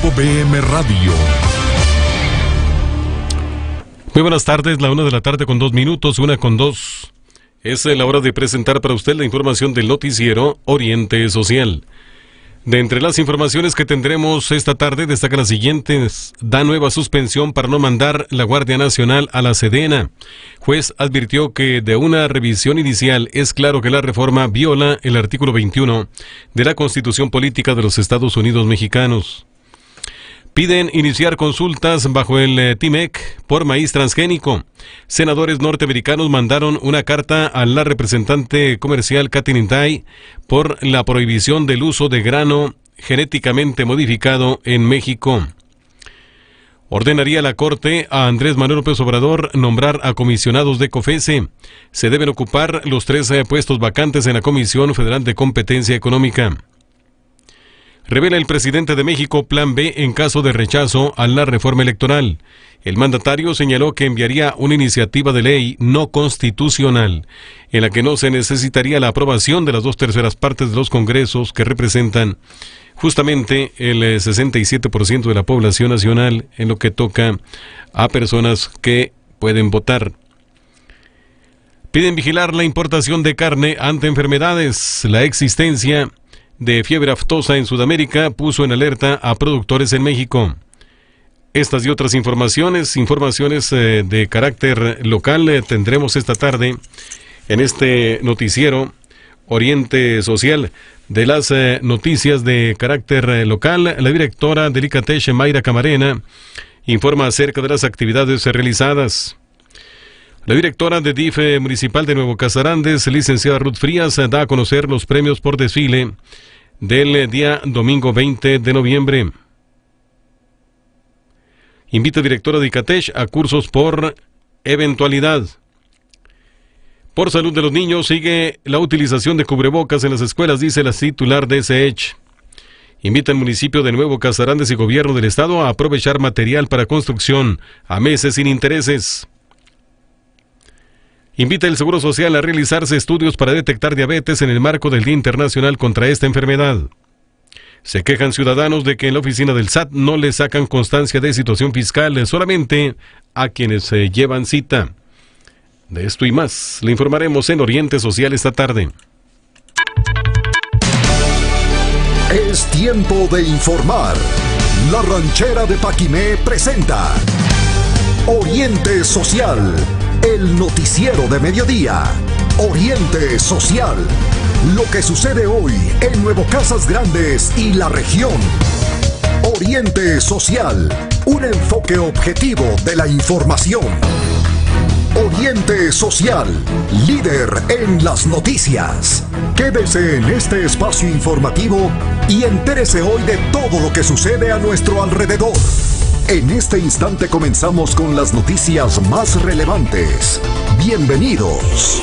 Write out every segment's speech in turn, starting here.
Grupo BM Radio. Muy buenas tardes, la 1:02 p.m, 1:02. Es la hora de presentar para usted la información del noticiero Oriente Social. De entre las informaciones que tendremos esta tarde, destacan las siguientes. Da nueva suspensión para no mandar la Guardia Nacional a la Sedena. Juez advirtió que de una revisión inicial es claro que la reforma viola el artículo 21 de la Constitución Política de los Estados Unidos Mexicanos. Piden iniciar consultas bajo el TIMEC por maíz transgénico. Senadores norteamericanos mandaron una carta a la representante comercial Katherine Tai por la prohibición del uso de grano genéticamente modificado en México. Ordenaría la Corte a Andrés Manuel López Obrador nombrar a comisionados de COFECE. Se deben ocupar los 3 puestos vacantes en la Comisión Federal de Competencia Económica. Revela el presidente de México plan B en caso de rechazo a la reforma electoral. El mandatario señaló que enviaría una iniciativa de ley no constitucional, en la que no se necesitaría la aprobación de las 2/3 partes de los congresos que representan justamente el 67% de la población nacional en lo que toca a personas que pueden votar. Piden vigilar la importación de carne ante enfermedades. La existencia de fiebre aftosa en Sudamérica puso en alerta a productores en México. Estas y otras informaciones de carácter local tendremos esta tarde en este noticiero Oriente Social. De las noticias de carácter local, la directora del ICATESH, Mayra Camarena, informa acerca de las actividades realizadas. La directora de DIF municipal de Nuevo Casarandes, licenciada Ruth Frías, da a conocer los premios por desfile del día domingo 20 de noviembre. Invita directora de ICATESH a cursos por eventualidad. Por salud de los niños, sigue la utilización de cubrebocas en las escuelas, dice la titular de SEECH. Invita al municipio de Nuevo Casarandes y gobierno del estado a aprovechar material para construcción a meses sin intereses. Invita el Seguro Social a realizarse estudios para detectar diabetes en el marco del Día Internacional contra esta enfermedad. Se quejan ciudadanos de que en la oficina del SAT no les sacan constancia de situación fiscal, solamente a quienes se llevan cita. De esto y más le informaremos en Oriente Social esta tarde. Es tiempo de informar. La Ranchera de Paquimé presenta Oriente Social, el noticiero de mediodía. Oriente Social, lo que sucede hoy en Nuevo Casas Grandes y la región. Oriente Social, un enfoque objetivo de la información. Oriente Social, líder en las noticias. Quédese en este espacio informativo y entérese hoy de todo lo que sucede a nuestro alrededor. En este instante comenzamos con las noticias más relevantes. Bienvenidos.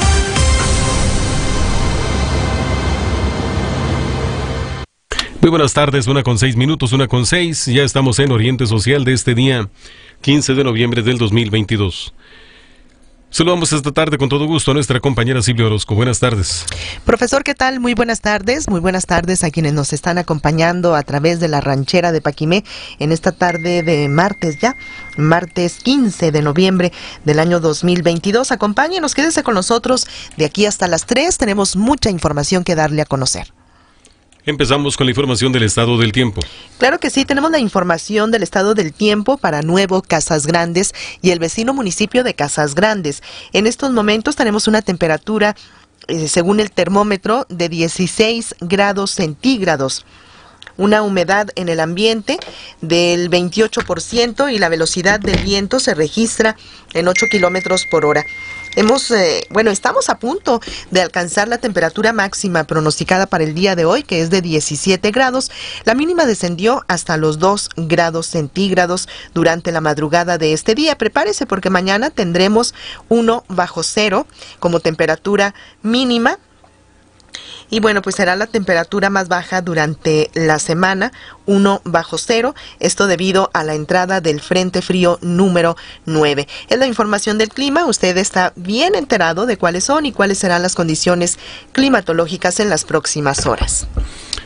Muy buenas tardes, 1:06 p.m, 1:06. Ya estamos en Oriente Social de este día 15 de noviembre del 2022. Saludamos esta tarde con todo gusto a nuestra compañera Silvia Orozco. Buenas tardes. Profesor, ¿qué tal? Muy buenas tardes. Muy buenas tardes a quienes nos están acompañando a través de la Ranchera de Paquimé en esta tarde de martes ya, martes 15 de noviembre del año 2022. Acompáñenos, quédese con nosotros de aquí hasta las 3. Tenemos mucha información que darle a conocer. Empezamos con la información del estado del tiempo. Claro que sí, tenemos la información del estado del tiempo para Nuevo Casas Grandes y el vecino municipio de Casas Grandes. En estos momentos tenemos una temperatura, según el termómetro, de 16 grados centígrados. Una humedad en el ambiente del 28% y la velocidad del viento se registra en 8 kilómetros por hora. Estamos a punto de alcanzar la temperatura máxima pronosticada para el día de hoy, que es de 17 grados. La mínima descendió hasta los 2 grados centígrados durante la madrugada de este día. Prepárese porque mañana tendremos 1 bajo cero como temperatura mínima. Y bueno, pues será la temperatura más baja durante la semana, 1 bajo cero, esto debido a la entrada del Frente Frío número 9. Es la información del clima, usted está bien enterado de cuáles son y cuáles serán las condiciones climatológicas en las próximas horas.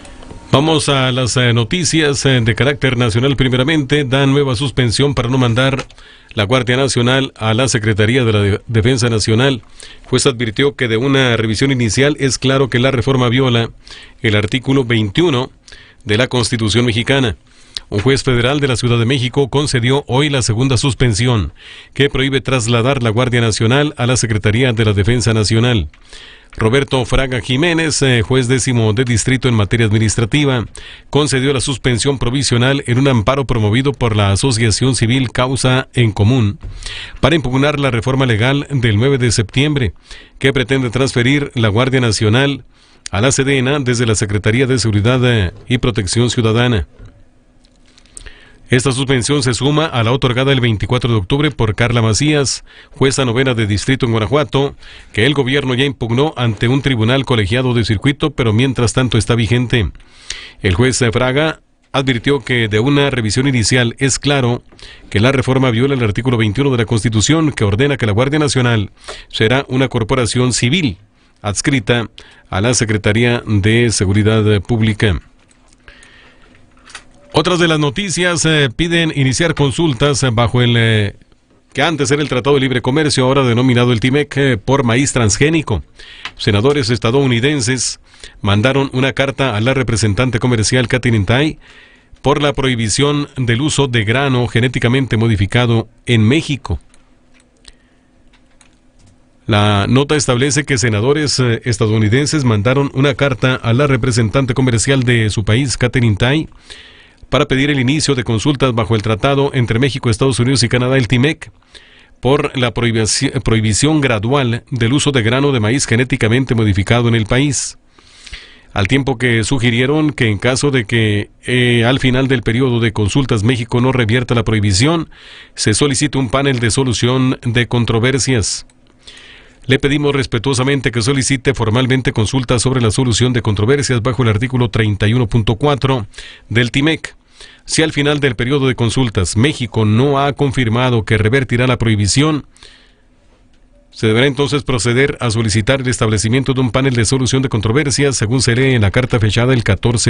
Vamos a las noticias de carácter nacional. Primeramente, dan nueva suspensión para no mandar la Guardia Nacional a la Secretaría de la Defensa Nacional. Juez advirtió que de una revisión inicial es claro que la reforma viola el artículo 21 de la Constitución mexicana. Un juez federal de la Ciudad de México concedió hoy la segunda suspensión que prohíbe trasladar la Guardia Nacional a la Secretaría de la Defensa Nacional. Roberto Fraga Jiménez, juez 10º de distrito en materia administrativa, concedió la suspensión provisional en un amparo promovido por la Asociación Civil Causa en Común para impugnar la reforma legal del 9 de septiembre que pretende transferir la Guardia Nacional a la Sedena desde la Secretaría de Seguridad y Protección Ciudadana. Esta suspensión se suma a la otorgada el 24 de octubre por Carla Macías, jueza novena de distrito en Guanajuato, que el gobierno ya impugnó ante un tribunal colegiado de circuito, pero mientras tanto está vigente. El juez Fraga advirtió que de una revisión inicial es claro que la reforma viola el artículo 21 de la Constitución, que ordena que la Guardia Nacional será una corporación civil adscrita a la Secretaría de Seguridad Pública. Otras de las noticias, piden iniciar consultas bajo el que antes era el Tratado de Libre Comercio, ahora denominado el TIMEC, por maíz transgénico. Senadores estadounidenses mandaron una carta a la representante comercial Katherine Tai por la prohibición del uso de grano genéticamente modificado en México. La nota establece que senadores estadounidenses mandaron una carta a la representante comercial de su país, Katherine Tai, para pedir el inicio de consultas bajo el tratado entre México, Estados Unidos y Canadá, el TIMEC, por la prohibición gradual del uso de grano de maíz genéticamente modificado en el país. Al tiempo que sugirieron que en caso de que al final del periodo de consultas México no revierta la prohibición, se solicite un panel de solución de controversias. Le pedimos respetuosamente que solicite formalmente consultas sobre la solución de controversias bajo el artículo 31.4 del TIMEC. Si al final del periodo de consultas México no ha confirmado que revertirá la prohibición, se deberá entonces proceder a solicitar el establecimiento de un panel de solución de controversias, según se lee en la carta fechada el 14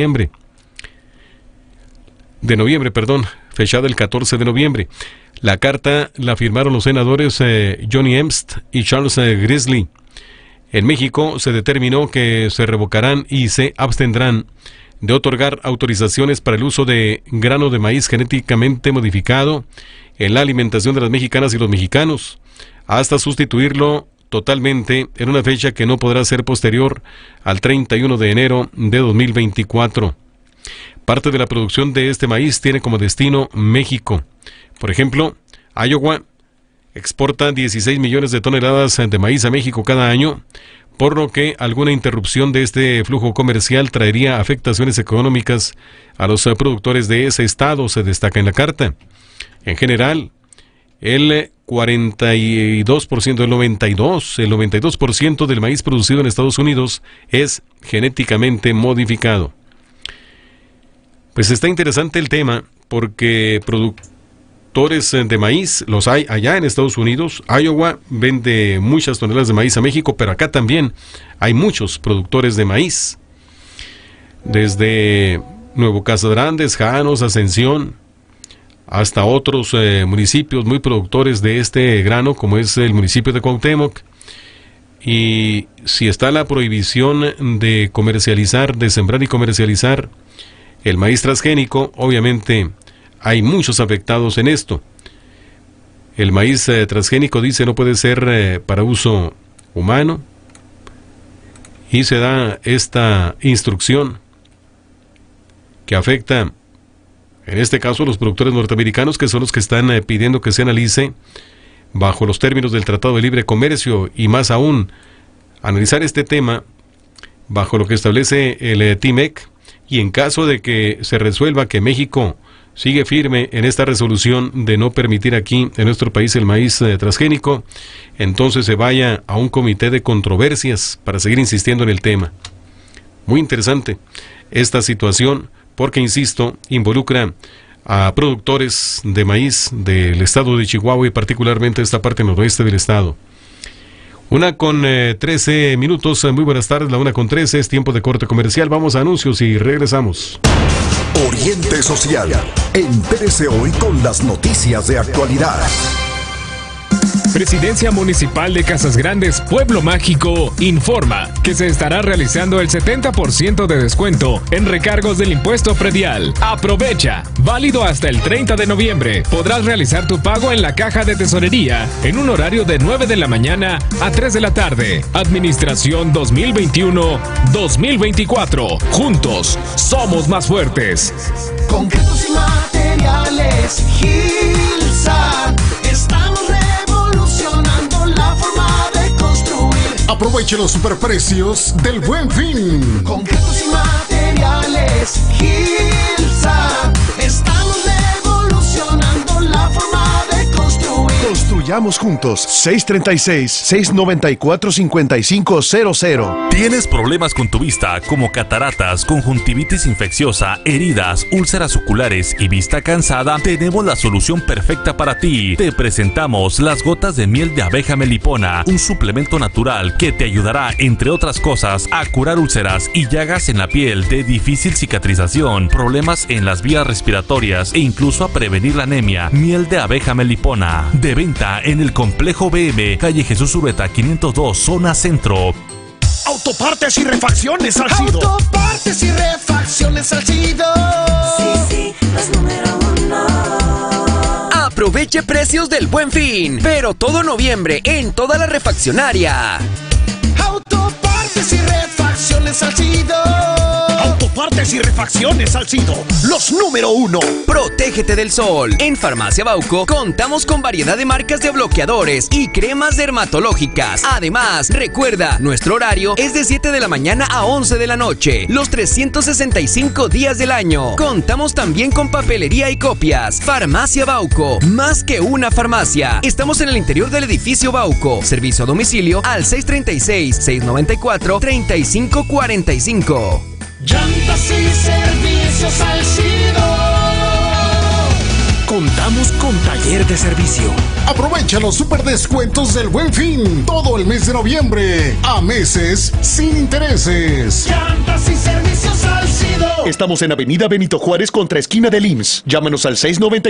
de noviembre, fechada el 14 de noviembre. La carta la firmaron los senadores Johnny Emst y Charles Grissly. En México se determinó que se revocarán y se abstendrán de otorgar autorizaciones para el uso de grano de maíz genéticamente modificado en la alimentación de las mexicanas y los mexicanos, hasta sustituirlo totalmente en una fecha que no podrá ser posterior al 31 de enero de 2024. Parte de la producción de este maíz tiene como destino México. Por ejemplo, Iowa exporta 16 millones de toneladas de maíz a México cada año, por lo que alguna interrupción de este flujo comercial traería afectaciones económicas a los productores de ese estado, se destaca en la carta. En general, el 42%, el 92% del maíz producido en Estados Unidos es genéticamente modificado. Pues está interesante el tema porque productores de maíz los hay allá en Estados Unidos. Iowa vende muchas toneladas de maíz a México, pero acá también hay muchos productores de maíz. Desde Nuevo Casas Grandes, Janos, Ascensión, hasta otros municipios muy productores de este grano, como es el municipio de Cuauhtémoc. Y si está la prohibición de comercializar, de sembrar y comercializar el maíz transgénico, obviamente hay muchos afectados en esto. El maíz transgénico, dice, no puede ser para uso humano, y se da esta instrucción que afecta, en este caso, a los productores norteamericanos, que son los que están pidiendo que se analice bajo los términos del Tratado de Libre Comercio, y más aún, analizar este tema bajo lo que establece el TIMEC. Y en caso de que se resuelva que México sigue firme en esta resolución de no permitir aquí en nuestro país el maíz transgénico, entonces se vaya a un comité de controversias para seguir insistiendo en el tema. Muy interesante esta situación porque, insisto, involucra a productores de maíz del estado de Chihuahua y particularmente esta parte noroeste del estado. 1:13 minutos. Muy buenas tardes, la 1:13, es tiempo de corte comercial. Vamos a anuncios y regresamos. Oriente Social. Entérese hoy con las noticias de actualidad. Presidencia Municipal de Casas Grandes, Pueblo Mágico, informa que se estará realizando el 70% de descuento en recargos del impuesto predial. Aprovecha, válido hasta el 30 de noviembre. Podrás realizar tu pago en la caja de tesorería en un horario de 9 de la mañana a 3 de la tarde. Administración 2021-2024. Juntos, somos más fuertes. Concretos y materiales, Gilsan, estamos revolucionando la forma de construir. Aproveche los superprecios del Buen Fin. Concretos y materiales, Gilsan, estamos revolucionando la forma de construir. Construyamos juntos. 636-694-5500. ¿Tienes problemas con tu vista como cataratas, conjuntivitis infecciosa, heridas, úlceras oculares y vista cansada? Tenemos la solución perfecta para ti. Te presentamos las gotas de miel de abeja melipona, un suplemento natural que te ayudará, entre otras cosas, a curar úlceras y llagas en la piel de difícil cicatrización, problemas en las vías respiratorias e incluso a prevenir la anemia. Miel de abeja melipona, de venta en el Complejo BM, calle Jesús Urbeta 502, zona centro. Autopartes y refacciones Salcido. Autopartes y refacciones Salcido. Sí, los número 1. Aproveche precios del Buen Fin, pero todo noviembre en toda la refaccionaria. Autopartes y refacciones Salcido. Autopartes y refacciones Salcido, los número 1. Protégete del sol. En Farmacia Bauco contamos con variedad de marcas de bloqueadores y cremas dermatológicas. Además, recuerda, nuestro horario es de 7 de la mañana a 11 de la noche, los 365 días del año. Contamos también con papelería y copias. Farmacia Bauco, más que una farmacia. Estamos en el interior del edificio Bauco. Servicio a domicilio al 636-694-3545. Llantas y servicios Salcido. Contamos con taller de servicio. Aprovecha los super descuentos del Buen Fin todo el mes de noviembre, a meses sin intereses. Llantas y servicios Salcido. Estamos en Avenida Benito Juárez contra esquina del IMSS. Llámanos al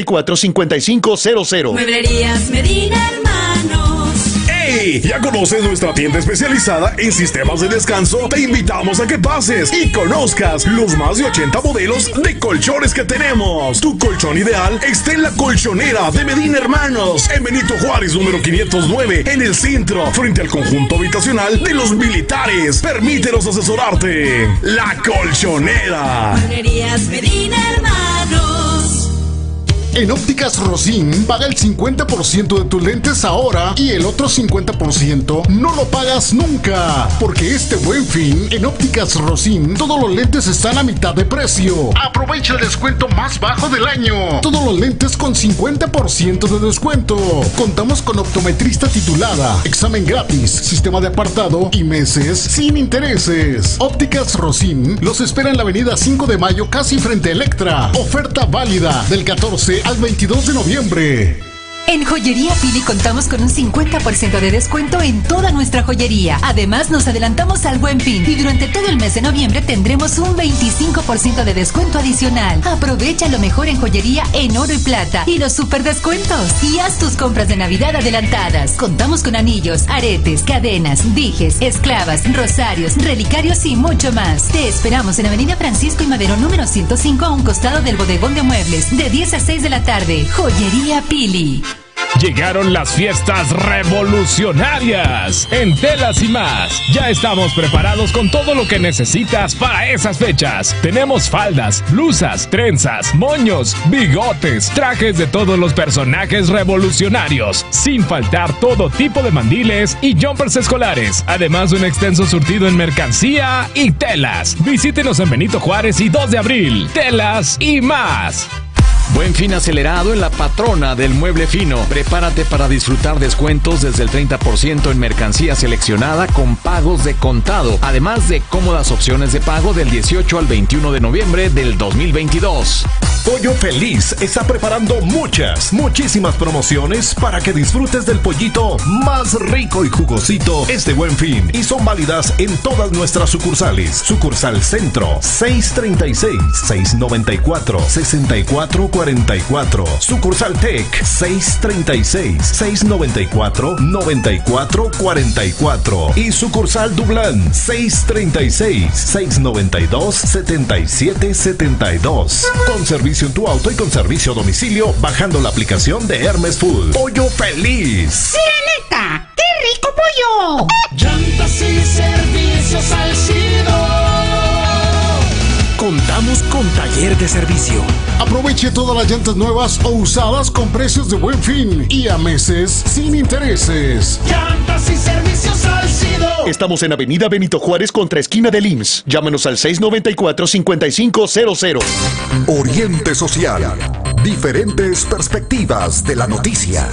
694-5500. Mueblerías Medina Hermanos. ¡Hey! ¿Ya conoces nuestra tienda especializada en sistemas de descanso? Te invitamos a que pases y conozcas los más de 80 modelos de colchones que tenemos. Tu colchón ideal está en la Colchonera de Medina Hermanos, en Benito Juárez, número 509, en el centro, frente al conjunto habitacional de los militares. Permítenos asesorarte. La Colchonera. Mueblerías Medina Hermanos. En Ópticas Rosín, paga el 50% de tus lentes ahora y el otro 50% no lo pagas nunca. Porque este Buen Fin, en Ópticas Rosín, todos los lentes están a mitad de precio. Aprovecha el descuento más bajo del año. Todos los lentes con 50% de descuento. Contamos con optometrista titulada, examen gratis, sistema de apartado y meses sin intereses. Ópticas Rosín los espera en la avenida 5 de Mayo, casi frente a Electra. Oferta válida del 14 al 22 de noviembre. En Joyería Pili contamos con un 50% de descuento en toda nuestra joyería. Además, nos adelantamos al Buen Fin y durante todo el mes de noviembre tendremos un 25% de descuento adicional. Aprovecha lo mejor en joyería en oro y plata y los super descuentos. Y haz tus compras de Navidad adelantadas. Contamos con anillos, aretes, cadenas, dijes, esclavas, rosarios, relicarios y mucho más. Te esperamos en Avenida Francisco y Madero número 105, a un costado del bodegón de muebles, de 10 a 6 de la tarde. Joyería Pili. Llegaron las fiestas revolucionarias en Telas y Más. Ya estamos preparados con todo lo que necesitas para esas fechas. Tenemos faldas, blusas, trenzas, moños, bigotes, trajes de todos los personajes revolucionarios, sin faltar todo tipo de mandiles y jumpers escolares, además de un extenso surtido en mercancía y telas. Visítenos en Benito Juárez y 2 de abril. Telas y Más. Buen Fin acelerado en la patrona del mueble fino. Prepárate para disfrutar descuentos desde el 30% en mercancía seleccionada con pagos de contado, además de cómodas opciones de pago del 18 al 21 de noviembre del 2022. Pollo Feliz está preparando muchísimas promociones para que disfrutes del pollito más rico y jugosito este Buen Fin, y son válidas en todas nuestras sucursales. Sucursal Centro 636-694-6444. Sucursal Tec 636-694-9444 y sucursal Dublán 636-692-7772. Con servicio en tu auto y con servicio a domicilio bajando la aplicación de Hermes Food. Pollo Feliz. ¡Sirenita! ¡Qué rico pollo! Llantas y servicios Salcido. Contamos con taller de servicio. Aproveche todas las llantas nuevas o usadas con precios de Buen Fin y a meses sin intereses. Llantas y servicios Salcido. Estamos en Avenida Benito Juárez contra esquina del IMSS. Llámenos al 694-5500. Oriente Social. Diferentes perspectivas de la noticia.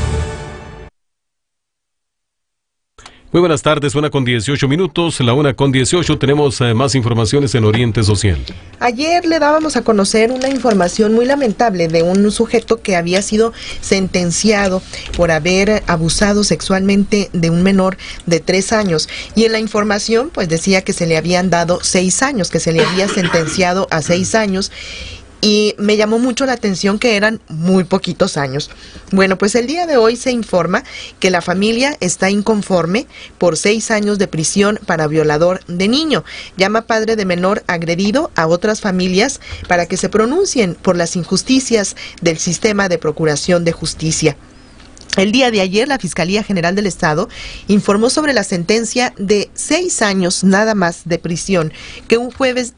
Muy buenas tardes, 1:18, la 1:18, tenemos más informaciones en Oriente Social. Ayer le dábamos a conocer una información muy lamentable de un sujeto que había sido sentenciado por haber abusado sexualmente de un menor de 3 años. Y en la información pues decía que se le habían dado 6 años, que se le había sentenciado a 6 años. Y me llamó mucho la atención que eran muy poquitos años. Bueno, pues el día de hoy se informa que la familia está inconforme por 6 años de prisión para violador de niño. Llama padre de menor agredido a otras familias para que se pronuncien por las injusticias del sistema de procuración de justicia. El día de ayer, la Fiscalía General del Estado informó sobre la sentencia de 6 años nada más de prisión que un juez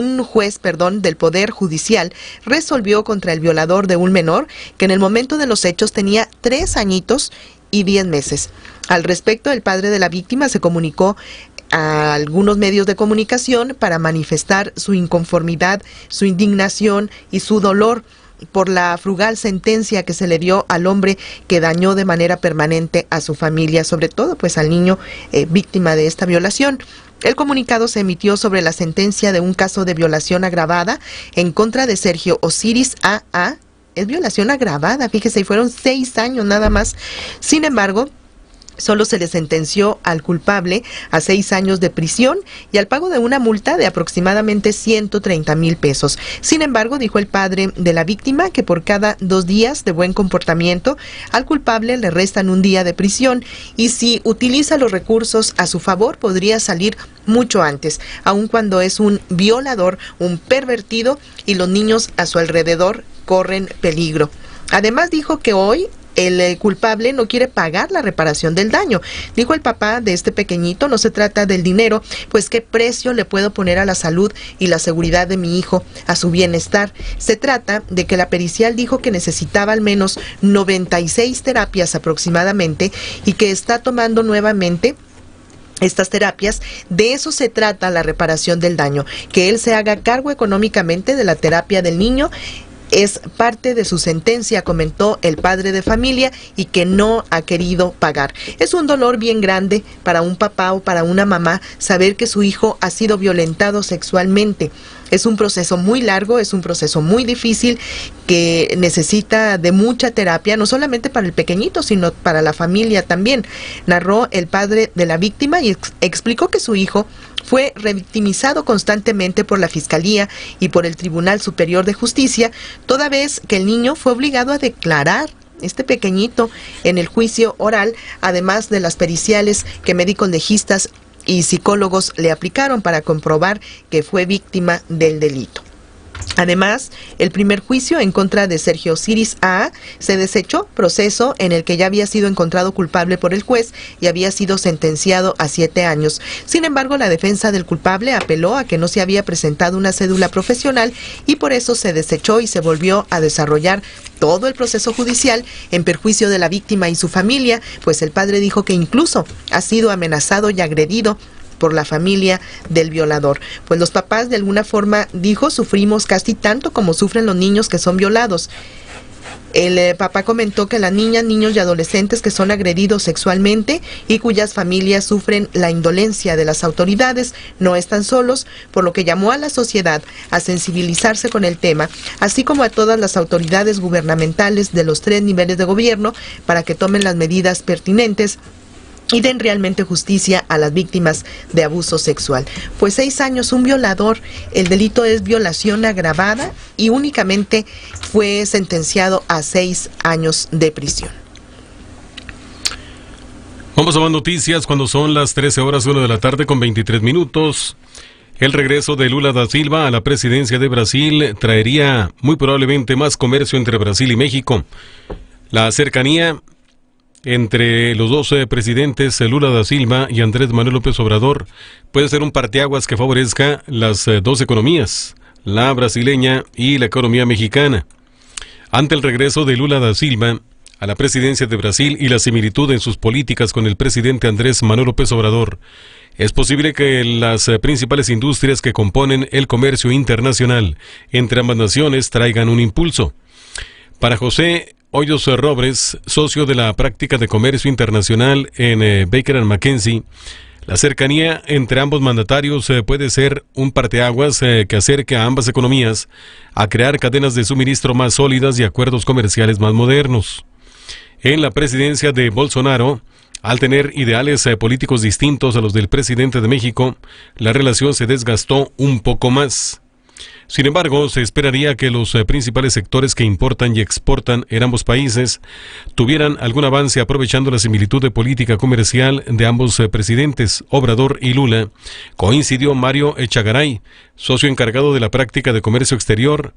del Poder Judicial resolvió contra el violador de un menor que en el momento de los hechos tenía 3 añitos y 10 meses. Al respecto, el padre de la víctima se comunicó a algunos medios de comunicación para manifestar su inconformidad, su indignación y su dolor por la frugal sentencia que se le dio al hombre que dañó de manera permanente a su familia, sobre todo pues al niño víctima de esta violación. El comunicado se emitió sobre la sentencia de un caso de violación agravada en contra de Sergio Osiris A.A. Es violación agravada, fíjese, y fueron 6 años nada más. Sin embargo, solo se le sentenció al culpable a 6 años de prisión y al pago de una multa de aproximadamente 130,000 pesos. Sin embargo, dijo el padre de la víctima que por cada 2 días de buen comportamiento al culpable le restan 1 día de prisión y si utiliza los recursos a su favor podría salir mucho antes, aun cuando es un violador, un pervertido y los niños a su alrededor corren peligro. Además dijo que hoy el culpable no quiere pagar la reparación del daño. Dijo el papá de este pequeño, no se trata del dinero, pues qué precio le puedo poner a la salud y la seguridad de mi hijo, a su bienestar. Se trata de que la pericial dijo que necesitaba al menos 96 terapias aproximadamente y que está tomando nuevamente estas terapias. De eso se trata la reparación del daño, que él se haga cargo económicamente de la terapia del niño. Es parte de su sentencia, comentó el padre de familia, y que no ha querido pagar. Es un dolor bien grande para un papá o para una mamá saber que su hijo ha sido violentado sexualmente. Es un proceso muy largo, es un proceso muy difícil que necesita de mucha terapia, no solamente para el pequeñito, sino para la familia también. Narró el padre de la víctima y explicó que su hijo fue revictimizado constantemente por la Fiscalía y por el Tribunal Superior de Justicia, toda vez que el niño fue obligado a declarar, este pequeñito, en el juicio oral, además de las periciales que médicos legistas y psicólogos le aplicaron para comprobar que fue víctima del delito. Además, el primer juicio en contra de Sergio Osiris A.A. se desechó, proceso en el que ya había sido encontrado culpable por el juez y había sido sentenciado a 7 años. Sin embargo, la defensa del culpable apeló a que no se había presentado una cédula profesional y por eso se desechó y se volvió a desarrollar todo el proceso judicial en perjuicio de la víctima y su familia, pues el padre dijo que incluso ha sido amenazado y agredido por la familia del violador. Pues los papás de alguna forma, dijo, sufrimos casi tanto como sufren los niños que son violados. El papá comentó que las niñas, niños y adolescentes que son agredidos sexualmente y cuyas familias sufren la indolencia de las autoridades no están solos, por lo que llamó a la sociedad a sensibilizarse con el tema, así como a todas las autoridades gubernamentales de los 3 niveles de gobierno para que tomen las medidas pertinentes y den realmente justicia a las víctimas de abuso sexual. Pues 6 años, un violador, el delito es violación agravada y únicamente fue sentenciado a 6 años de prisión. Vamos a más noticias cuando son las 13:01 de la tarde con 23 minutos. El regreso de Lula da Silva a la presidencia de Brasil traería muy probablemente más comercio entre Brasil y México. La cercanía entre los dos presidentes, Lula da Silva y Andrés Manuel López Obrador, puede ser un parteaguas que favorezca las dos economías, la brasileña y la economía mexicana. Ante el regreso de Lula da Silva a la presidencia de Brasil y la similitud en sus políticas con el presidente Andrés Manuel López Obrador, es posible que las principales industrias que componen el comercio internacional entre ambas naciones traigan un impulso. Para José Hoyos Robles, socio de la práctica de comercio internacional en Baker & McKenzie, la cercanía entre ambos mandatarios puede ser un parteaguas que acerque a ambas economías a crear cadenas de suministro más sólidas y acuerdos comerciales más modernos. En la presidencia de Bolsonaro, al tener ideales políticos distintos a los del presidente de México, la relación se desgastó un poco más. Sin embargo, se esperaría que los principales sectores que importan y exportan en ambos países tuvieran algún avance aprovechando la similitud de política comercial de ambos presidentes, Obrador y Lula. Coincidió Mario Echagaray, socio encargado de la práctica de comercio exterior,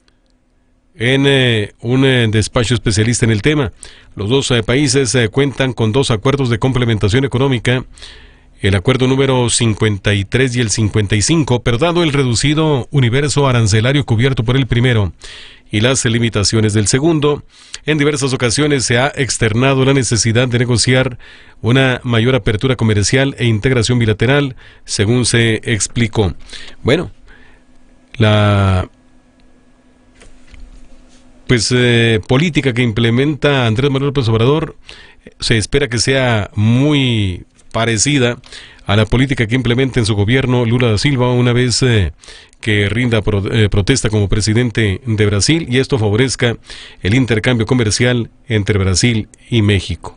en un despacho especialista en el tema. Los dos países cuentan con 2 acuerdos de complementación económica, el acuerdo número 53 y el 55, pero dado el reducido universo arancelario cubierto por el primero y las limitaciones del segundo, en diversas ocasiones se ha externado la necesidad de negociar una mayor apertura comercial e integración bilateral, según se explicó. Bueno, la política que implementa Andrés Manuel López Obrador se espera que sea muy parecida a la política que implementa en su gobierno Lula da Silva una vez que rinda protesta como presidente de Brasil, y esto favorezca el intercambio comercial entre Brasil y México.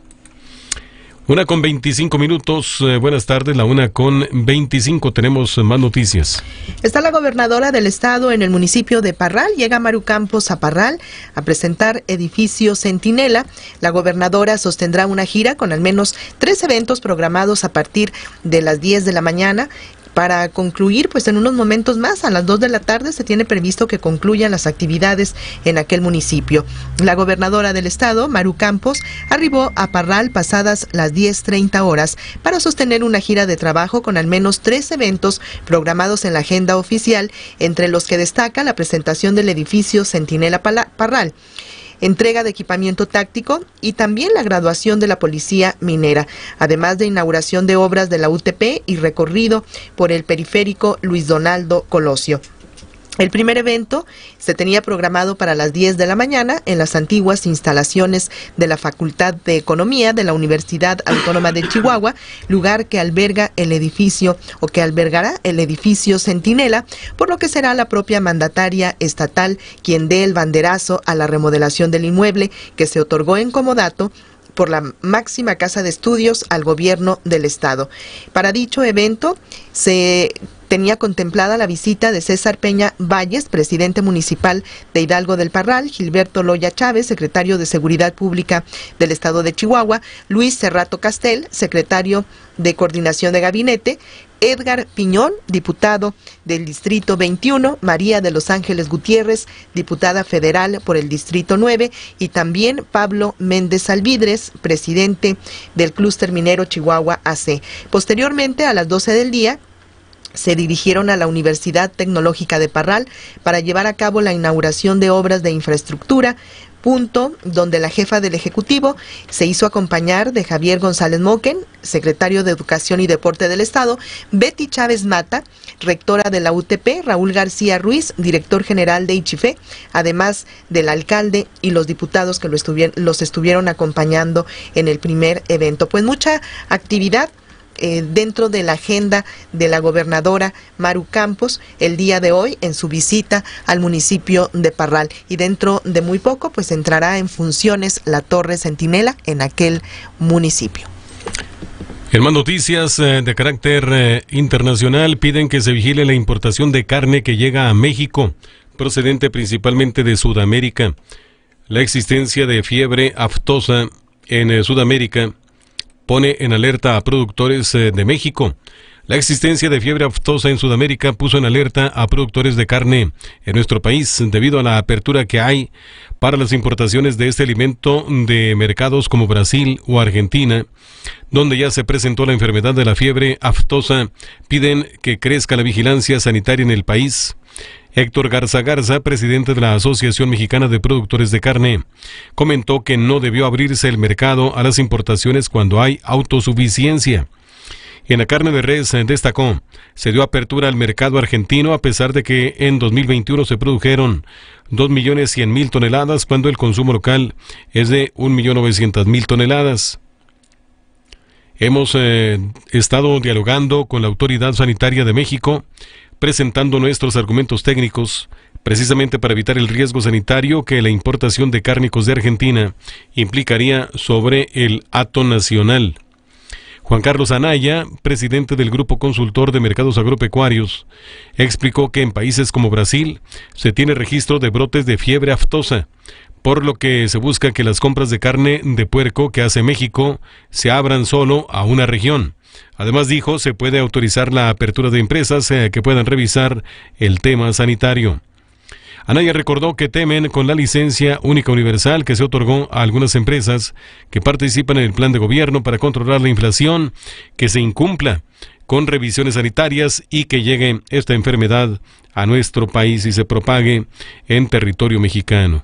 1:25 minutos, buenas tardes, la 1:25, tenemos más noticias. Está la gobernadora del estado en el municipio de Parral, llega Maru Campos a Parral a presentar edificio Centinela. La gobernadora sostendrá una gira con al menos 3 eventos programados a partir de las 10 de la mañana. Para concluir, pues en unos momentos más, a las 2 de la tarde, se tiene previsto que concluyan las actividades en aquel municipio. La gobernadora del estado, Maru Campos, arribó a Parral pasadas las 10:30 horas para sostener una gira de trabajo con al menos 3 eventos programados en la agenda oficial, entre los que destaca la presentación del edificio Centinela Parral, entrega de equipamiento táctico y también la graduación de la Policía Minera, además de inauguración de obras de la UTP y recorrido por el periférico Luis Donaldo Colosio. El primer evento se tenía programado para las 10 de la mañana en las antiguas instalaciones de la Facultad de Economía de la Universidad Autónoma de Chihuahua, lugar que alberga el edificio o que albergará el edificio Centinela, por lo que será la propia mandataria estatal quien dé el banderazo a la remodelación del inmueble que se otorgó en comodato por la máxima casa de estudios al gobierno del estado. Para dicho evento se tenía contemplada la visita de César Peña Valles, presidente municipal de Hidalgo del Parral, Gilberto Loya Chávez, secretario de Seguridad Pública del estado de Chihuahua, Luis Cerrato Castel, secretario de Coordinación de Gabinete, Edgar Piñón, diputado del Distrito 21, María de los Ángeles Gutiérrez, diputada federal por el Distrito 9, y también Pablo Méndez Alvidres, presidente del Clúster Minero Chihuahua AC. Posteriormente, a las 12 del día, se dirigieron a la Universidad Tecnológica de Parral para llevar a cabo la inauguración de obras de infraestructura, punto donde la jefa del Ejecutivo se hizo acompañar de Javier González Moquen, secretario de Educación y Deporte del Estado, Betty Chávez Mata, rectora de la UTP, Raúl García Ruiz, director general de ICHIFE, además del alcalde y los diputados que los estuvieron acompañando en el primer evento. Pues mucha actividad dentro de la agenda de la gobernadora Maru Campos el día de hoy en su visita al municipio de Parral, y dentro de muy poco pues entrará en funciones la Torre Centinela en aquel municipio. En más noticias de carácter internacional, piden que se vigile la importación de carne que llega a México, procedente principalmente de Sudamérica. La existencia de fiebre aftosa en Sudamérica pone en alerta a productores de México. La existencia de fiebre aftosa en Sudamérica puso en alerta a productores de carne en nuestro país debido a la apertura que hay para las importaciones de este alimento de mercados como Brasil o Argentina, donde ya se presentó la enfermedad de la fiebre aftosa. Piden que crezca la vigilancia sanitaria en el país. Héctor Garza Garza, presidente de la Asociación Mexicana de Productores de Carne, comentó que no debió abrirse el mercado a las importaciones cuando hay autosuficiencia. En la carne de res, destacó, se dio apertura al mercado argentino a pesar de que en 2021 se produjeron 2.100.000 toneladas cuando el consumo local es de 1.900.000 toneladas. Hemos estado dialogando con la Autoridad Sanitaria de México, presentando nuestros argumentos técnicos, precisamente para evitar el riesgo sanitario que la importación de cárnicos de Argentina implicaría sobre el hato nacional. Juan Carlos Anaya, presidente del Grupo Consultor de Mercados Agropecuarios, explicó que en países como Brasil se tiene registro de brotes de fiebre aftosa, por lo que se busca que las compras de carne de puerco que hace México se abran solo a una región. Además, dijo, se puede autorizar la apertura de empresas que puedan revisar el tema sanitario. Anaya recordó que temen con la licencia única universal que se otorgó a algunas empresas que participan en el plan de gobierno para controlar la inflación, que se incumpla con revisiones sanitarias y que llegue esta enfermedad a nuestro país y se propague en territorio mexicano.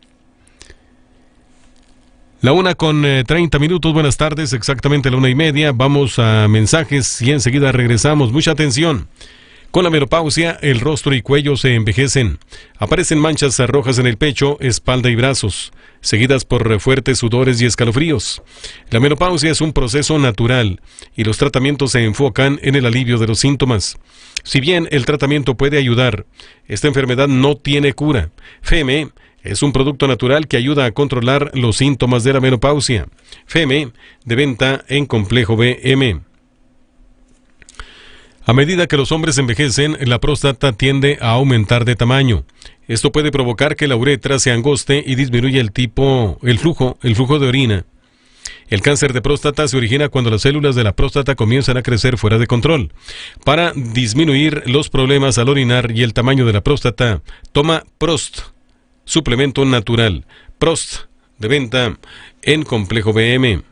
La 1:30. Buenas tardes, exactamente la 1:30. Vamos a mensajes y enseguida regresamos. Mucha atención. Con la menopausia, el rostro y cuello se envejecen. Aparecen manchas rojas en el pecho, espalda y brazos, seguidas por fuertes sudores y escalofríos. La menopausia es un proceso natural y los tratamientos se enfocan en el alivio de los síntomas. Si bien el tratamiento puede ayudar, esta enfermedad no tiene cura. FEME es un producto natural que ayuda a controlar los síntomas de la menopausia. FEME, de venta en Complejo BM. A medida que los hombres envejecen, la próstata tiende a aumentar de tamaño. Esto puede provocar que la uretra se angoste y disminuya el flujo de orina. El cáncer de próstata se origina cuando las células de la próstata comienzan a crecer fuera de control. Para disminuir los problemas al orinar y el tamaño de la próstata, toma Prost, suplemento natural. Prost, de venta en Complejo BM.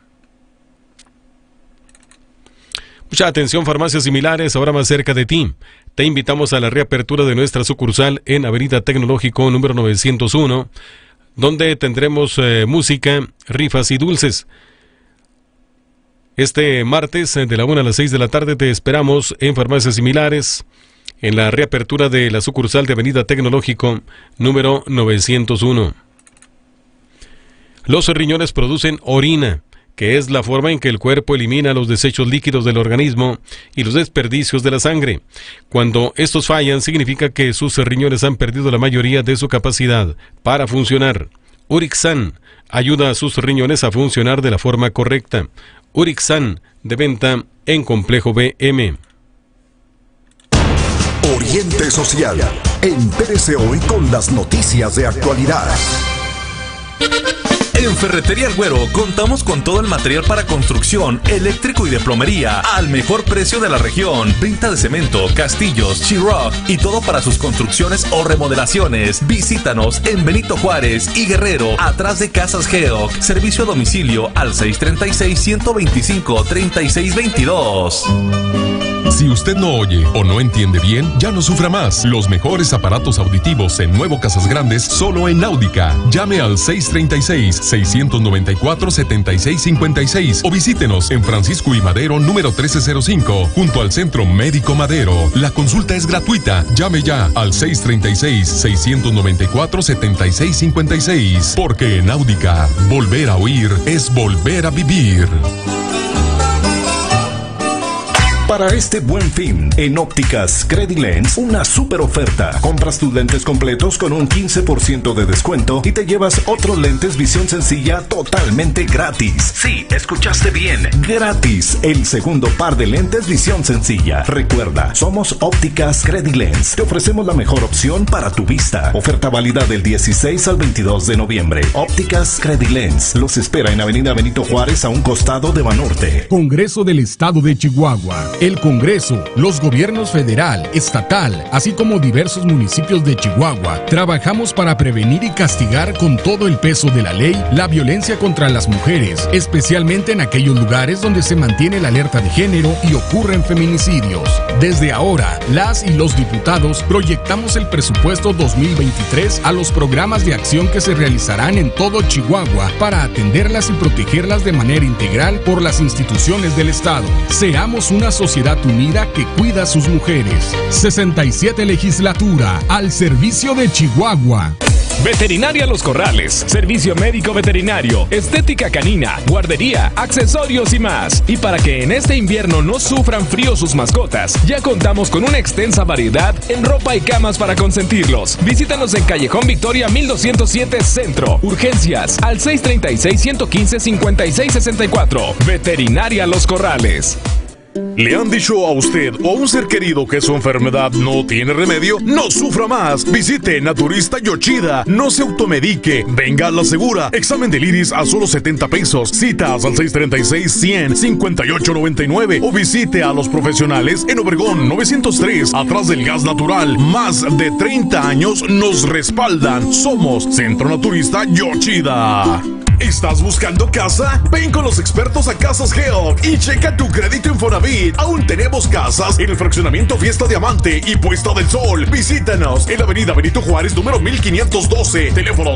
Mucha atención, farmacias similares, ahora más cerca de ti. Te invitamos a la reapertura de nuestra sucursal en Avenida Tecnológico número 901, donde tendremos música, rifas y dulces. Este martes, de la 1 a las 6 de la tarde, te esperamos en farmacias similares, en la reapertura de la sucursal de Avenida Tecnológico número 901. Los riñones producen orina, que es la forma en que el cuerpo elimina los desechos líquidos del organismo y los desperdicios de la sangre. Cuando estos fallan, significa que sus riñones han perdido la mayoría de su capacidad para funcionar. Urixan ayuda a sus riñones a funcionar de la forma correcta. Urixan, de venta en Complejo BM. Oriente Social. Entérese hoy con las noticias de actualidad. En Ferretería El Güero contamos con todo el material para construcción, eléctrico y de plomería al mejor precio de la región. Venta de cemento, castillos, She-Rock y todo para sus construcciones o remodelaciones. Visítanos en Benito Juárez y Guerrero, atrás de Casas Geoc. Servicio a domicilio al 636-125-3622. Si usted no oye o no entiende bien, ya no sufra más. Los mejores aparatos auditivos en Nuevo Casas Grandes, solo en Náudica. Llame al 636-694-7656 o visítenos en Francisco y Madero, número 1305, junto al Centro Médico Madero. La consulta es gratuita. Llame ya al 636-694-7656. Porque en Náudica, volver a oír es volver a vivir. Para este Buen Fin, en Ópticas Credilens, una super oferta. Compras tus lentes completos con un 15% de descuento y te llevas otros lentes visión sencilla totalmente gratis. Sí, escuchaste bien, gratis. El segundo par de lentes visión sencilla. Recuerda, somos Ópticas Credilens. Te ofrecemos la mejor opción para tu vista. Oferta válida del 16 al 22 de noviembre. Ópticas Credilens los espera en Avenida Benito Juárez, a un costado de Banorte. Congreso del Estado de Chihuahua. El Congreso, los gobiernos federal, estatal, así como diversos municipios de Chihuahua, trabajamos para prevenir y castigar con todo el peso de la ley la violencia contra las mujeres, especialmente en aquellos lugares donde se mantiene la alerta de género y ocurren feminicidios. Desde ahora, las y los diputados proyectamos el presupuesto 2023 a los programas de acción que se realizarán en todo Chihuahua para atenderlas y protegerlas de manera integral por las instituciones del Estado. Seamos una sociedad unida que cuida a sus mujeres. 67 legislatura al servicio de Chihuahua. Veterinaria Los Corrales, servicio médico veterinario, estética canina, guardería, accesorios y más. Y para que en este invierno no sufran frío sus mascotas, ya contamos con una extensa variedad en ropa y camas para consentirlos. Visítanos en Callejón Victoria 1207 Centro. Urgencias al 636-115-5664. Veterinaria Los Corrales. ¿Le han dicho a usted o a un ser querido que su enfermedad no tiene remedio? ¡No sufra más! Visite Naturista Yoshida. No se automedique. Venga a la segura. Examen del iris a solo 70 pesos. Citas al 636-100-5899. O visite a los profesionales en Obregón 903, atrás del gas natural. Más de 30 años nos respaldan. Somos Centro Naturista Yoshida. ¿Estás buscando casa? Ven con los expertos a Casas Geoc y checa tu crédito Infonavit. Aún tenemos casas en el fraccionamiento Fiesta Diamante y Puesta del Sol. Visítanos en la avenida Benito Juárez, número 1512. Teléfono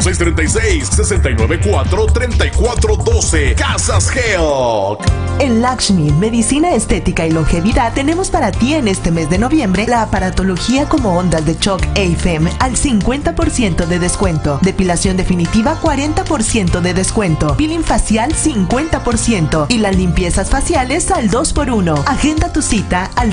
636-694-3412. Casas Geoc. En Lakshmi, Medicina Estética y Longevidad, tenemos para ti en este mes de noviembre la aparatología como ondas de shock AFM al 50% de descuento. Depilación definitiva 40% de descuento. Peeling facial 50% y las limpiezas faciales al 2x1. Agenda tu cita al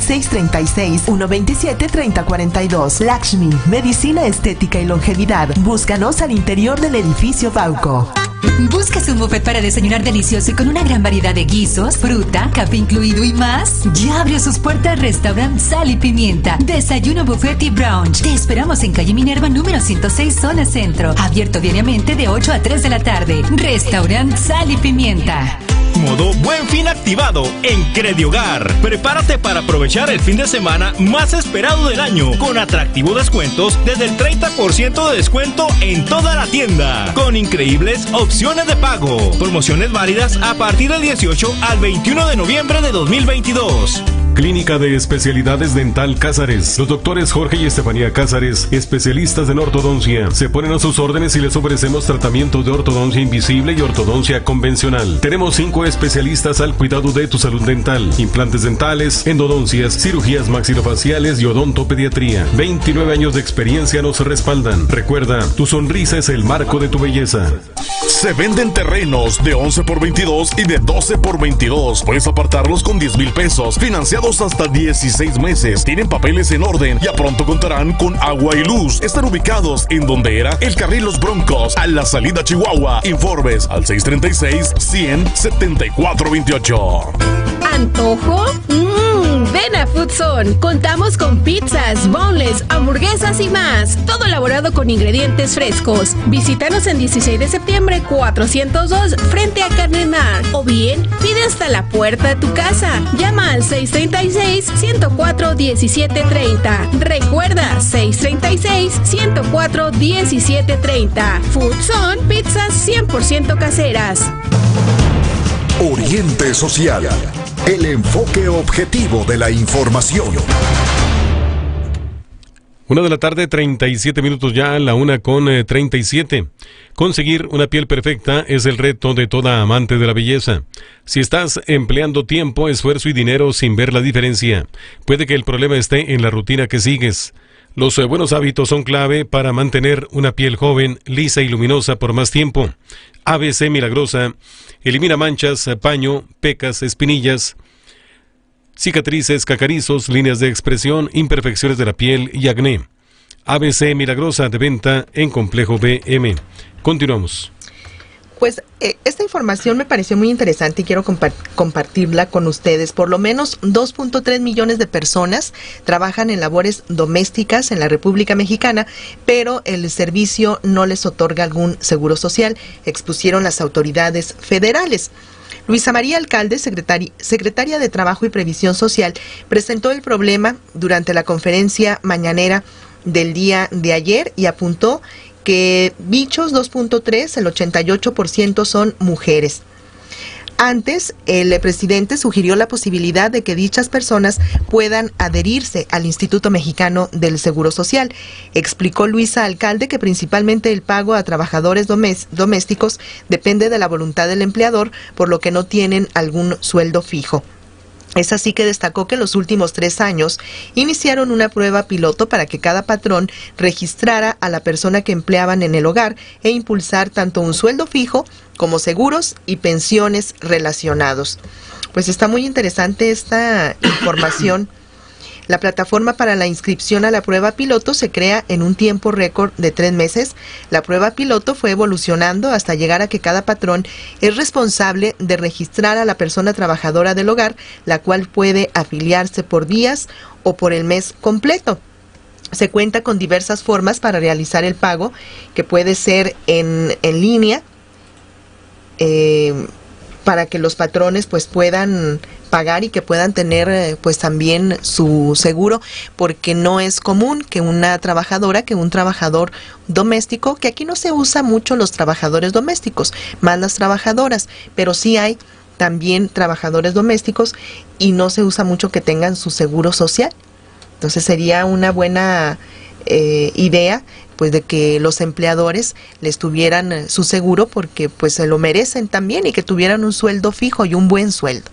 636-127-3042. Lakshmi, Medicina Estética y Longevidad. Búscanos al interior del edificio Bauco. ¿Buscas un buffet para desayunar delicioso y con una gran variedad de guisos, fruta, café incluido y más? Ya abrió sus puertas Restaurant Sal y Pimienta. Desayuno, buffet y brunch. Te esperamos en calle Minerva número 106, zona centro. Abierto diariamente de 8 a 3 de la tarde. Restaurant Sal y Pimienta. Modo Buen Fin activado en Crediogar. Prepárate para aprovechar el fin de semana más esperado del año, con atractivos descuentos desde el 30% de descuento en toda la tienda, con increíbles opciones de pago. Promociones válidas a partir del 18 al 21 de noviembre de 2022. Clínica de Especialidades Dental Cázares. Los doctores Jorge y Estefanía Cázares, especialistas en ortodoncia, se ponen a sus órdenes y les ofrecemos tratamientos de ortodoncia invisible y ortodoncia convencional. Tenemos 5 especialistas al cuidado de tu salud dental: implantes dentales, endodoncias, cirugías maxilofaciales y odontopediatría. 29 años de experiencia nos respaldan. Recuerda, tu sonrisa es el marco de tu belleza. Se venden terrenos de 11 por 22 y de 12 por 22. Puedes apartarlos con 10,000 pesos, financiados hasta 16 meses. Tienen papeles en orden. Ya pronto contarán con agua y luz. Están ubicados en donde era el carril Los Broncos, a la salida Chihuahua. Informes al 636-100-7428. ¿Antojo? Ven a Food Zone. Contamos con pizzas, boneless, hamburguesas y más. Todo elaborado con ingredientes frescos. Visítanos en 16 de septiembre 402 frente a Carnenar. O bien, pide hasta la puerta de tu casa. Llama al 636-104-1730. Recuerda, 636-104-1730. Food Zone, pizzas 100% caseras. Oriente Social, el enfoque objetivo de la información. 1 de la tarde, 37 minutos ya, la 1:37. Conseguir una piel perfecta es el reto de toda amante de la belleza. Si estás empleando tiempo, esfuerzo y dinero sin ver la diferencia, puede que el problema esté en la rutina que sigues. Los buenos hábitos son clave para mantener una piel joven, lisa y luminosa por más tiempo. ABC Milagrosa elimina manchas, paño, pecas, espinillas, cicatrices, cacarizos, líneas de expresión, imperfecciones de la piel y acné. ABC Milagrosa, de venta en Complejo BM. Continuamos. Pues esta información me pareció muy interesante y quiero compartirla con ustedes. Por lo menos 2.3 millones de personas trabajan en labores domésticas en la República Mexicana, pero el servicio no les otorga algún seguro social, expusieron las autoridades federales. Luisa María Alcalde, secretaria de Trabajo y Previsión Social, presentó el problema durante la conferencia mañanera del día de ayer y apuntó que dichos 2.3, el 88% son mujeres. Antes, el presidente sugirió la posibilidad de que dichas personas puedan adherirse al Instituto Mexicano del Seguro Social. Explicó Luisa Alcalde que principalmente el pago a trabajadores domésticos depende de la voluntad del empleador, por lo que no tienen algún sueldo fijo. Es así que destacó que en los últimos 3 años iniciaron una prueba piloto para que cada patrón registrara a la persona que empleaban en el hogar e impulsar tanto un sueldo fijo como seguros y pensiones relacionados. Pues está muy interesante esta información. La plataforma para la inscripción a la prueba piloto se crea en un tiempo récord de 3 meses. La prueba piloto fue evolucionando hasta llegar a que cada patrón es responsable de registrar a la persona trabajadora del hogar, la cual puede afiliarse por días o por el mes completo. Se cuenta con diversas formas para realizar el pago, que puede ser en línea, para que los patrones pues puedan pagar y que puedan tener pues también su seguro, porque no es común que un trabajador doméstico, que aquí no se usa mucho los trabajadores domésticos, más las trabajadoras, pero sí hay también trabajadores domésticos y no se usa mucho que tengan su seguro social. Entonces sería una buena idea pues de que los empleadores les tuvieran su seguro, porque pues se lo merecen también, y que tuvieran un sueldo fijo y un buen sueldo.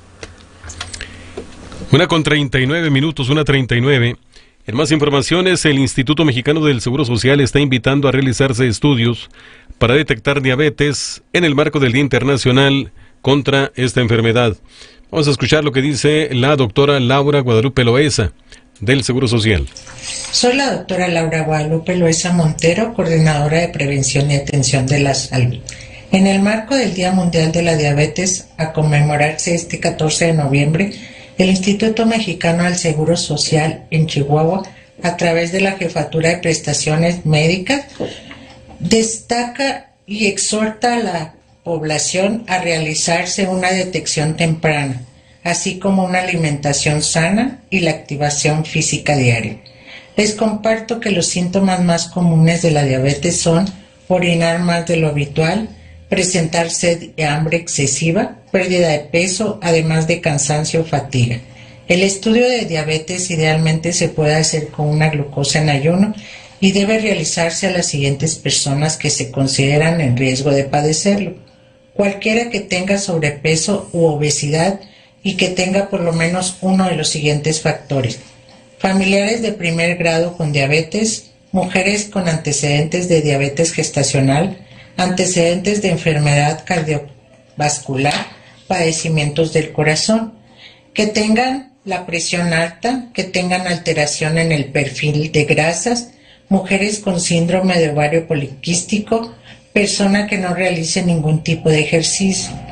1:39 minutos, 1:39. En más informaciones, el Instituto Mexicano del Seguro Social está invitando a realizarse estudios para detectar diabetes en el marco del Día Internacional contra esta enfermedad. Vamos a escuchar lo que dice la doctora Laura Guadalupe Loesa, del Seguro Social. Soy la doctora Laura Guadalupe Loesa Montero, coordinadora de Prevención y Atención de la Salud. En el marco del Día Mundial de la Diabetes, a conmemorarse este 14 de noviembre, el Instituto Mexicano del Seguro Social en Chihuahua, a través de la Jefatura de Prestaciones Médicas, destaca y exhorta a la población a realizarse una detección temprana, así como una alimentación sana y la activación física diaria. Les comparto que los síntomas más comunes de la diabetes son orinar más de lo habitual, presentar sed y hambre excesiva, pérdida de peso, además de cansancio o fatiga. El estudio de diabetes idealmente se puede hacer con una glucosa en ayuno y debe realizarse a las siguientes personas que se consideran en riesgo de padecerlo. Cualquiera que tenga sobrepeso u obesidad y que tenga por lo menos uno de los siguientes factores: familiares de primer grado con diabetes, mujeres con antecedentes de diabetes gestacional, antecedentes de enfermedad cardiovascular, padecimientos del corazón, que tengan la presión alta, que tengan alteración en el perfil de grasas, mujeres con síndrome de ovario poliquístico, persona que no realice ningún tipo de ejercicio.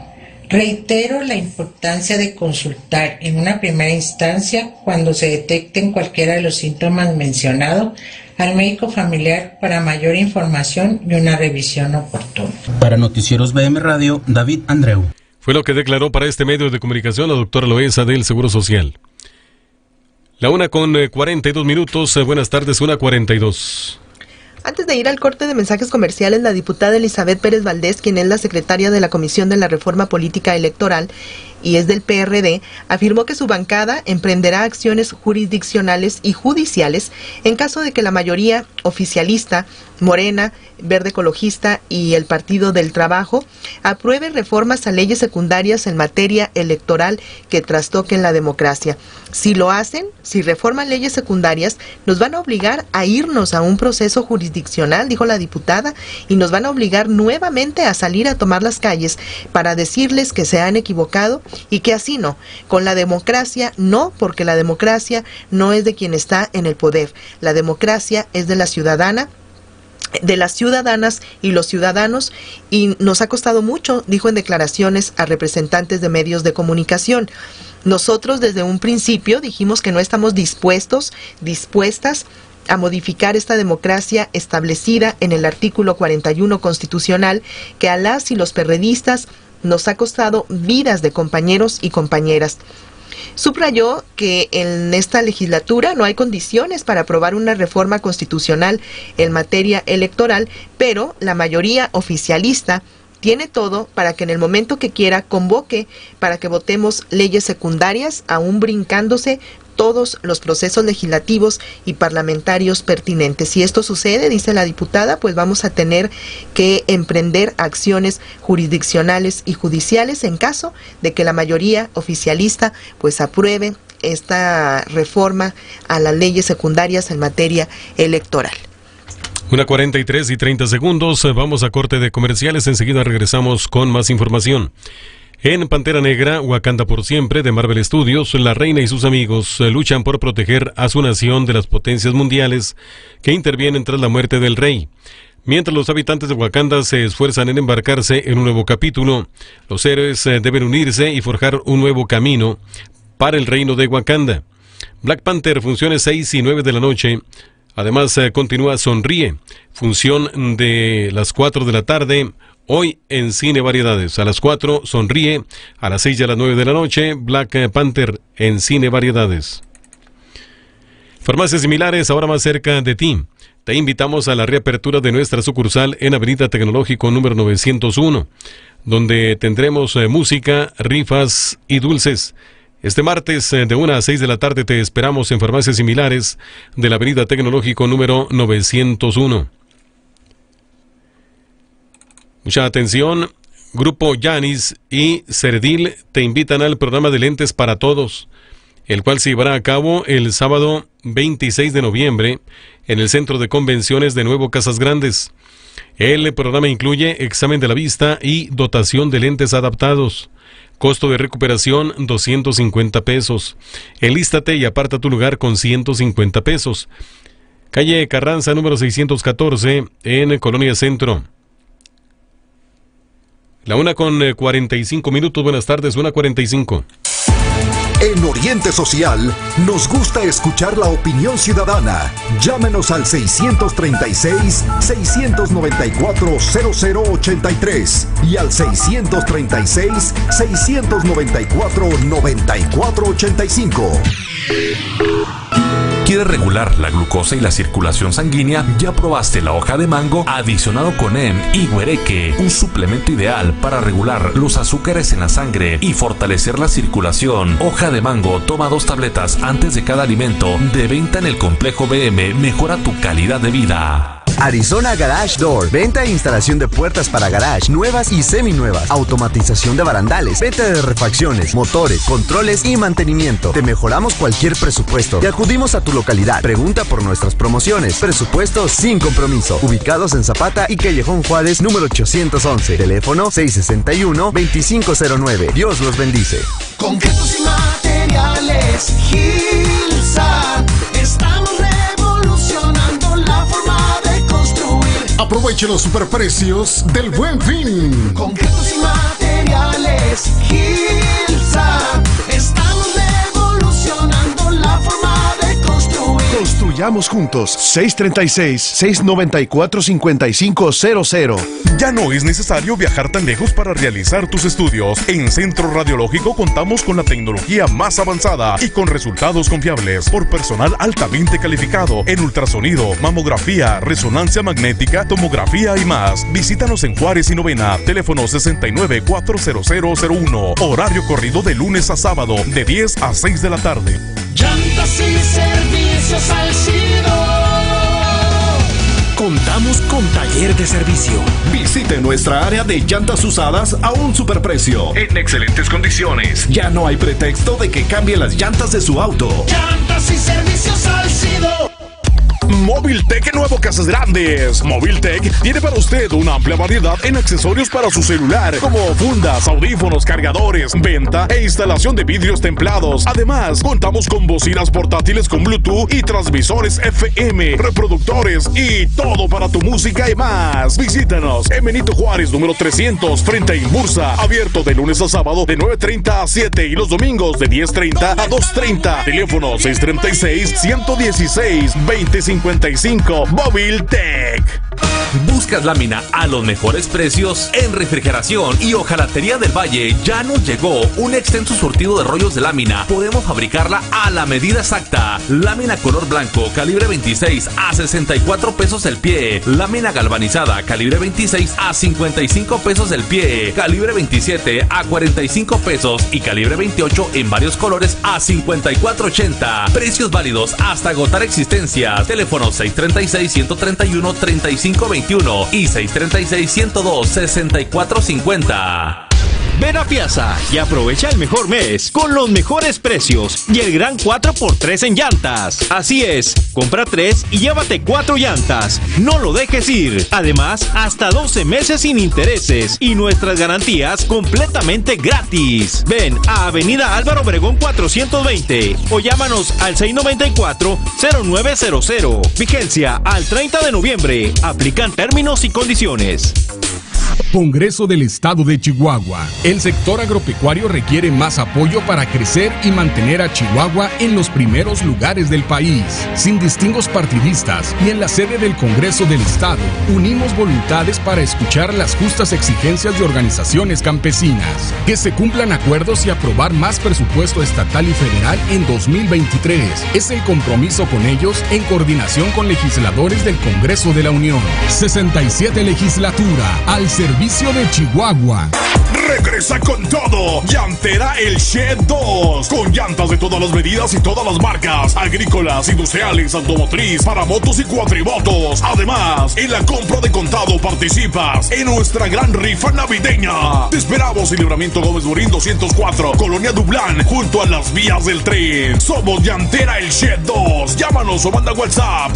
Reitero la importancia de consultar en una primera instancia, cuando se detecten cualquiera de los síntomas mencionados, al médico familiar para mayor información y una revisión oportuna. Para Noticieros BM Radio, David Andreu. Fue lo que declaró para este medio de comunicación la doctora Loesa del Seguro Social. La 1:42. Buenas tardes, 1:42. Antes de ir al corte de mensajes comerciales, la diputada Elizabeth Pérez Valdés, quien es la secretaria de la Comisión de la Reforma Política Electoral y es del PRD, afirmó que su bancada emprenderá acciones jurisdiccionales y judiciales en caso de que la mayoría oficialista, Morena, Verde Ecologista y el Partido del Trabajo apruebe reformas a leyes secundarias en materia electoral que trastoquen la democracia. Si lo hacen, si reforman leyes secundarias, nos van a obligar a irnos a un proceso jurisdiccional, dijo la diputada, y nos van a obligar nuevamente a salir a tomar las calles para decirles que se han equivocado y que así no. Con la democracia no, porque la democracia no es de quien está en el poder. La democracia es de la ciudadana, de las ciudadanas y los ciudadanos, y nos ha costado mucho, dijo en declaraciones a representantes de medios de comunicación. Nosotros desde un principio dijimos que no estamos dispuestas a modificar esta democracia establecida en el artículo 41 constitucional, que a las y los perredistas nos ha costado vidas de compañeros y compañeras. Subrayó que en esta legislatura no hay condiciones para aprobar una reforma constitucional en materia electoral, pero la mayoría oficialista tiene todo para que en el momento que quiera convoque para que votemos leyes secundarias, aún brincándose todos los procesos legislativos y parlamentarios pertinentes. Si esto sucede, dice la diputada, pues vamos a tener que emprender acciones jurisdiccionales y judiciales en caso de que la mayoría oficialista pues apruebe esta reforma a las leyes secundarias en materia electoral. 1:43. Vamos a corte de comerciales. Enseguida regresamos con más información. En Pantera Negra, Wakanda por siempre, de Marvel Studios, la reina y sus amigos luchan por proteger a su nación de las potencias mundiales que intervienen tras la muerte del rey. Mientras los habitantes de Wakanda se esfuerzan en embarcarse en un nuevo capítulo, los héroes deben unirse y forjar un nuevo camino para el reino de Wakanda. Black Panther, funciones 6 y 9 de la noche. Además, continúa Sonríe, función de las 4 de la tarde, hoy en Cine Variedades. A las 4, Sonríe, a las 6 y a las 9 de la noche, Black Panther en Cine Variedades. Farmacias similares, ahora más cerca de ti. Te invitamos a la reapertura de nuestra sucursal en Avenida Tecnológico número 901, donde tendremos música, rifas y dulces. Este martes de 1 a 6 de la tarde te esperamos en Farmacias Similares de la Avenida Tecnológico número 901. Mucha atención, Grupo Yanis y Cerdil te invitan al programa de Lentes para Todos, el cual se llevará a cabo el sábado 26 de noviembre en el Centro de Convenciones de Nuevo Casas Grandes. El programa incluye examen de la vista y dotación de lentes adaptados. Costo de recuperación, 250 pesos. Enlístate y aparta tu lugar con 150 pesos. Calle Carranza, número 614, en Colonia Centro. La 1:45. Buenas tardes, 1:45. En Oriente Social, nos gusta escuchar la opinión ciudadana. Llámenos al 636-694-0083 y al 636-694-9485. ¿Quieres regular la glucosa y la circulación sanguínea? ¿Ya probaste la hoja de mango adicionado con EM y huereque? Un suplemento ideal para regular los azúcares en la sangre y fortalecer la circulación. Hoja de mango, toma 2 tabletas antes de cada alimento. De venta en el complejo BM, mejora tu calidad de vida. Arizona Garage Door, venta e instalación de puertas para garage, nuevas y seminuevas, automatización de barandales, venta de refacciones, motores, controles y mantenimiento. Te mejoramos cualquier presupuesto y acudimos a tu localidad. Pregunta por nuestras promociones. Presupuestos sin compromiso. Ubicados en Zapata y Callejón Juárez, número 811. Teléfono 661-2509. Dios los bendice. Concretos y materiales, Gilsa. Estamos revolucionando la forma de construir. Aproveche los superprecios del Buen Fin. Concretos y materiales, materiales, Gilsa. Estamos revolucionando la forma de construir. Construyamos juntos. 636-694-5500. Ya no es necesario viajar tan lejos para realizar tus estudios. En Centro Radiológico contamos con la tecnología más avanzada y con resultados confiables por personal altamente calificado en ultrasonido, mamografía, resonancia magnética, tomografía y más. Visítanos en Juárez y Novena, teléfono 69-40001, horario corrido de lunes a sábado de 10 a 6 de la tarde. Llantas y servicios Alcido. Contamos con taller de servicio. Visite nuestra área de llantas usadas a un superprecio, en excelentes condiciones. Ya no hay pretexto de que cambie las llantas de su auto. Llantas y servicios Alcido. Moviltec Nuevo Casas Grandes. Moviltec tiene para usted una amplia variedad en accesorios para su celular, como fundas, audífonos, cargadores, venta e instalación de vidrios templados. Además, contamos con bocinas portátiles con Bluetooth y transmisores FM, reproductores y todo para tu música y más. Visítanos en Benito Juárez, número 300, frente a Inbursa. Abierto de lunes a sábado de 9:30 a 7 y los domingos de 10:30 a 2:30. Teléfono 636-116-2055. Moviltec. ¿Buscas lámina a los mejores precios? En Refrigeración y Hojalatería del Valle ya nos llegó un extenso surtido de rollos de lámina. Podemos fabricarla a la medida exacta. Lámina color blanco, calibre 26 a 64 pesos el pie. Lámina galvanizada, calibre 26 a 55 pesos el pie. Calibre 27 a 45 pesos y calibre 28 en varios colores a 54.80. Precios válidos hasta agotar existencias. Teléfono 636-131-3521 y 636-102-6450. Ven a Piazza y aprovecha el mejor mes con los mejores precios y el gran 4x3 en llantas. Así es, compra 3 y llévate 4 llantas. No lo dejes ir. Además, hasta 12 meses sin intereses y nuestras garantías completamente gratis. Ven a Avenida Álvaro Obregón 420 o llámanos al 694-0900. Vigencia al 30 de noviembre. Aplican términos y condiciones. Congreso del Estado de Chihuahua. El sector agropecuario requiere más apoyo para crecer y mantener a Chihuahua en los primeros lugares del país. Sin distingos partidistas y en la sede del Congreso del Estado, unimos voluntades para escuchar las justas exigencias de organizaciones campesinas, que se cumplan acuerdos y aprobar más presupuesto estatal y federal en 2023. Es el compromiso con ellos en coordinación con legisladores del Congreso de la Unión. 67 legislatura al servicio de Chihuahua. Regresa con todo. Llantera El Shed 2. Con llantas de todas las medidas y todas las marcas. Agrícolas, industriales, automotriz, para motos y cuatrimotos. Además, en la compra de contado participas en nuestra gran rifa navideña. Te esperamos en Libramiento Gómez Morín 204, Colonia Dublán, junto a las vías del tren. Somos Llantera El Shed 2. Llámanos o manda WhatsApp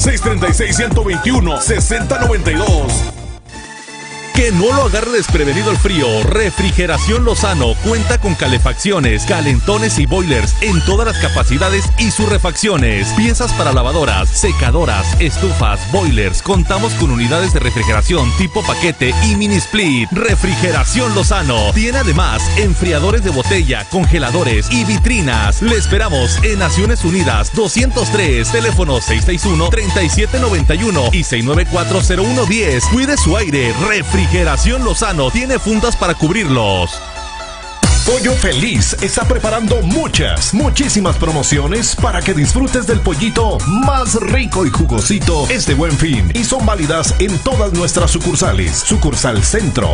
636-121-6092. Que no lo agarre desprevenido el frío. Refrigeración Lozano cuenta con calefacciones, calentones y boilers en todas las capacidades y sus refacciones. Piezas para lavadoras, secadoras, estufas, boilers. Contamos con unidades de refrigeración tipo paquete y mini split. Refrigeración Lozano tiene además enfriadores de botella, congeladores y vitrinas. Le esperamos en Naciones Unidas 203, teléfono 661-3791 y 694-0110. Cuide su aire. Refrigeración Lozano tiene fundas para cubrirlos. Pollo Feliz está preparando muchísimas promociones para que disfrutes del pollito más rico y jugosito este Buen Fin, y son válidas en todas nuestras sucursales. Sucursal Centro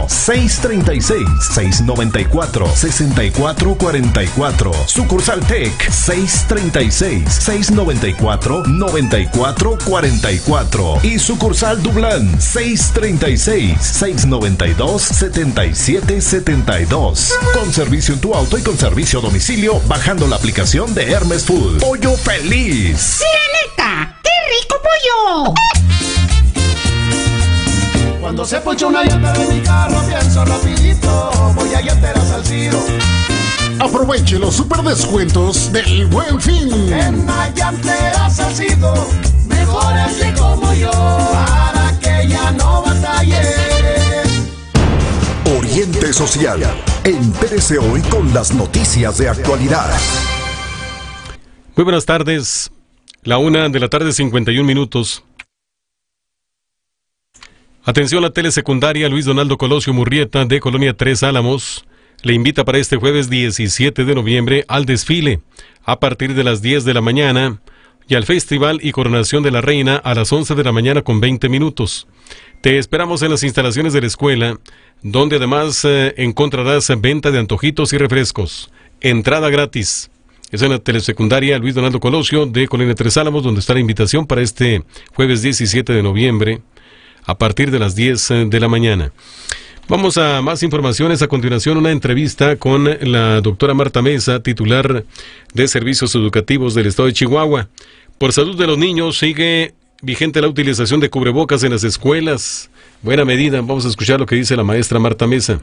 636-694-6444. Sucursal Tec 636-694-9444 y sucursal Dublán 636-692-7772. Con servicio en tu auto y con servicio a domicilio bajando la aplicación de Hermes Food. Pollo Feliz. ¡Sí, neta! ¡Qué rico pollo! Cuando se poncha una llanta de mi carro pienso rapidito, voy a Llanteras Alcido. Aproveche los super descuentos del Buen Fin. En la Llanteras Alcido, mejor hazle como yo, para que ya no batalle. Oriente Social, Entérese hoy con las noticias de actualidad. Muy buenas tardes. La 1:51 p.m. Atención, la telesecundaria Luis Donaldo Colosio Murrieta de Colonia Tres Álamos le invita para este jueves 17 de noviembre al desfile a partir de las 10 de la mañana y al Festival y Coronación de la Reina a las 11 de la mañana con 20 minutos. Te esperamos en las instalaciones de la escuela, donde además encontrarás venta de antojitos y refrescos. Entrada gratis. Es en la telesecundaria Luis Donaldo Colosio de Colonia Tres Álamos, donde está la invitación para este jueves 17 de noviembre a partir de las 10 de la mañana. Vamos a más informaciones. A continuación, una entrevista con la doctora Marta Mesa, titular de Servicios Educativos del Estado de Chihuahua. Por salud de los niños, sigue vigente la utilización de cubrebocas en las escuelas. Buena medida. Vamos a escuchar lo que dice la maestra Marta Mesa.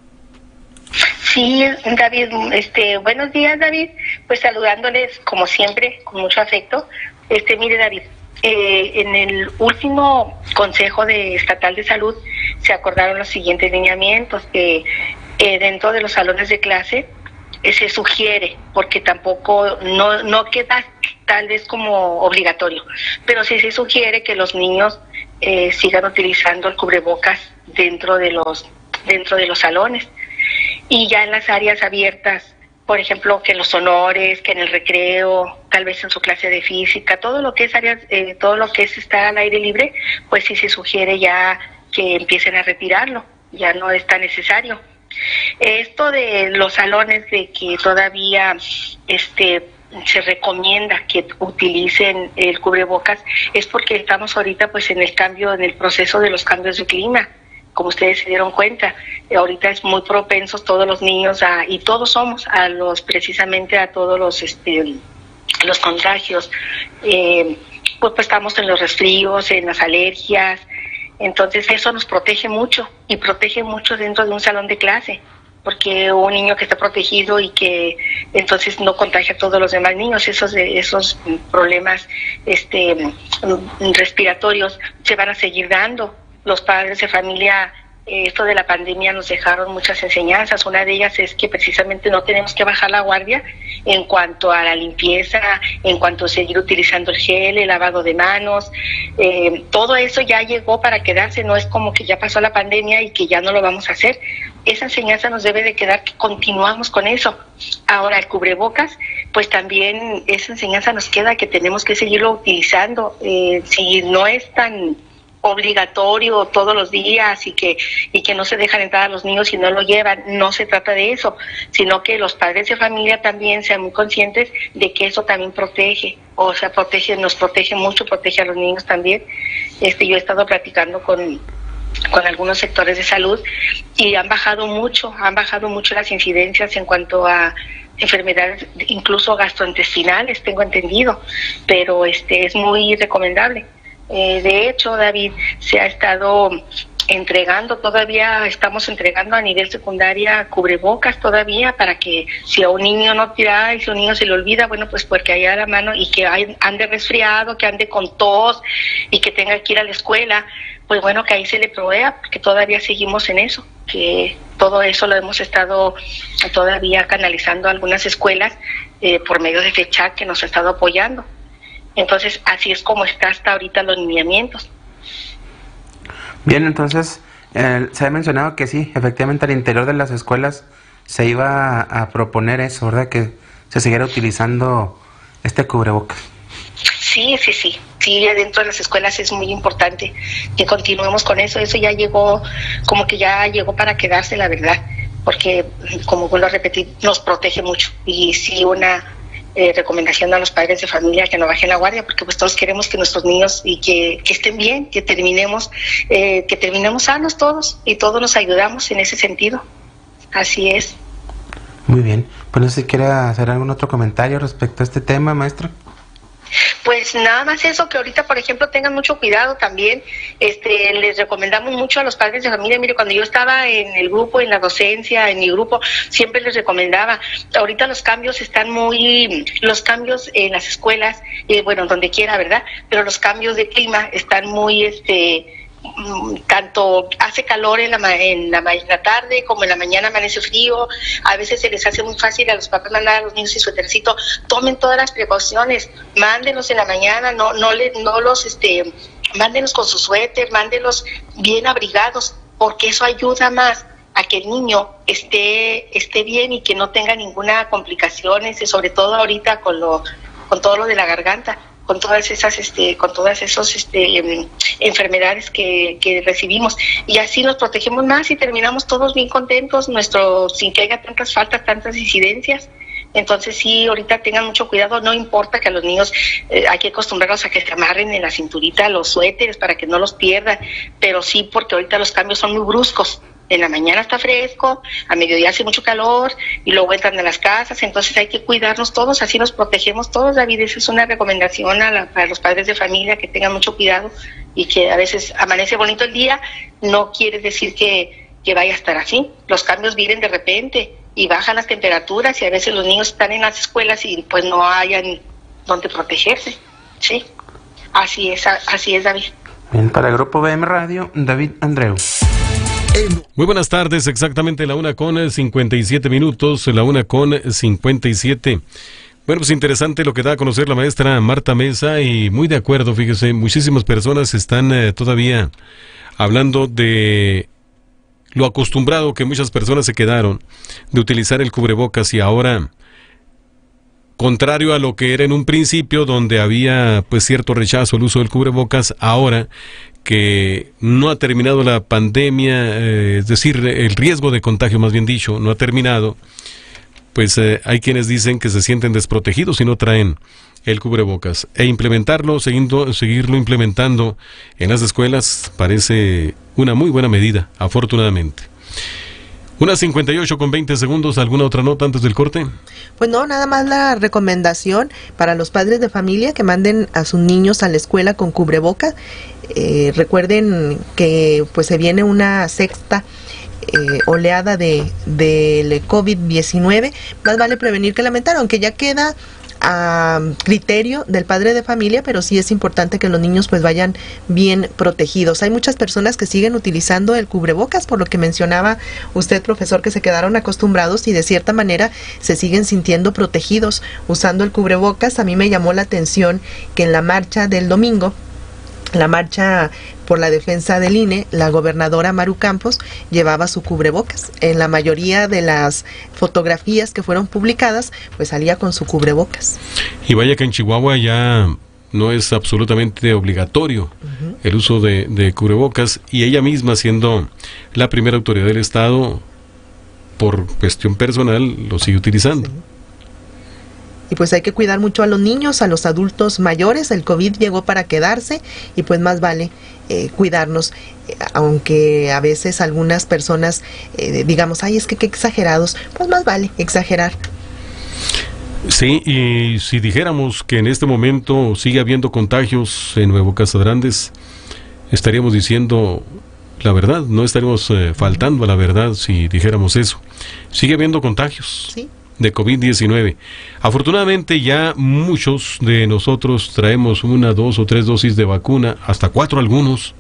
Sí, David, buenos días, David. Pues saludándoles, como siempre, con mucho afecto. Mire, David, en el último Consejo Estatal de Salud se acordaron los siguientes lineamientos, que dentro de los salones de clase se sugiere, porque tampoco no queda tal vez como obligatorio, pero sí se sugiere que los niños sigan utilizando el cubrebocas dentro de los salones, y ya en las áreas abiertas, por ejemplo, que en los honores, que en el recreo, tal vez en su clase de física, todo lo que es áreas, todo lo que es estar al aire libre, pues sí se sugiere ya que empiecen a retirarlo, ya no es tan necesario. Esto de los salones, de que todavía se recomienda que utilicen el cubrebocas, es porque estamos ahorita pues en el proceso de los cambios de clima. Como ustedes se dieron cuenta, ahorita es muy propensos todos los niños y todos somos precisamente a todos los contagios. Pues estamos en los resfríos, en las alergias. Entonces eso nos protege mucho, y protege mucho dentro de un salón de clase, porque un niño que está protegido y que entonces no contagia a todos los demás niños, esos problemas respiratorios se van a seguir dando. Los padres de familia, esto de la pandemia nos dejaron muchas enseñanzas. Una de ellas es que precisamente no tenemos que bajar la guardia en cuanto a la limpieza, en cuanto a seguir utilizando el gel, el lavado de manos. Todo eso ya llegó para quedarse, no es como que ya pasó la pandemia y que ya no lo vamos a hacer. Esa enseñanza nos debe de quedar, que continuamos con eso. Ahora, el cubrebocas, pues también esa enseñanza nos queda, que tenemos que seguirlo utilizando. Si no es tan obligatorio todos los días y que no se dejan entrar a los niños si no lo llevan, no se trata de eso, sino que los padres de familia también sean muy conscientes de que eso también protege, o sea, nos protege mucho, protege a los niños también. Yo he estado platicando con algunos sectores de salud y han bajado mucho las incidencias en cuanto a enfermedades, incluso gastrointestinales, tengo entendido, pero es muy recomendable. De hecho, David, se ha estado entregando, todavía estamos entregando a nivel secundaria cubrebocas todavía, para que si a un niño no tira y si a un niño se le olvida, bueno, pues porque haya a la mano, y que ande resfriado, que ande con tos y que tenga que ir a la escuela, pues bueno, que ahí se le provea, porque todavía seguimos en eso, que todo eso lo hemos estado todavía canalizando a algunas escuelas por medio de FECHAC, que nos ha estado apoyando. Entonces, así es como está hasta ahorita los lineamientos. Bien, entonces, se ha mencionado que sí, efectivamente al interior de las escuelas se iba a proponer eso, ¿verdad? Que se siguiera utilizando este cubrebocas. Sí, dentro de las escuelas es muy importante que continuemos con eso. Eso ya llegó, como que ya llegó para quedarse, la verdad, porque, como vuelvo a repetir, nos protege mucho. Y sí, una recomendación a los padres de familia, que no bajen la guardia, porque pues todos queremos que nuestros niños y que estén bien, que terminemos sanos todos, y todos nos ayudamos en ese sentido. Así es. Muy bien, pues no sé si quiere hacer algún otro comentario respecto a este tema, maestra. Pues nada más eso, que ahorita, por ejemplo, tengan mucho cuidado también. Les recomendamos mucho a los padres de familia. Mire, cuando yo estaba en el grupo, en la docencia, en mi grupo, siempre les recomendaba. Ahorita los cambios en las escuelas, bueno, donde quiera, ¿verdad? Pero los cambios de clima están muy tanto hace calor en la tarde como en la mañana amanece frío. A veces se les hace muy fácil a los papás mandar a los niños sin suétercito. Tomen todas las precauciones, mándenlos en la mañana, mándenlos con su suéter, mándenlos bien abrigados, porque eso ayuda más a que el niño esté bien y que no tenga ninguna complicación, sobre todo ahorita con todo lo de la garganta, con todas esas enfermedades que recibimos, y así nos protegemos más y terminamos todos bien contentos, sin que haya tantas faltas, tantas incidencias. Entonces sí, ahorita tengan mucho cuidado, no importa que a los niños hay que acostumbrarlos a que se amarren en la cinturita los suéteres para que no los pierdan, pero sí, porque ahorita los cambios son muy bruscos. En la mañana está fresco, a mediodía hace mucho calor y luego entran a las casas, entonces hay que cuidarnos todos, así nos protegemos todos, David. Esa es una recomendación para los padres de familia, que tengan mucho cuidado, y que a veces amanece bonito el día, no quiere decir que vaya a estar así. Los cambios vienen de repente y bajan las temperaturas, y a veces los niños están en las escuelas y pues no hayan donde protegerse, ¿sí? Así es, David. Bien, para el Grupo BM Radio, David Andreu. Muy buenas tardes, exactamente la 1:57, la 1:57. Bueno, pues interesante lo que da a conocer la maestra Marta Mesa, y muy de acuerdo, fíjese, muchísimas personas están todavía hablando de lo acostumbrado que muchas personas se quedaron de utilizar el cubrebocas, y ahora, contrario a lo que era en un principio, donde había pues cierto rechazo al uso del cubrebocas, ahora que no ha terminado la pandemia, es decir, el riesgo de contagio, más bien dicho, no ha terminado, pues hay quienes dicen que se sienten desprotegidos si no traen el cubrebocas, e seguirlo implementando en las escuelas parece una muy buena medida, afortunadamente. 1:58:20, ¿alguna otra nota antes del corte? Pues no, nada más la recomendación para los padres de familia que manden a sus niños a la escuela con cubrebocas. Recuerden que pues se viene una sexta oleada de COVID-19, más vale prevenir que lamentar, aunque ya queda a criterio del padre de familia, pero sí es importante que los niños pues vayan bien protegidos. Hay muchas personas que siguen utilizando el cubrebocas, por lo que mencionaba usted, profesor, que se quedaron acostumbrados y de cierta manera se siguen sintiendo protegidos usando el cubrebocas. A mí me llamó la atención que en la marcha del domingo, la marcha por la defensa del INE, la gobernadora Maru Campos llevaba su cubrebocas. En la mayoría de las fotografías que fueron publicadas, pues salía con su cubrebocas. Y vaya que en Chihuahua ya no es absolutamente obligatorio el uso de cubrebocas, y ella misma, siendo la primera autoridad del Estado, por cuestión personal, lo sigue utilizando. Sí. Y pues hay que cuidar mucho a los niños, a los adultos mayores. El COVID llegó para quedarse y pues más vale cuidarnos, aunque a veces algunas personas digamos, ay, es que qué exagerados, pues más vale exagerar. Sí, y si dijéramos que en este momento sigue habiendo contagios en Nuevo Casas Grandes, estaríamos diciendo la verdad, no estaríamos faltando a la verdad si dijéramos eso. Sigue habiendo contagios. Sí. De COVID-19. Afortunadamente ya muchos de nosotros traemos 1, 2 o 3 dosis de vacuna, hasta 4 algunos.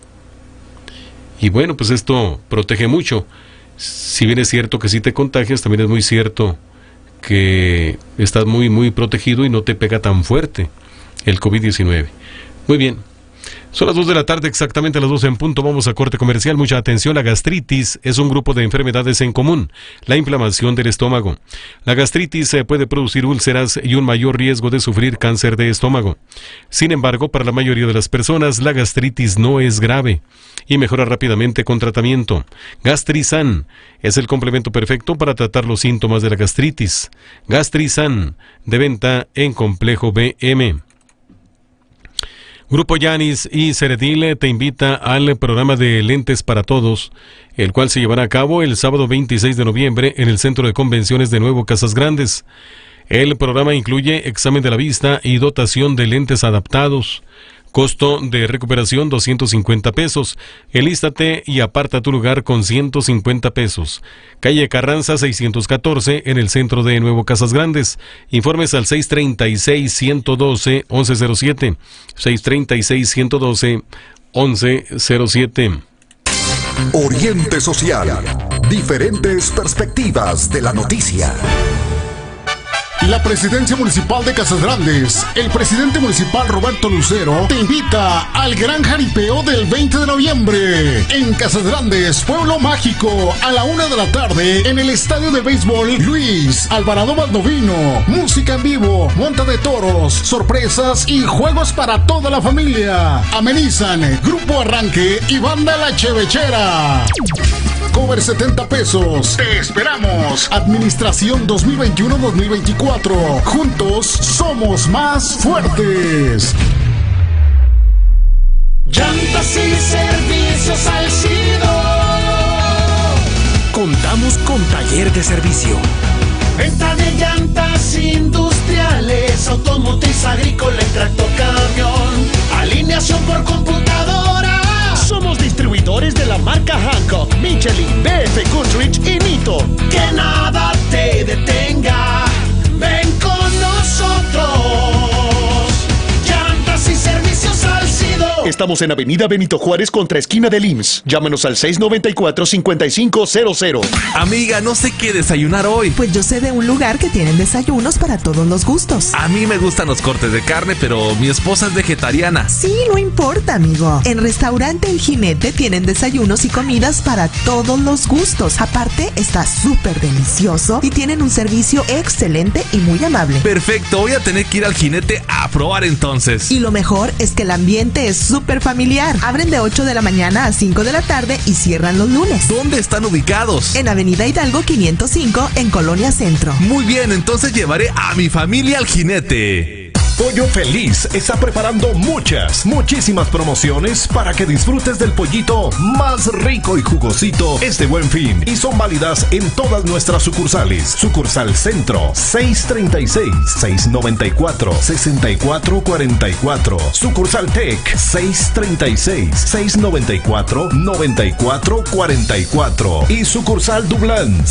Y bueno, pues esto protege mucho. Si bien es cierto que si te contagias, también es muy cierto que estás muy, muy protegido y no te pega tan fuerte el COVID-19. Muy bien. Son las 2 de la tarde, exactamente a las 12 en punto. Vamos a corte comercial. Mucha atención. La gastritis es un grupo de enfermedades en común. La inflamación del estómago. La gastritis puede producir úlceras y un mayor riesgo de sufrir cáncer de estómago. Sin embargo, para la mayoría de las personas, la gastritis no es grave y mejora rápidamente con tratamiento. Gastrisan es el complemento perfecto para tratar los síntomas de la gastritis. Gastrisan, de venta en Complejo BM. Grupo Yanis y Ceredil te invita al programa de Lentes para Todos, el cual se llevará a cabo el sábado 26 de noviembre en el Centro de Convenciones de Nuevo Casas Grandes. El programa incluye examen de la vista y dotación de lentes adaptados. Costo de recuperación 250 pesos. Enlístate y aparta tu lugar con 150 pesos. Calle Carranza 614 en el centro de Nuevo Casas Grandes. Informes al 636-112-1107. 1107. Oriente Social. Diferentes perspectivas de la noticia. La Presidencia Municipal de Casas Grandes, el presidente municipal Roberto Lucero, te invita al gran jaripeo del 20 de noviembre en Casas Grandes, Pueblo Mágico, a la 1 de la tarde en el estadio de béisbol Luis Alvarado Baldovino. Música en vivo, monta de toros, sorpresas y juegos para toda la familia. Amenizan Grupo Arranque y Banda La Chevechera. Cover 70 pesos. Te esperamos. Administración 2021-2024. Juntos somos más fuertes. Llantas y servicios Salcido. Contamos con taller de servicio. Venta de llantas industriales, automotriz, agrícola y tractor camión. Alineación por computadora. Somos distribuidores de la marca Hancock, Michelin, BF Goodrich y Nito. Que nada te detenga. Ven con nosotros. Llantas y servicios Salcido. Estamos en Avenida Benito Juárez contra esquina del IMSS. Llámanos al 694-5500. Amiga, no sé qué desayunar hoy. Pues yo sé de un lugar que tienen desayunos para todos los gustos. A mí me gustan los cortes de carne, pero mi esposa es vegetariana. Sí, no importa, amigo. En Restaurante El Jinete tienen desayunos y comidas para todos los gustos. Aparte, está súper delicioso y tienen un servicio excelente y muy amable. Perfecto, voy a tener que ir al Jinete a probar entonces. Y lo mejor es que el ambiente es súper familiar. Abren de 8 de la mañana a 5 de la tarde y cierran los lunes. ¿Dónde están ubicados? En Avenida Hidalgo 505, en Colonia Centro. Muy bien, entonces llevaré a mi familia al Jinete. Pollo Feliz está preparando muchísimas promociones para que disfrutes del pollito más rico y jugosito este Buen Fin, y son válidas en todas nuestras sucursales. Sucursal Centro 636-694-6444. Sucursal Tec 636-694-9444 y sucursal Dublán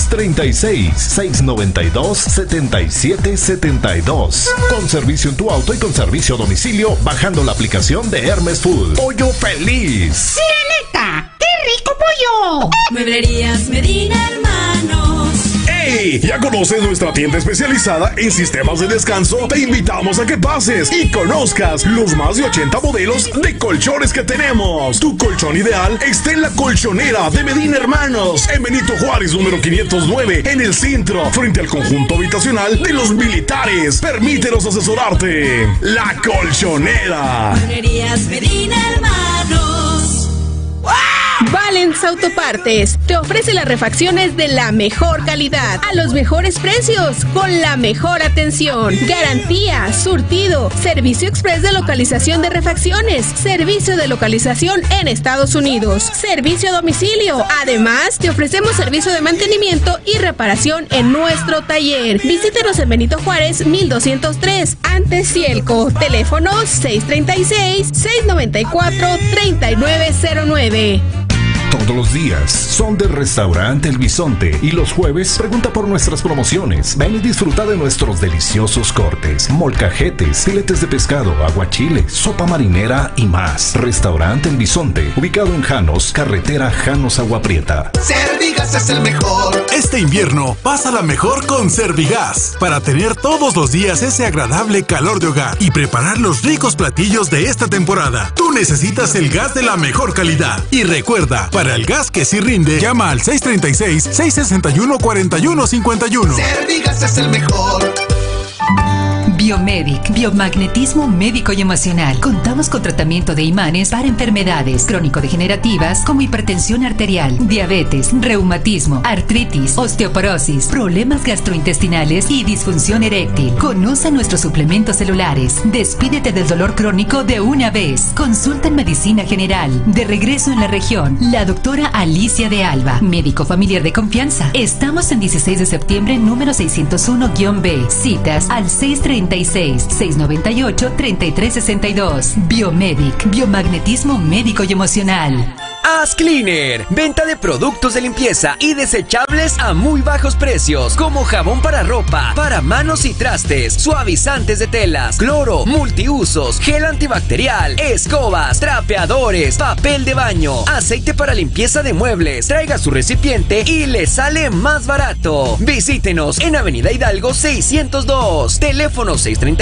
636-692-7772. Con servicio en tu auto y con servicio a domicilio bajando la aplicación de Hermes Food. Pollo Feliz. ¡Sirenita! ¡Qué rico pollo! Mueblerías Medina Hermanos. ¡Hey! ¿Ya conoces nuestra tienda especializada en sistemas de descanso? Te invitamos a que pases y conozcas los más de 80 modelos de colchones que tenemos. Tu colchón ideal está en la colchonera de Medina Hermanos, en Benito Juárez, número 509, en el centro, frente al conjunto habitacional de los militares. Permítenos asesorarte. La Colchonera. Mueblerías Medina Hermanos. Valens Autopartes te ofrece las refacciones de la mejor calidad, a los mejores precios, con la mejor atención, garantía, surtido, servicio express de localización de refacciones, servicio de localización en Estados Unidos, servicio a domicilio. Además, te ofrecemos servicio de mantenimiento y reparación en nuestro taller. Visítenos en Benito Juárez 1203, ante Cielco. Teléfono 636-694-3909. Todos los días son de Restaurante El Bisonte y los jueves pregunta por nuestras promociones. Ven y disfruta de nuestros deliciosos cortes, molcajetes, filetes de pescado, aguachile, sopa marinera y más. Restaurante El Bisonte, ubicado en Janos, carretera Janos Agua Prieta. Servigas es el mejor. Este invierno pásala mejor con Servigas para tener todos los días ese agradable calor de hogar y preparar los ricos platillos de esta temporada. Tú necesitas el gas de la mejor calidad. Y recuerda, para el gas que sí rinde, llama al 636-661-4151. Servigas es el mejor. Biomedic, biomagnetismo médico y emocional. Contamos con tratamiento de imanes para enfermedades crónico-degenerativas como hipertensión arterial, diabetes, reumatismo, artritis, osteoporosis, problemas gastrointestinales y disfunción eréctil. Conoce nuestros suplementos celulares. Despídete del dolor crónico de una vez. Consulta en Medicina General. De regreso en la región, la doctora Alicia de Alba, médico familiar de confianza. Estamos en 16 de septiembre, número 601-B. Citas al 636-698-3362. Biomedic, biomagnetismo médico y emocional. Haz Cleaner, venta de productos de limpieza y desechables a muy bajos precios, como jabón para ropa, para manos y trastes, suavizantes de telas, cloro, multiusos, gel antibacterial, escobas, trapeadores, papel de baño, aceite para limpieza de muebles. Traiga su recipiente y le sale más barato. Visítenos en Avenida Hidalgo 602, teléfono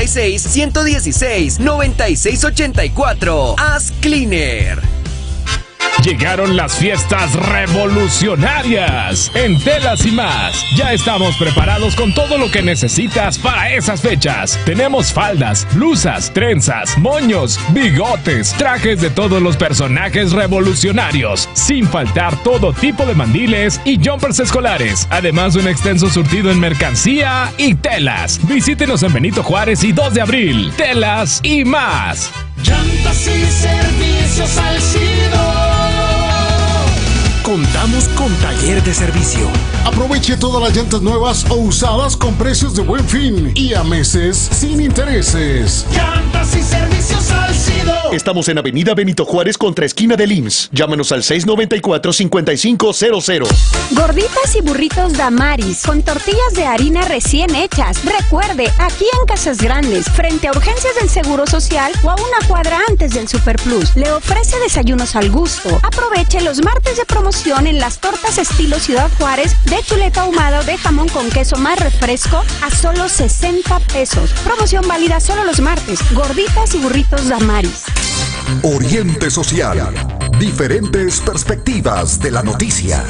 636-116-9684. Haz Cleaner. Llegaron las fiestas revolucionarias en Telas y Más. Ya estamos preparados con todo lo que necesitas para esas fechas. Tenemos faldas, blusas, trenzas, moños, bigotes, trajes de todos los personajes revolucionarios, sin faltar todo tipo de mandiles y jumpers escolares, además de un extenso surtido en mercancía y telas. Visítenos en Benito Juárez y 2 de abril. Telas y Más. Llantas y servicios Salcido. Contamos con taller de servicio. Aproveche todas las llantas nuevas o usadas con precios de Buen Fin y a meses sin intereses. Llantas y servicios Salcido. Estamos en Avenida Benito Juárez contra esquina del IMSS. Llámanos al 694-5500. Gorditas y burritos Damaris con tortillas de harina recién hechas. Recuerde, aquí en Casas Grandes, frente a Urgencias del Seguro Social o a una cuadra antes del Super Plus. Le ofrece desayunos al gusto. Aproveche los martes de promoción en las tortas estilo Ciudad Juárez de chuleta ahumada o de jamón con queso más refresco a solo 60 pesos. Promoción válida solo los martes. Gorditas y burritos Damaris. Oriente Social. Diferentes perspectivas de la noticia.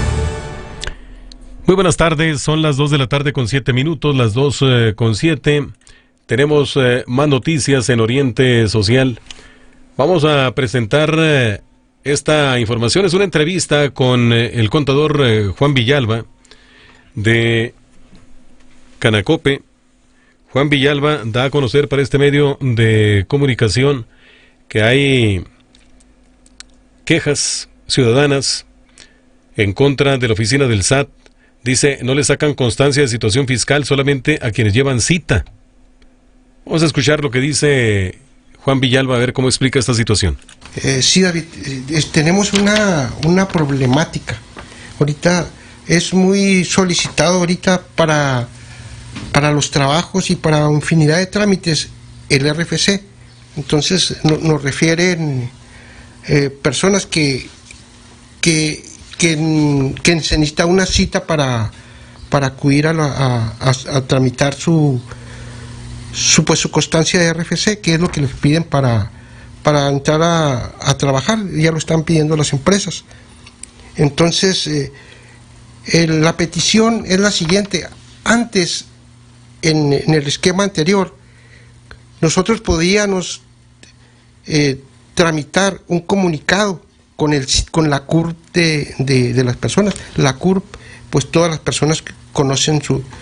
Muy buenas tardes, son las 2 de la tarde con 7 minutos, las 2:07. Tenemos más noticias en Oriente Social. Vamos a presentar esta información. Es una entrevista con el contador Juan Villalba de Canacope. Juan Villalba da a conocer para este medio de comunicación que hay quejas ciudadanas en contra de la oficina del SAT. Dice, no le sacan constancia de situación fiscal solamente a quienes llevan cita. Vamos a escuchar lo que dice Juan Villalba, a ver cómo explica esta situación. Sí, David, tenemos una problemática. Ahorita es muy solicitado ahorita para los trabajos y para infinidad de trámites el RFC. Entonces nos refieren personas que se necesita una cita para acudir a tramitar su constancia de RFC, que es lo que les piden para entrar a trabajar. Ya lo están pidiendo las empresas. Entonces la petición es la siguiente. Antes, en el esquema anterior, nosotros podíamos tramitar un comunicado con la CURP de las personas. La CURP, pues todas las personas conocen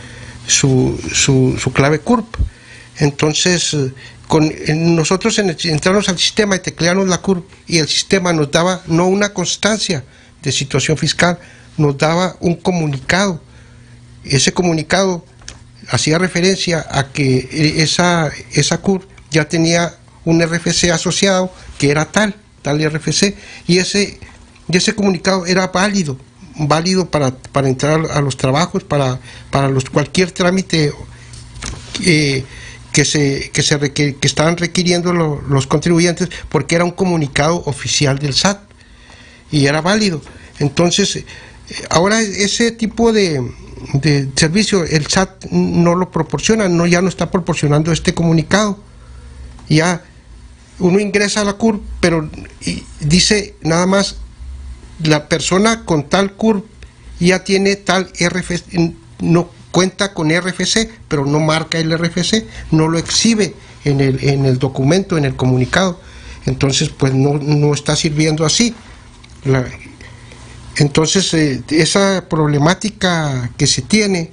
su clave CURP. Entonces, nosotros entramos al sistema y tecleamos la CURP y el sistema nos daba no una constancia de situación fiscal, nos daba un comunicado. Ese comunicado hacía referencia a que esa CURP ya tenía un RFC asociado que era tal RFC, y ese comunicado era válido para entrar a los trabajos, para cualquier trámite que estaban requiriendo los contribuyentes, porque era un comunicado oficial del SAT y era válido. Entonces, ahora ese tipo de servicio el SAT no lo proporciona, ya no está proporcionando este comunicado. Ya uno ingresa a la CURP, pero dice nada más, la persona con tal CURP ya tiene tal RFC, no cuenta con RFC, pero no marca el RFC, no lo exhibe en el documento, en el comunicado. Entonces, pues no está sirviendo así. Entonces, esa problemática que se tiene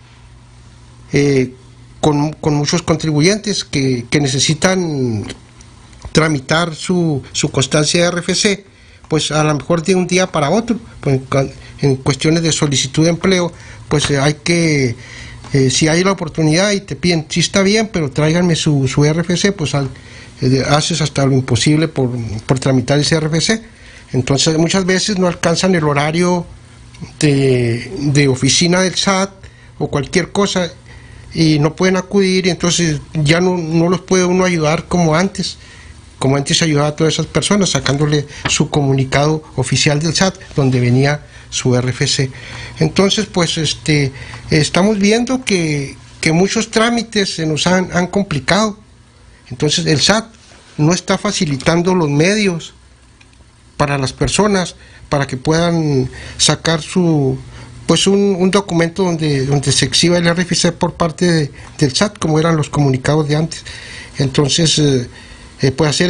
con muchos contribuyentes que necesitan tramitar su constancia de RFC, pues a lo mejor de un día para otro, pues, en cuestiones de solicitud de empleo, pues hay que, si hay la oportunidad y te piden, sí está bien, pero tráiganme su RFC, pues haces hasta lo imposible por tramitar ese RFC. Entonces muchas veces no alcanzan el horario de oficina del SAT o cualquier cosa y no pueden acudir, y entonces ya no los puede uno ayudar como antes ayudaba a todas esas personas sacándole su comunicado oficial del SAT donde venía su RFC. Entonces pues estamos viendo que muchos trámites se nos han complicado. Entonces el SAT no está facilitando los medios para las personas para que puedan sacar un documento donde se exhiba el RFC por parte del SAT, como eran los comunicados de antes. Entonces puede hacer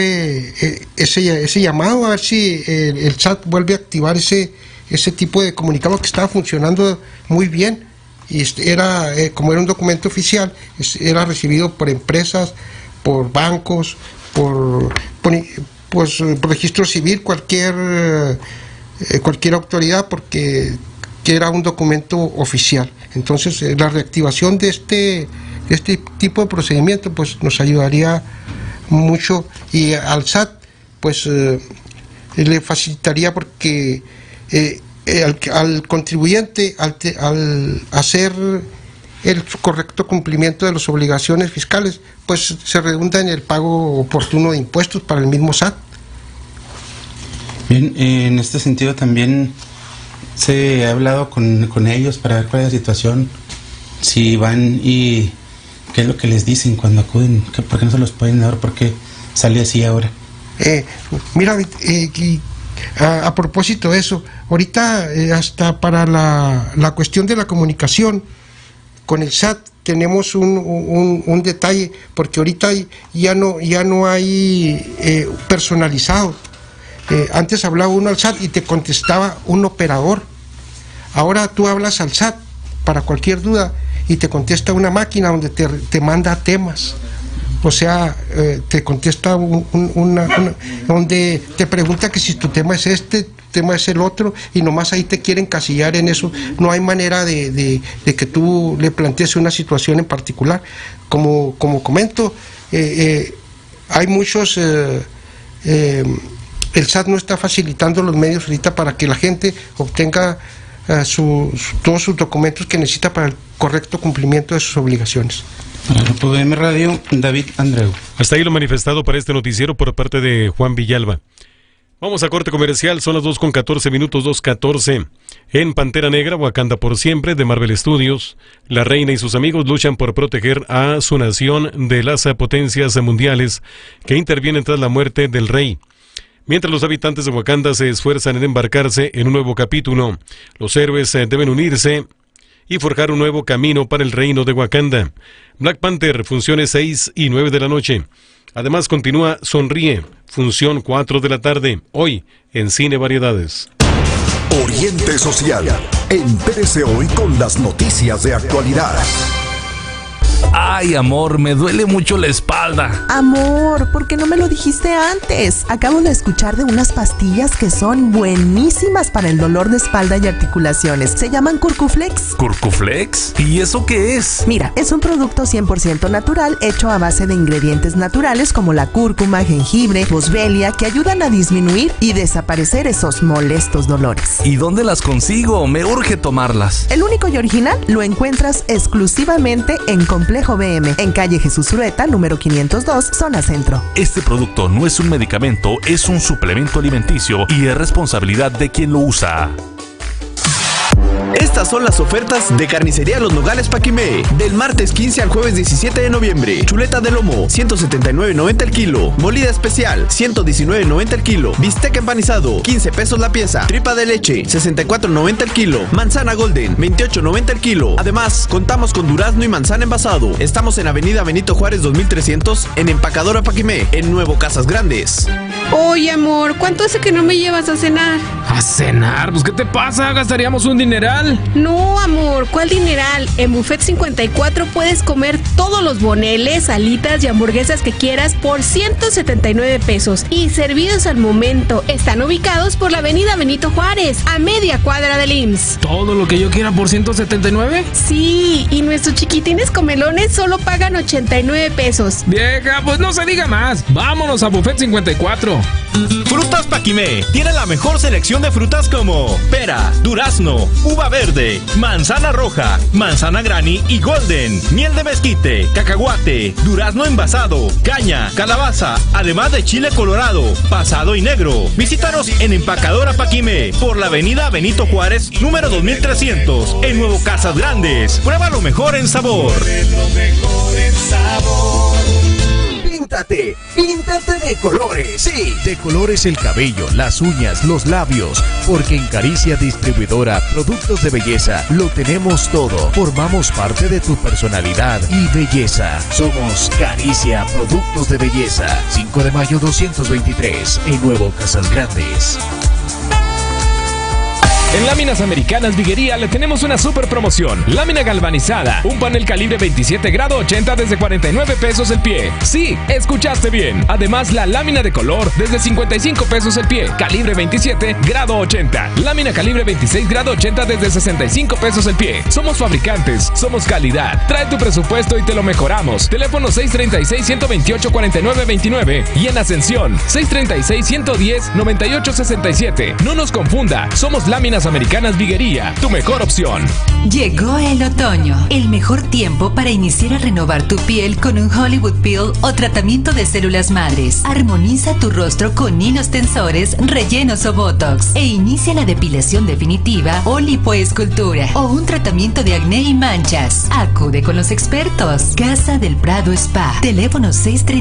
ese llamado a ver si el SAT vuelve a activar ese tipo de comunicado que estaba funcionando muy bien, y como era un documento oficial, era recibido por empresas, por bancos, por registro civil, cualquier autoridad, porque era un documento oficial. Entonces la reactivación de este tipo de procedimiento pues nos ayudaría mucho, y al SAT pues le facilitaría, porque al contribuyente al hacer el correcto cumplimiento de las obligaciones fiscales pues se redunda en el pago oportuno de impuestos para el mismo SAT. Bien, en este sentido también se ha hablado con ellos para ver cuál es la situación, si van y qué es lo que les dicen cuando acuden, por qué no se los pueden dar, por qué sale así ahora. Mira, a propósito de eso, ahorita hasta para la cuestión de la comunicación con el SAT tenemos un detalle, porque ahorita ya no hay personalizado. Antes hablaba uno al SAT y te contestaba un operador. Ahora tú hablas al SAT para cualquier duda y te contesta una máquina donde te manda temas. O sea, te contesta donde te pregunta que si tu tema es tu tema es el otro, y nomás ahí te quieren encasillar en eso. No hay manera de que tú le plantees una situación en particular. Como comento, hay muchos... el SAT no está facilitando los medios ahorita para que la gente obtenga todos sus documentos que necesita para el correcto cumplimiento de sus obligaciones. Para el PM Radio, David Andreu. Hasta ahí lo manifestado para este noticiero por parte de Juan Villalba. Vamos a corte comercial, son las 2:14 minutos, 2:14. En Pantera Negra, Wakanda por siempre, de Marvel Studios, la reina y sus amigos luchan por proteger a su nación de las potencias mundiales que intervienen tras la muerte del rey. Mientras los habitantes de Wakanda se esfuerzan en embarcarse en un nuevo capítulo, los héroes deben unirse y forjar un nuevo camino para el reino de Wakanda. Black Panther, funciones 6 y 9 de la noche. Además continúa Sonríe, función 4 de la tarde, hoy en Cine Variedades. Oriente Social, entérese hoy con las noticias de actualidad. Ay, amor, me duele mucho la espalda. Amor, ¿por qué no me lo dijiste antes? Acabo de escuchar de unas pastillas que son buenísimas para el dolor de espalda y articulaciones. Se llaman Curcuflex. ¿Curcuflex? ¿Y eso qué es? Mira, es un producto 100% natural hecho a base de ingredientes naturales como la cúrcuma, jengibre, boswellia, que ayudan a disminuir y desaparecer esos molestos dolores. ¿Y dónde las consigo? Me urge tomarlas. El único y original lo encuentras exclusivamente en Complejo BM, en calle Jesús Urueta, número 502, zona centro. Este producto no es un medicamento, es un suplemento alimenticio y es responsabilidad de quien lo usa. Estas son las ofertas de Carnicería Los Nogales Paquimé. Del martes 15 al jueves 17 de noviembre. Chuleta de lomo, 179.90 el kilo. Molida especial, 119.90 el kilo. Bistec empanizado, 15 pesos la pieza. Tripa de leche, 64.90 el kilo. Manzana golden, 28.90 el kilo. Además, contamos con durazno y manzana envasado. Estamos en Avenida Benito Juárez 2300, en Empacadora Paquimé, en Nuevo Casas Grandes. Oye, amor, ¿cuánto hace que no me llevas a cenar? ¿A cenar? Pues, ¿qué te pasa? Gastaríamos un dineral. dineral. No, amor, ¿cuál dineral? En Buffet 54 puedes comer todos los boneles, alitas y hamburguesas que quieras por 179 pesos y servidos al momento. Están ubicados por la avenida Benito Juárez, a media cuadra del IMSS. ¿Todo lo que yo quiera por 179? Sí, y nuestros chiquitines comelones solo pagan 89 pesos. Vieja, pues no se diga más. Vámonos a Buffet 54. Frutas Paquimé tiene la mejor selección de frutas como pera, durazno, uva verde, manzana roja, manzana granny y golden, miel de mezquite, cacahuate, durazno envasado, caña, calabaza, además de chile colorado, pasado y negro. Visítanos en Empacadora Paquimé por la avenida Benito Juárez, número 2300, en Nuevo Casas Grandes. Prueba lo mejor en sabor. Píntate de colores, sí. De colores el cabello, las uñas, los labios, porque en Caricia Distribuidora Productos de Belleza lo tenemos todo. Formamos parte de tu personalidad y belleza. Somos Caricia Productos de Belleza. 5 de mayo 223, en Nuevo Casas Grandes. En Láminas Americanas Viguería le tenemos una super promoción. Lámina galvanizada, un panel calibre 27 grado 80 desde 49 pesos el pie. Sí, escuchaste bien. Además, la lámina de color desde 55 pesos el pie, calibre 27 grado 80. Lámina calibre 26 grado 80 desde 65 pesos el pie. Somos fabricantes, somos calidad. Trae tu presupuesto y te lo mejoramos. Teléfono 636-128-4929 y en Ascensión 636-110-9867. No nos confunda, somos Láminas Americanas Viguería, tu mejor opción. Llegó el otoño, el mejor tiempo para iniciar a renovar tu piel con un Hollywood Peel o tratamiento de células madres. Armoniza tu rostro con hilos tensores, rellenos o botox e inicia la depilación definitiva o lipoescultura o un tratamiento de acné y manchas. Acude con los expertos. Casa del Prado Spa. Teléfono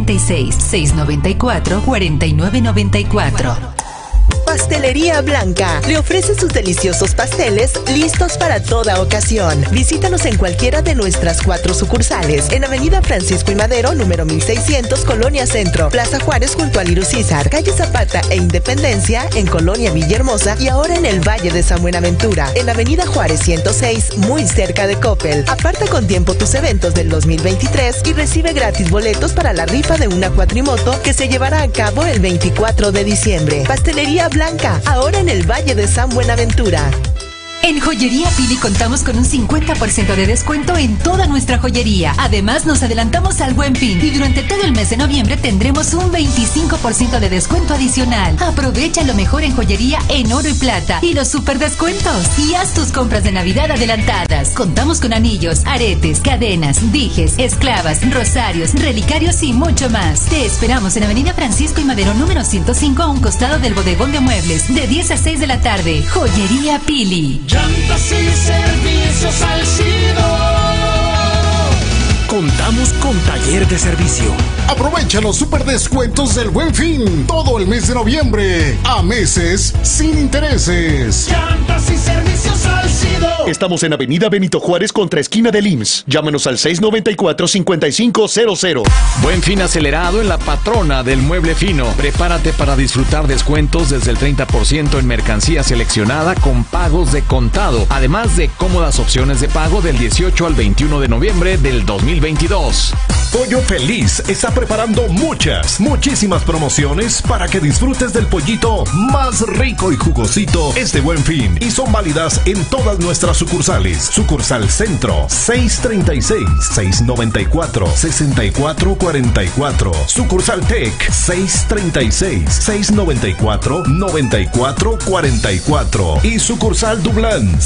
636-694-4994. Pastelería Blanca le ofrece sus deliciosos pasteles listos para toda ocasión. Visítanos en cualquiera de nuestras 4 sucursales. En Avenida Francisco y Madero, número 1600, Colonia Centro. Plaza Juárez junto al Iru Císar. Calle Zapata e Independencia en Colonia Villahermosa y ahora en el Valle de San Buenaventura. En Avenida Juárez 106, muy cerca de Coppel. Aparta con tiempo tus eventos del 2023 y recibe gratis boletos para la rifa de una cuatrimoto que se llevará a cabo el 24 de diciembre. Pastelería Blanca, ahora en el Valle de San Buenaventura. En Joyería Pili contamos con un 50% de descuento en toda nuestra joyería. Además, nos adelantamos al Buen Fin y durante todo el mes de noviembre tendremos un 25% de descuento adicional. Aprovecha lo mejor en joyería en oro y plata y los super descuentos. Y haz tus compras de Navidad adelantadas. Contamos con anillos, aretes, cadenas, dijes, esclavas, rosarios, relicarios y mucho más. Te esperamos en Avenida Francisco y Madero número 105 a un costado del bodegón de muebles de 10 a 6 de la tarde. Joyería Pili. Llantas y servicios al Contamos con taller de servicio. Aprovecha los super descuentos del Buen Fin todo el mes de noviembre a meses sin intereses. Llantas y servicios al Cido. Estamos en Avenida Benito Juárez contra esquina del IMSS. Llámenos al 694-5500. Buen Fin acelerado en la patrona del mueble fino. Prepárate para disfrutar descuentos desde el 30% en mercancía seleccionada con pagos de contado. Además de cómodas opciones de pago del 18 al 21 de noviembre del 2022. Pollo Feliz está preparando muchísimas promociones para que disfrutes del pollito más rico y jugosito este Buen Fin y son válidas en todas nuestras sucursales. Sucursal Centro 636-694-6444. Sucursal Tec 636-694-9444 y sucursal Dublán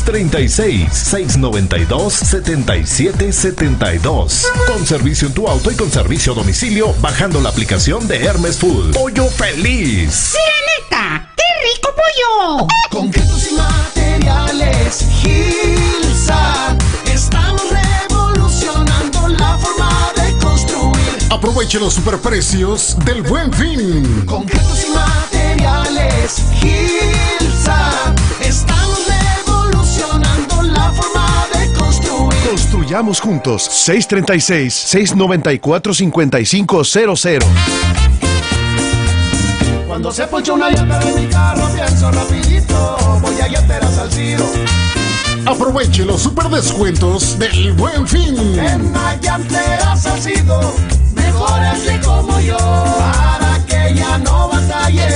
636-692-7772. Con servicio en tu auto y con servicio a domicilio bajando la aplicación de Hermes Food. Pollo Feliz. ¡Sirenita! ¡Qué rico pollo! Concretos y materiales Gilsa. Estamos revolucionando la forma de construir. Aproveche los superprecios del Buen Fin. Concretos y materiales Gilsa. Estamos revolucionando la forma de construir. Construyamos juntos. 636-694-5500. Cuando se poncha una llanta de mi carro pienso rapidito, voy a Llanteras al Cido. Aproveche los super descuentos del Buen Fin. En Mayanteras ha sido mejores y como yo, para que ya no batalles.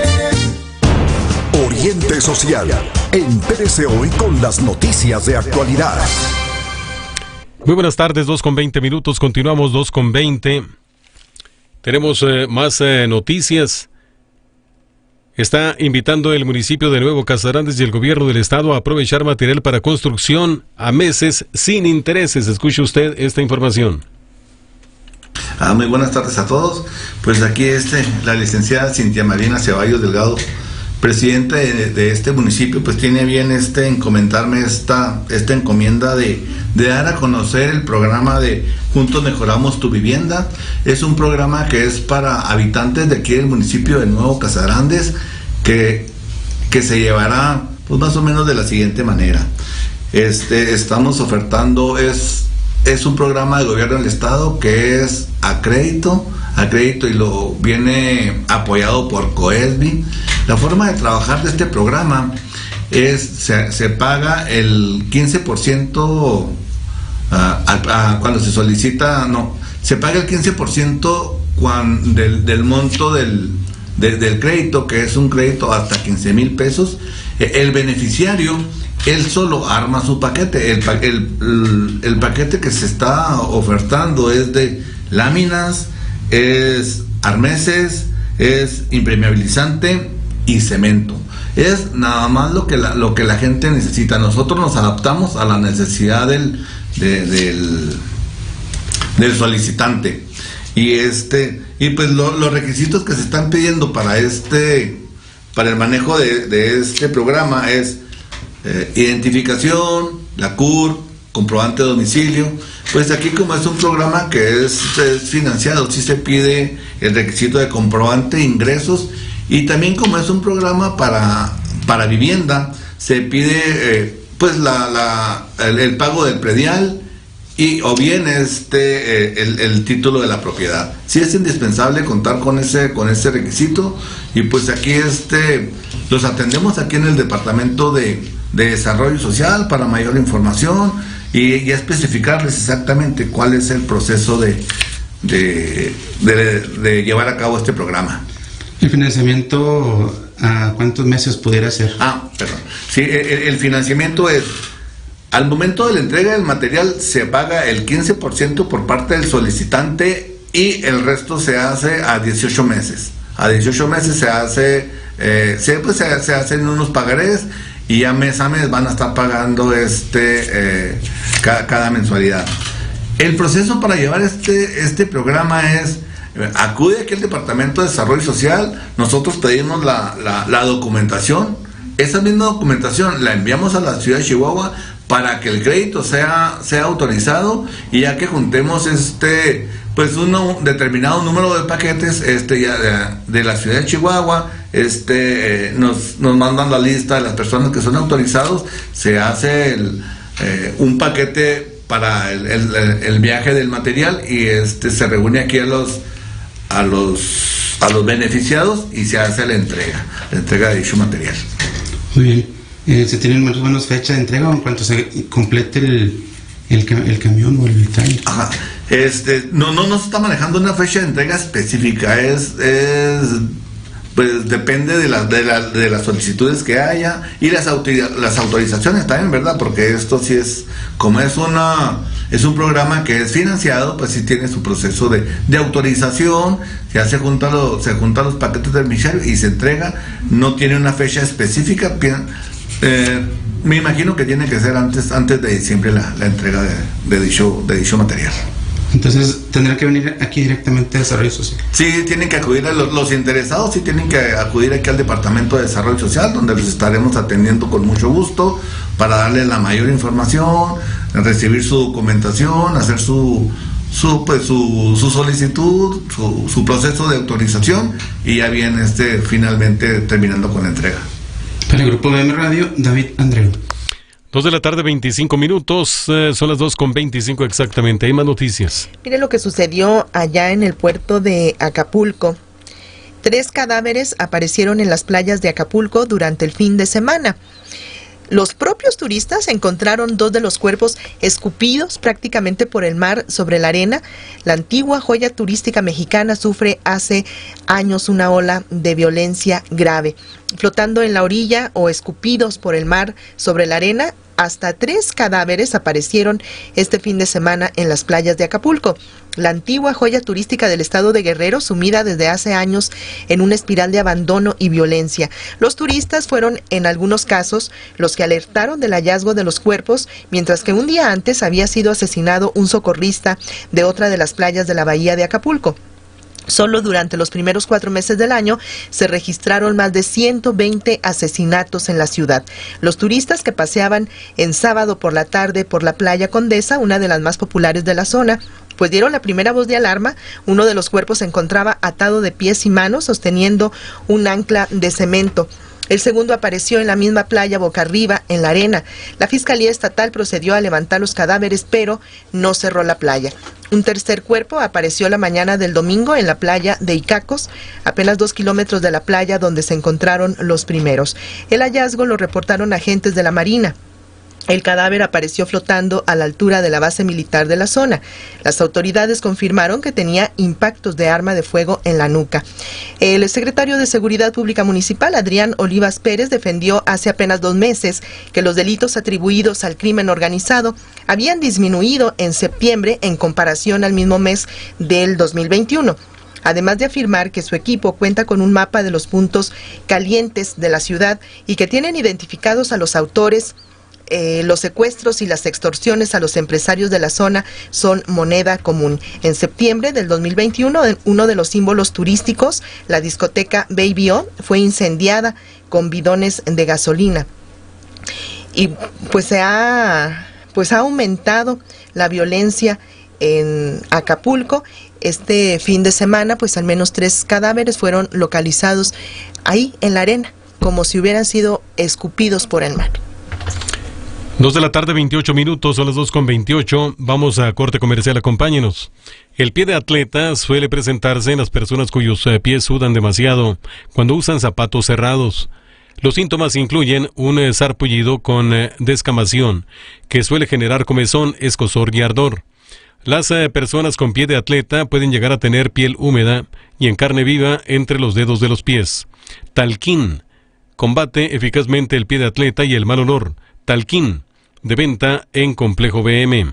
Oriente Social. Entérese hoy con las noticias de actualidad. Muy buenas tardes, 2:20 minutos. Continuamos 2:20. Tenemos más noticias. Está invitando el municipio de Nuevo Casarandes y el gobierno del estado a aprovechar material para construcción a meses sin intereses. Escuche usted esta información. Muy buenas tardes a todos. Pues aquí la licenciada Cintia Marina Ceballos Delgado, presidenta de este municipio, pues tiene bien encomendarme esta encomienda de dar a conocer el programa de Juntos Mejoramos tu Vivienda. Es un programa que es para habitantes de aquí del municipio de Nuevo Casarandes, que se llevará pues más o menos de la siguiente manera. Estamos ofertando, es un programa de gobierno del estado que es a crédito y lo viene apoyado por COESBI. La forma de trabajar de este programa es se paga el 15% cuando se solicita, se paga el 15% del monto del crédito, que es un crédito hasta 15,000 pesos. El beneficiario, él solo arma su paquete. El paquete que se está ofertando es de láminas, es arneses, es impermeabilizante y cemento. Es nada más lo que la gente necesita. Nosotros nos adaptamos a la necesidad del solicitante. Y pues los requisitos que se están pidiendo para el manejo de este programa es identificación, la CUR, comprobante de domicilio. Pues aquí, como es un programa que es financiado, sí se pide el requisito de comprobante de ingresos, y también como es un programa para vivienda, se pide pues el pago del predial o bien el título de la propiedad. Sí es indispensable contar con ese requisito, y pues aquí los atendemos aquí en el Departamento de Desarrollo Social para mayor información y especificarles exactamente cuál es el proceso de llevar a cabo este programa. ¿El financiamiento a cuántos meses pudiera ser? Perdón. Sí, el financiamiento es, al momento de la entrega del material se paga el 15% por parte del solicitante y el resto se hace a 18 meses. A 18 meses se hace, se hacen unos pagarés, y ya mes a mes van a estar pagando cada mensualidad. El proceso para llevar este programa es: acude aquí al Departamento de Desarrollo Social, nosotros pedimos la documentación, esa misma documentación la enviamos a la ciudad de Chihuahua para que el crédito sea autorizado, y ya que juntemos pues un determinado número de paquetes de la ciudad de Chihuahua, nos mandan la lista de las personas que son autorizados, se hace un paquete para el viaje del material, y se reúne aquí a los beneficiados y se hace la entrega de dicho material. Muy bien. ¿Se tienen más o menos fecha de entrega o en cuanto se complete el camión o el trailer? Ajá. No se está manejando una fecha de entrega específica, pues depende de las solicitudes que haya y las autorizaciones también, ¿verdad? Porque esto sí como es un programa que es financiado, pues sí tiene su proceso de autorización, se juntan los paquetes del beneficiario y se entrega. No tiene una fecha específica. Me imagino que tiene que ser antes de diciembre la entrega de dicho material. Entonces, ¿tendrá que venir aquí directamente a Desarrollo Social? Sí, tienen que acudir, los interesados sí tienen que acudir aquí al Departamento de Desarrollo Social, donde los estaremos atendiendo con mucho gusto para darles la mayor información, recibir su documentación, hacer su solicitud, su proceso de autorización, y ya bien finalmente terminando con la entrega. Para el Grupo BM Radio, David Andreu. 2:25 son las 2:25 exactamente. Hay más noticias. Mire lo que sucedió allá en el puerto de Acapulco. 3 cadáveres aparecieron en las playas de Acapulco durante el fin de semana. Los propios turistas encontraron 2 de los cuerpos escupidos prácticamente por el mar sobre la arena. La antigua joya turística mexicana sufre hace años una ola de violencia grave. Flotando en la orilla o escupidos por el mar sobre la arena, hasta 3 cadáveres aparecieron este fin de semana en las playas de Acapulco. La antigua joya turística del estado de Guerrero, sumida desde hace años en una espiral de abandono y violencia. Los turistas fueron, en algunos casos, los que alertaron del hallazgo de los cuerpos, mientras que un día antes había sido asesinado un socorrista de otra de las playas de la bahía de Acapulco. Solo durante los primeros 4 meses del año se registraron más de 120 asesinatos en la ciudad. Los turistas que paseaban en sábado por la tarde por la playa Condesa, una de las más populares de la zona, pues dieron la primera voz de alarma. Uno de los cuerpos se encontraba atado de pies y manos, sosteniendo un ancla de cemento. El segundo apareció en la misma playa boca arriba, en la arena. La Fiscalía Estatal procedió a levantar los cadáveres, pero no cerró la playa. Un tercer cuerpo apareció la mañana del domingo en la playa de Icacos, apenas 2 kilómetros de la playa donde se encontraron los primeros. El hallazgo lo reportaron agentes de la Marina. El cadáver apareció flotando a la altura de la base militar de la zona. Las autoridades confirmaron que tenía impactos de arma de fuego en la nuca. El secretario de Seguridad Pública Municipal, Adrián Olivas Pérez, defendió hace apenas 2 meses que los delitos atribuidos al crimen organizado habían disminuido en septiembre en comparación al mismo mes del 2021. Además de afirmar que su equipo cuenta con un mapa de los puntos calientes de la ciudad y que tienen identificados a los autores. Los secuestros y las extorsiones a los empresarios de la zona son moneda común. En septiembre del 2021, uno de los símbolos turísticos, la discoteca Baby O, fue incendiada con bidones de gasolina. Y pues ha aumentado la violencia en Acapulco. Este fin de semana, pues al menos 3 cadáveres fueron localizados ahí en la arena, como si hubieran sido escupidos por el mar. 2 de la tarde, 28 minutos, son las 2:28. Vamos a corte comercial, acompáñenos. El pie de atleta suele presentarse en las personas cuyos pies sudan demasiado cuando usan zapatos cerrados. Los síntomas incluyen un sarpullido con descamación, que suele generar comezón, escozor y ardor. Las personas con pie de atleta pueden llegar a tener piel húmeda y en carne viva entre los dedos de los pies. Talquín combate eficazmente el pie de atleta y el mal olor. Talquín, de venta en Complejo BM.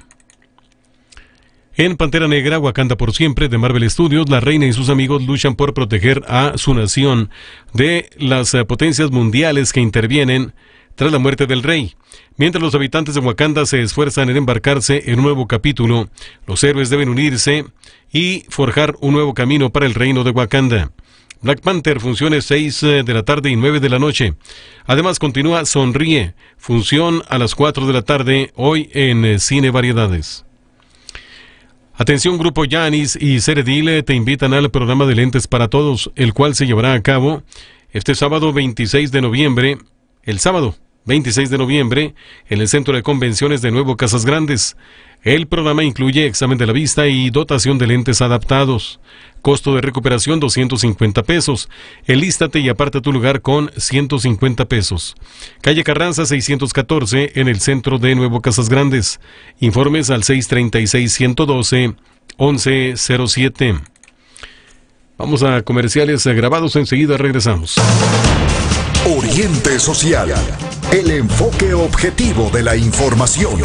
En Pantera Negra, Wakanda por siempre, de Marvel Studios, la reina y sus amigos luchan por proteger a su nación de las potencias mundiales que intervienen tras la muerte del rey. Mientras los habitantes de Wakanda se esfuerzan en embarcarse en un nuevo capítulo, los héroes deben unirse y forjar un nuevo camino para el reino de Wakanda. Black Panther, funciones 6 de la tarde y 9 de la noche. Además continúa Sonríe, función a las 4 de la tarde, hoy en Cine Variedades. Atención, Grupo Yanis y Ceredil te invitan al programa de Lentes para Todos, el cual se llevará a cabo este sábado 26 de noviembre, el sábado 26 de noviembre, en el Centro de Convenciones de Nuevo Casas Grandes. El programa incluye examen de la vista y dotación de lentes adaptados. Costo de recuperación 250 pesos. Enlístate y aparta tu lugar con 150 pesos. Calle Carranza 614 en el centro de Nuevo Casas Grandes. Informes al 636-112-1107. Vamos a comerciales grabados, enseguida regresamos. Oriente Social, el enfoque objetivo de la información.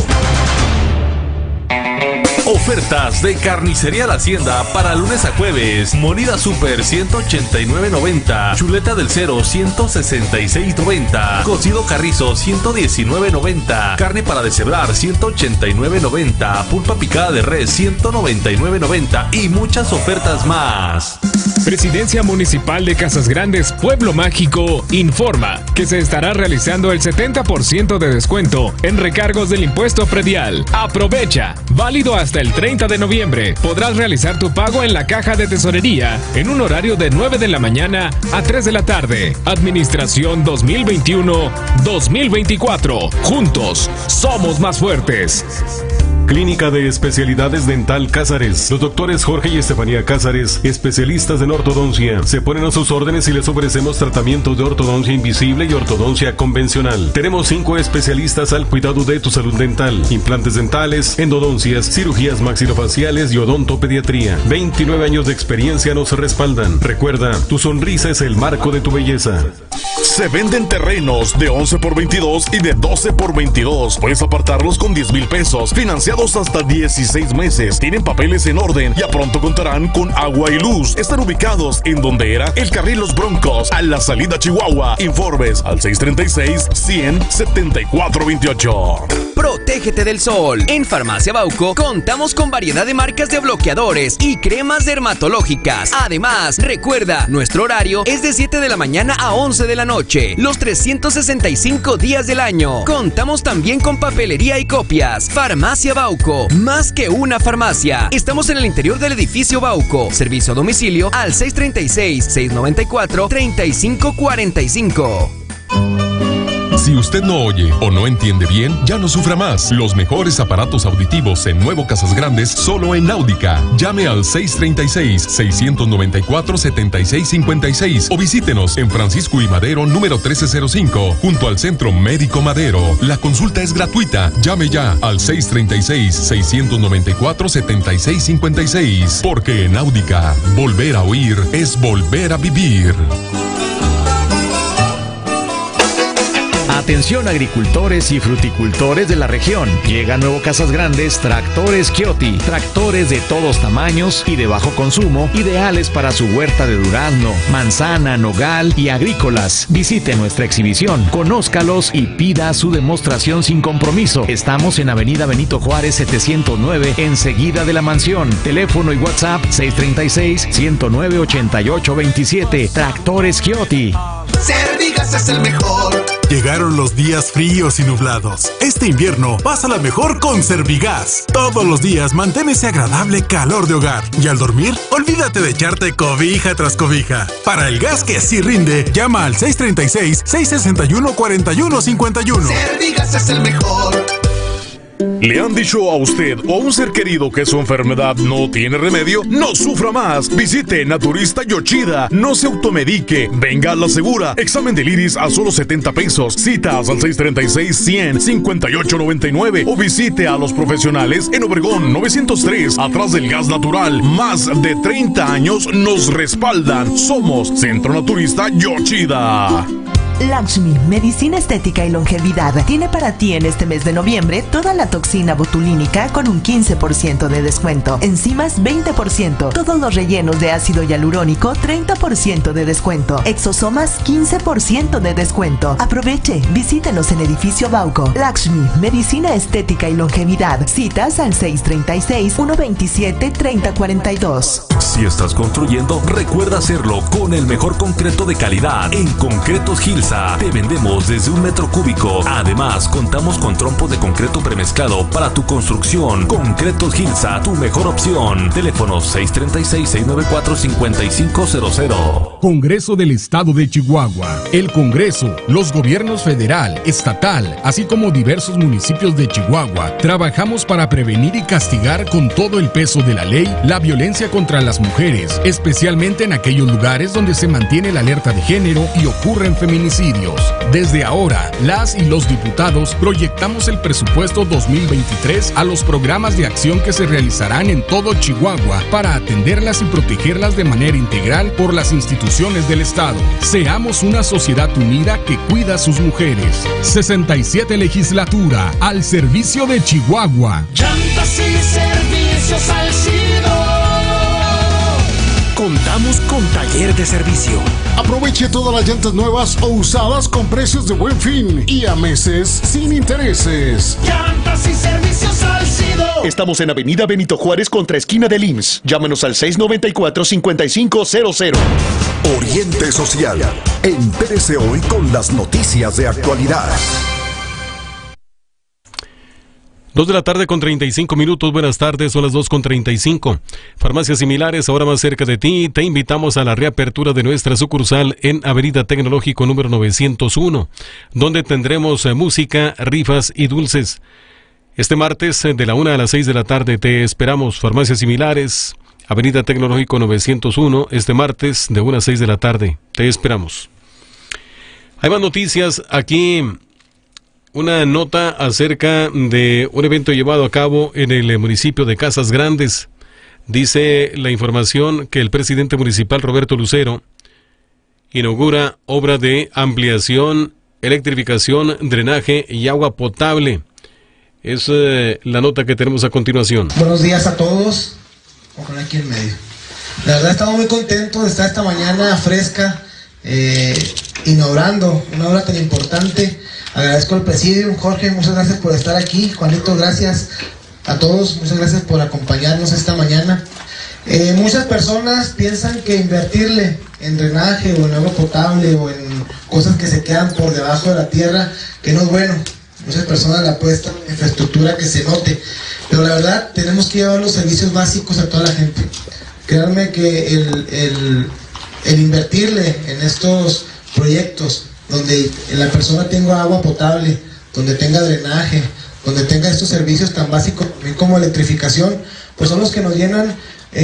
Ofertas de Carnicería La Hacienda para lunes a jueves. Molida Super 189.90. Chuleta del Cero 166.90. Cocido Carrizo 119.90. Carne para deshebrar 189.90. Pulpa picada de res 199.90 y muchas ofertas más. Presidencia Municipal de Casas Grandes, Pueblo Mágico, informa que se estará realizando el 70% de descuento en recargos del impuesto predial. Aprovecha, válido hasta el 30 de noviembre. Podrás realizar tu pago en la caja de tesorería en un horario de 9 de la mañana a 3 de la tarde. Administración 2021-2024. Juntos, somos más fuertes. Clínica de Especialidades Dental Cázares. Los doctores Jorge y Estefanía Cázares, especialistas en ortodoncia, se ponen a sus órdenes y les ofrecemos tratamientos de ortodoncia invisible y ortodoncia convencional. Tenemos 5 especialistas al cuidado de tu salud dental: implantes dentales, endodoncias, cirugías maxilofaciales y odontopediatría. 29 años de experiencia nos respaldan. Recuerda, tu sonrisa es el marco de tu belleza. Se venden terrenos de 11 por 22 y de 12 por 22. Puedes apartarlos con 10,000 pesos, financiados hasta 16 meses. Tienen papeles en orden. Ya pronto contarán con agua y luz. Están ubicados en donde era el carril Los Broncos, a la salida Chihuahua. Informes al 636-100-7428. Protégete del sol. En Farmacia Bauco contamos con variedad de marcas de bloqueadores y cremas dermatológicas. Además, recuerda, nuestro horario es de 7 de la mañana a 11 de la noche, los 365 días del año. Contamos también con papelería y copias. Farmacia Bauco, más que una farmacia. Estamos en el interior del edificio Bauco. Servicio a domicilio al 636-694-3545. Si usted no oye o no entiende bien, ya no sufra más. Los mejores aparatos auditivos en Nuevo Casas Grandes, solo en Áudica. Llame al 636-694-7656 o visítenos en Francisco y Madero, número 1305, junto al Centro Médico Madero. La consulta es gratuita. Llame ya al 636-694-7656. Porque en Áudica, volver a oír es volver a vivir. Atención agricultores y fruticultores de la región. Llega a Nuevo Casas Grandes Tractores Chioti. Tractores de todos tamaños y de bajo consumo, ideales para su huerta de durazno, manzana, nogal y agrícolas. Visite nuestra exhibición, conózcalos y pida su demostración sin compromiso. Estamos en Avenida Benito Juárez 709, enseguida de la mansión. Teléfono y WhatsApp 636-109-8827. Tractores Chioti. Servigas es el mejor. Llegaron los días fríos y nublados. Este invierno, pásala mejor con Servigas. Todos los días mantén ese agradable calor de hogar. Y al dormir, olvídate de echarte cobija tras cobija. Para el gas que sí rinde, llama al 636-661-4151. Servigas es el mejor. ¿Le han dicho a usted o a un ser querido que su enfermedad no tiene remedio? ¡No sufra más! Visite Naturista Yoshida. No se automedique. Venga a la segura. Examen del iris a solo 70 pesos. Citas al 636-100-5899. O visite a los profesionales en Obregón 903, atrás del gas natural. Más de 30 años nos respaldan. Somos Centro Naturista Yoshida. Lakshmi, Medicina Estética y Longevidad, tiene para ti en este mes de noviembre toda la toxina botulínica con un 15% de descuento, enzimas 20%, todos los rellenos de ácido hialurónico 30% de descuento, exosomas 15% de descuento. Aproveche, visítenos en Edificio Bauco. Lakshmi, Medicina Estética y Longevidad, citas al 636-127-3042. Si estás construyendo, recuerda hacerlo con el mejor concreto de calidad. En Concretos Gilsa te vendemos desde 1 metro cúbico. Además, contamos con trompos de concreto premezclado para tu construcción. Concretos Gilsa, tu mejor opción. Teléfono 636-694-5500. Congreso del Estado de Chihuahua. El Congreso, los gobiernos federal, estatal, así como diversos municipios de Chihuahua, trabajamos para prevenir y castigar con todo el peso de la ley la violencia contra las mujeres, especialmente en aquellos lugares donde se mantiene la alerta de género y ocurren feminicidios. Desde ahora, las y los diputados proyectamos el presupuesto 2023 a los programas de acción que se realizarán en todo Chihuahua para atenderlas y protegerlas de manera integral por las instituciones del Estado. Seamos una sociedad unida que cuida a sus mujeres. 67 Legislatura, al servicio de Chihuahua. Llantas y servicios Salcido. Contamos con taller de servicio. Aproveche todas las llantas nuevas o usadas con precios de Buen Fin y a meses sin intereses. Llantas y servicios Salcido. Estamos en Avenida Benito Juárez contra esquina del IMSS. Llámanos al 694-5500. Oriente Social. Entérese hoy con las noticias de actualidad. 2 de la tarde con 35 minutos. Buenas tardes, son las 2:35. Farmacias similares, ahora más cerca de ti. Te invitamos a la reapertura de nuestra sucursal en Avenida Tecnológico número 901, donde tendremos música, rifas y dulces. Este martes de la 1 a las 6 de la tarde te esperamos. Farmacias similares, Avenida Tecnológico 901, este martes de 1 a 6 de la tarde. Te esperamos. Hay más noticias aquí. Una nota acerca de un evento llevado a cabo en el municipio de Casas Grandes. Dice la información que el presidente municipal Roberto Lucero inaugura obra de ampliación, electrificación, drenaje y agua potable. Es la nota que tenemos a continuación. Buenos días a todos. Ojalá aquí en medio. La verdad estamos muy contentos de estar esta mañana fresca inaugurando una obra tan importante. Agradezco al presidium. Jorge, muchas gracias por estar aquí. Juanito, gracias a todos. Muchas gracias por acompañarnos esta mañana. Muchas personas piensan que invertirle en drenaje o en agua potable o en cosas que se quedan por debajo de la tierra, que no es bueno. Muchas personas le apuestan en infraestructura que se note, pero la verdad tenemos que llevar los servicios básicos a toda la gente. Créanme que el invertirle en estos proyectos donde la persona tenga agua potable, donde tenga drenaje, donde tenga estos servicios tan básicos como electrificación, pues son los que nos llenan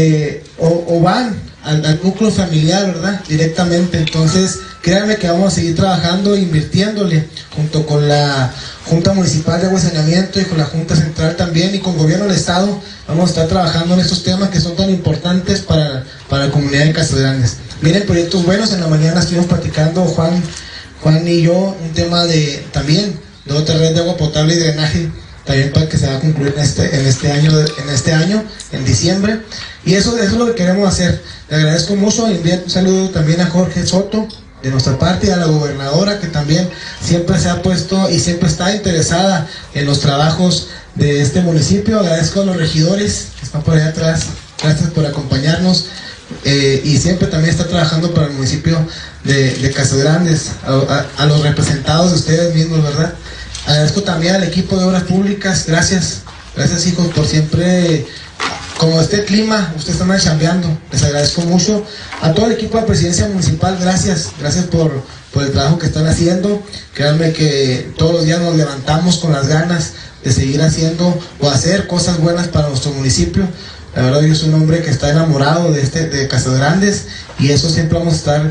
o van al núcleo familiar, ¿verdad? Directamente. Entonces, créanme que vamos a seguir trabajando e invirtiéndole junto con la Junta Municipal de Agua y Saneamiento y con la Junta Central también y con Gobierno del Estado. Vamos a estar trabajando en estos temas que son tan importantes para la comunidad de Casas Grandes. Vienen proyectos buenos. En la mañana estuvimos platicando Juan y yo un tema de otra red de agua potable y drenaje también para que se va a concluir en este año, en diciembre. Y eso es lo que queremos hacer. Le agradezco mucho. Envío un saludo también a Jorge Soto de nuestra parte y a la gobernadora, que también siempre se ha puesto y siempre está interesada en los trabajos de este municipio. Agradezco a los regidores que están por allá atrás. Gracias por acompañarnos. Y siempre también está trabajando para el municipio de Casas Grandes, a los representados de ustedes mismos, ¿verdad? Agradezco también al equipo de Obras Públicas. Gracias hijos por siempre, como este clima, ustedes están chambeando. Les agradezco mucho. A todo el equipo de Presidencia Municipal, gracias por el trabajo que están haciendo. Créanme que todos los días nos levantamos con las ganas de seguir haciendo o hacer cosas buenas para nuestro municipio. La verdad, yo soy un hombre que está enamorado de Casas Grandes, y eso siempre vamos a estar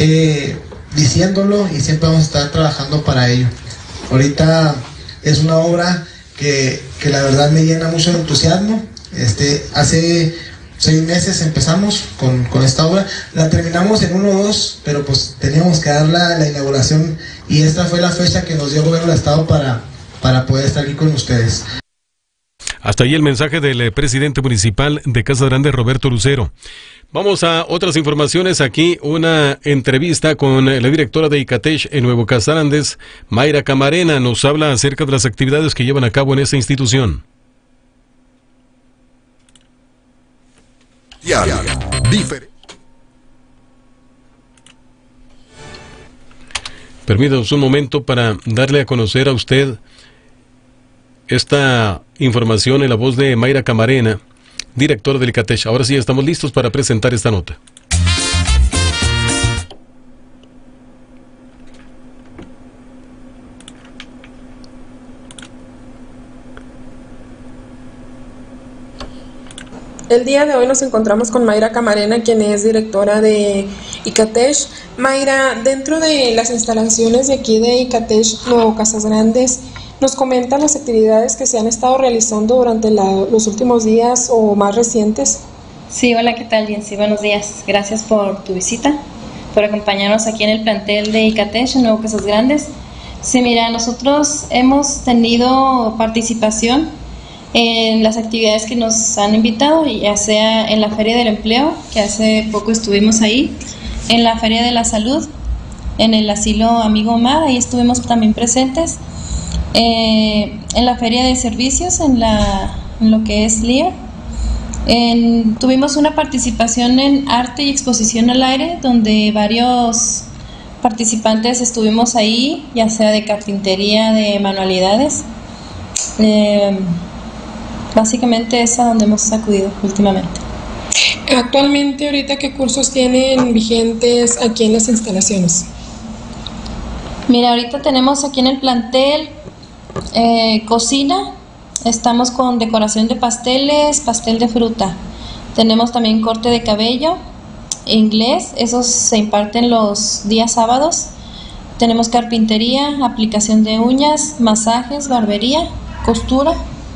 diciéndolo y siempre vamos a estar trabajando para ello. Ahorita es una obra que la verdad me llena mucho de entusiasmo. Hace 6 meses empezamos con esta obra, la terminamos en 1 o 2, pero pues teníamos que dar la inauguración, y esta fue la fecha que nos dio el Gobierno del Estado para poder estar aquí con ustedes. Hasta ahí el mensaje del presidente municipal de Casas Grandes, Roberto Lucero. Vamos a otras informaciones. Aquí una entrevista con la directora de ICATESH en Nuevo Casas Grandes, Mayra Camarena. Nos habla acerca de las actividades que llevan a cabo en esta institución. Permítanos un momento para darle a conocer a usted esta información en la voz de Mayra Camarena, directora del ICATESH. Ahora sí, estamos listos para presentar esta nota. El día de hoy nos encontramos con Mayra Camarena, quien es directora de ICATESH. Mayra, dentro de las instalaciones de aquí de ICATESH Nuevo Casas Grandes, ¿nos comenta las actividades que se han estado realizando durante los últimos días o más recientes? Sí, hola, ¿qué tal, Jensi? Buenos días. Gracias por tu visita, por acompañarnos aquí en el plantel de ICATESH en Nuevo Casas Grandes. Sí, mira, nosotros hemos tenido participación en las actividades que nos han invitado, ya sea en la Feria del Empleo, que hace poco estuvimos ahí, en la Feria de la Salud, en el Asilo Amigo Omar, ahí estuvimos también presentes, en la Feria de Servicios, en lo que es LIER. Tuvimos una participación en Arte y Exposición al Aire, donde varios participantes estuvimos ahí, ya sea de carpintería, de manualidades. Básicamente es a donde hemos acudido últimamente. Actualmente, ahorita, ¿qué cursos tienen vigentes aquí en las instalaciones? Mira, ahorita tenemos aquí en el plantel cocina, Estamos con decoración de pasteles, pastel de fruta. Tenemos también corte de cabello, inglés, esos se imparten los días sábados. Tenemos carpintería, aplicación de uñas, masajes, barbería, costura.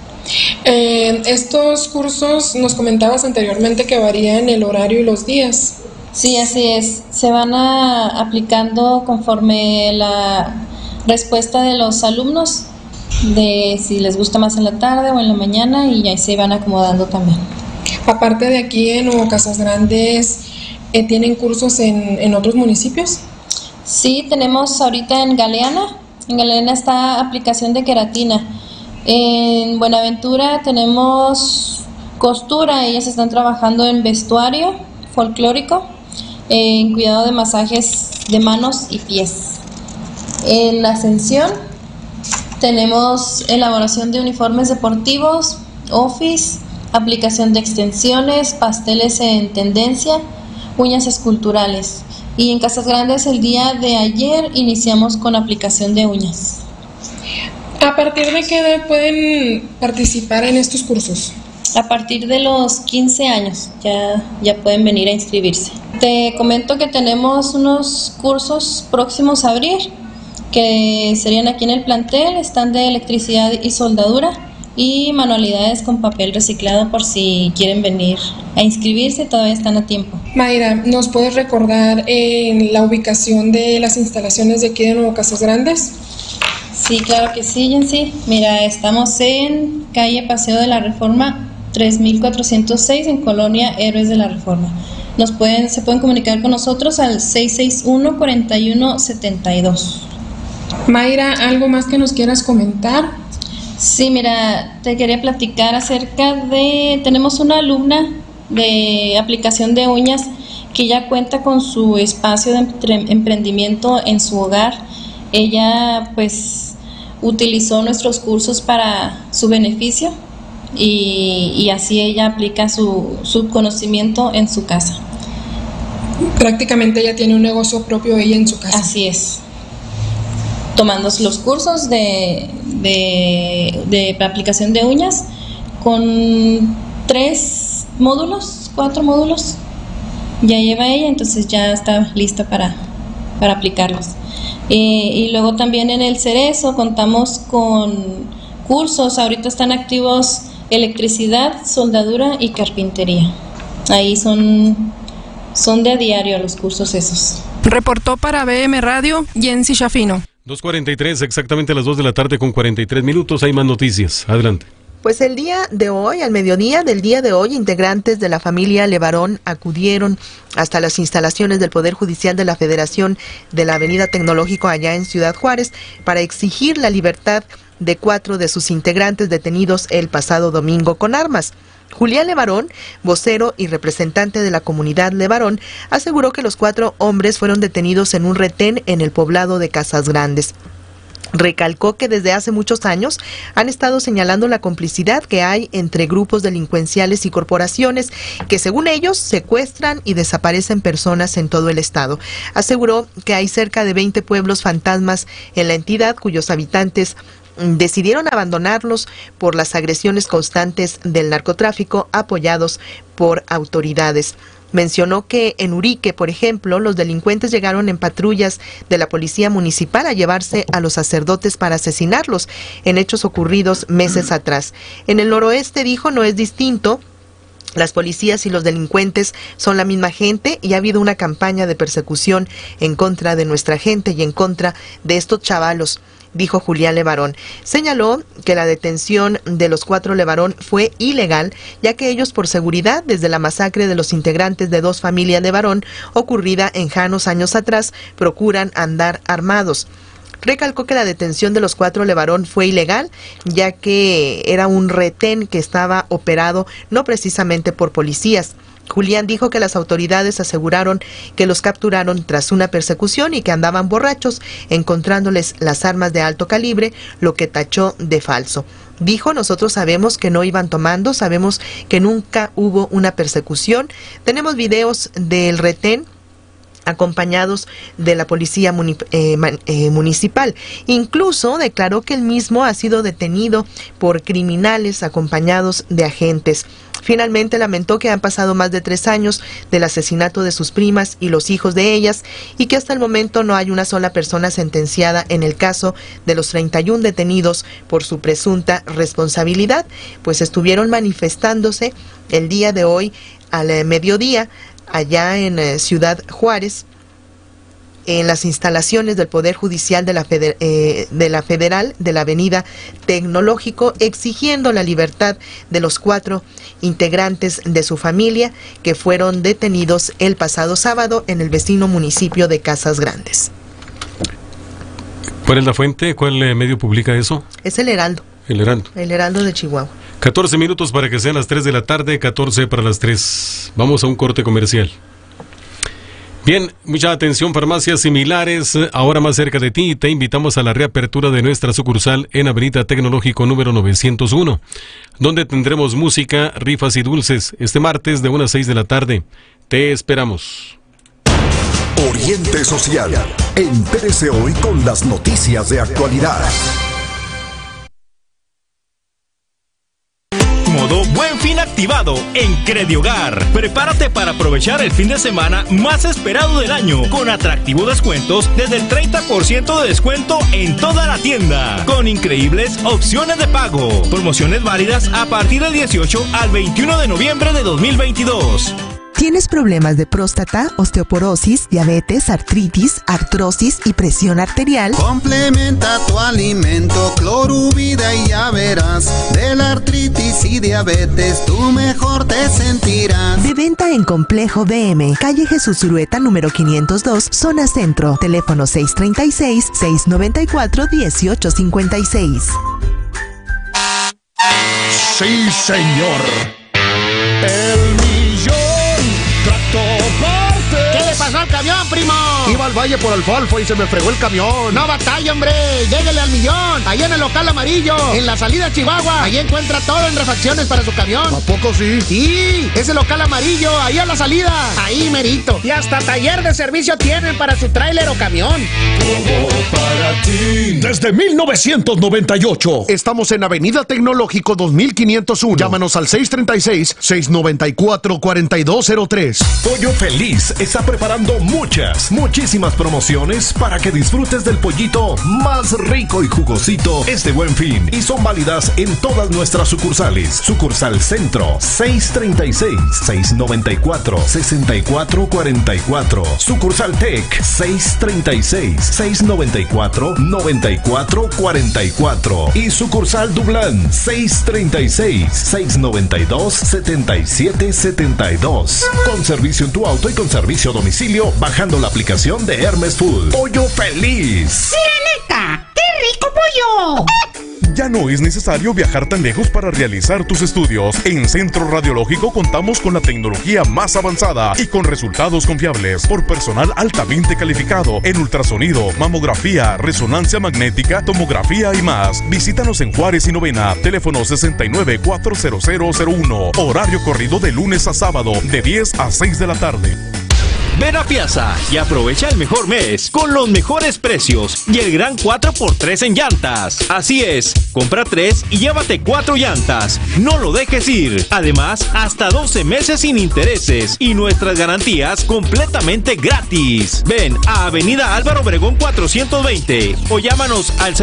Estos cursos nos comentabas anteriormente que varían el horario y los días. Sí, así es. Se van aplicando conforme la respuesta de los alumnos, de si les gusta más en la tarde o en la mañana, y ahí se van acomodando también. Aparte de aquí en Nuevo Casas Grandes, ¿tienen cursos en otros municipios? Sí, tenemos ahorita en Galeana. En Galeana está aplicación de queratina. En Buenaventura tenemos costura, ellas están trabajando en vestuario folclórico, en cuidado de masajes de manos y pies. En la Ascensión tenemos elaboración de uniformes deportivos, office, aplicación de extensiones, pasteles en tendencia, uñas esculturales. Y en Casas Grandes el día de ayer iniciamos con aplicación de uñas. ¿A partir de qué edad pueden participar en estos cursos? A partir de los 15 años ya pueden venir a inscribirse. Te comento que tenemos unos cursos próximos a abrir, que serían aquí en el plantel. Están de electricidad y soldadura y manualidades con papel reciclado, por si quieren venir a inscribirse, todavía están a tiempo. Mayra, ¿nos puedes recordar la ubicación de las instalaciones de aquí de Nuevo Casas Grandes? Sí, claro que sí, Jensi. Mira, estamos en calle Paseo de la Reforma 3406, en Colonia Héroes de la Reforma. Se pueden comunicar con nosotros al 661-4172. Mayra, ¿algo más que nos quieras comentar? Sí, mira, te quería platicar acerca de... Tenemos una alumna de aplicación de uñas que ya cuenta con su espacio de emprendimiento en su hogar. Ella pues utilizó nuestros cursos para su beneficio y así ella aplica su conocimiento en su casa. Prácticamente ella tiene un negocio propio ella en su casa. Así es. Tomando los cursos de aplicación de uñas con 4 módulos, ya lleva ella, entonces ya está lista para aplicarlos. Y luego también en el Cerezo contamos con cursos, ahorita están activos electricidad, soldadura y carpintería. Ahí son de a diario los cursos esos. Reportó para BM Radio, Jensi Shafino. 2:43, exactamente a las 2 de la tarde con 43 minutos. Hay más noticias. Adelante. Pues el día de hoy, al mediodía del día de hoy, integrantes de la familia Levarón acudieron hasta las instalaciones del Poder Judicial de la Federación de la Avenida Tecnológico allá en Ciudad Juárez para exigir la libertad de 4 de sus integrantes detenidos el pasado domingo con armas. Julián Levarón, vocero y representante de la comunidad Levarón, aseguró que los 4 hombres fueron detenidos en un retén en el poblado de Casas Grandes. Recalcó que desde hace muchos años han estado señalando la complicidad que hay entre grupos delincuenciales y corporaciones que, según ellos, secuestran y desaparecen personas en todo el estado. Aseguró que hay cerca de 20 pueblos fantasmas en la entidad cuyos habitantes decidieron abandonarlos por las agresiones constantes del narcotráfico apoyados por autoridades. Mencionó que en Urique, por ejemplo, los delincuentes llegaron en patrullas de la policía municipal a llevarse a los sacerdotes para asesinarlos, en hechos ocurridos meses atrás. En el noroeste, dijo, no es distinto. Las policías y los delincuentes son la misma gente y ha habido una campaña de persecución en contra de nuestra gente y en contra de estos chavalos, dijo Julián Levarón. Señaló que la detención de los 4 Levarón fue ilegal, ya que ellos, por seguridad, desde la masacre de los integrantes de 2 familias Levarón, ocurrida en Janos años atrás, procuran andar armados. Recalcó que la detención de los 4 Levarón fue ilegal, ya que era un retén que estaba operado no precisamente por policías. Julián dijo que las autoridades aseguraron que los capturaron tras una persecución y que andaban borrachos, encontrándoles las armas de alto calibre, lo que tachó de falso. Dijo, nosotros sabemos que no iban tomando, sabemos que nunca hubo una persecución. Tenemos videos del retén acompañados de la policía municipal. Incluso declaró que él mismo ha sido detenido por criminales acompañados de agentes. Finalmente lamentó que han pasado más de 3 años del asesinato de sus primas y los hijos de ellas y que hasta el momento no hay una sola persona sentenciada en el caso de los 31 detenidos por su presunta responsabilidad, pues estuvieron manifestándose el día de hoy al mediodía allá en Ciudad Juárez, en las instalaciones del Poder Judicial de la Federal de la Avenida Tecnológico, exigiendo la libertad de los 4 integrantes de su familia que fueron detenidos el pasado sábado en el vecino municipio de Casas Grandes. ¿Cuál es la fuente? ¿Cuál medio publica eso? Es el Heraldo. El Heraldo. El Heraldo de Chihuahua. 14 minutos para que sean las 3 de la tarde, 14 para las 3. Vamos a un corte comercial. Bien, mucha atención, farmacias similares, ahora más cerca de ti. Te invitamos a la reapertura de nuestra sucursal en Avenida Tecnológico número 901, donde tendremos música, rifas y dulces este martes de 1 a 6 de la tarde. Te esperamos. Oriente Social. Entérese hoy con las noticias de actualidad. Modo Buen Fin activado en Crediogar. Prepárate para aprovechar el fin de semana más esperado del año con atractivos descuentos desde el 30% de descuento en toda la tienda, con increíbles opciones de pago. Promociones válidas a partir del 18 al 21 de noviembre de 2022. ¿Tienes problemas de próstata, osteoporosis, diabetes, artritis, artrosis y presión arterial? Complementa tu alimento, Cloruvida, y ya verás, de la artritis y diabetes tú mejor te sentirás. De venta en Complejo BM, calle Jesús Urueta número 502, zona centro, teléfono 636-694-1856. Sí, señor. El ¿Qué le pasó al camión, primo? Iba al valle por alfalfa y se me fregó el camión. No batalla, hombre. Lléguele al millón. Ahí en el local amarillo. En la salida a Chihuahua. Ahí encuentra todo en refacciones para su camión. ¿A poco sí? Sí, ese local amarillo. Ahí a la salida. Ahí merito. Y hasta taller de servicio tienen para su tráiler o camión. Todo para ti. Desde 1998. Estamos en Avenida Tecnológico 2501. Llámanos al 636-694-4203. Pollo Feliz está preparando muchísimas promociones para que disfrutes del pollito más rico y jugosito este Buen Fin, y son válidas en todas nuestras sucursales. Sucursal Centro 636-694-6444. Sucursal Tec 636-694-9444 y sucursal Dublán 636-692-7772. Con servicio en tu auto y con servicio a domicilio bajando la aplicación de Hermes Food. Pollo Feliz. ¡Sirenita! ¡Qué rico pollo! Ya no es necesario viajar tan lejos para realizar tus estudios. En Centro Radiológico contamos con la tecnología más avanzada y con resultados confiables por personal altamente calificado en ultrasonido, mamografía, resonancia magnética, tomografía y más. Visítanos en Juárez y Novena, teléfono 69-40001, horario corrido de lunes a sábado de 10 a 6 de la tarde. Ven a Piazza y aprovecha el mejor mes con los mejores precios y el gran 4x3 en llantas. Así es, compra 3 y llévate 4 llantas. No lo dejes ir. Además, hasta 12 meses sin intereses y nuestras garantías completamente gratis. Ven a Avenida Álvaro Obregón 420 o llámanos al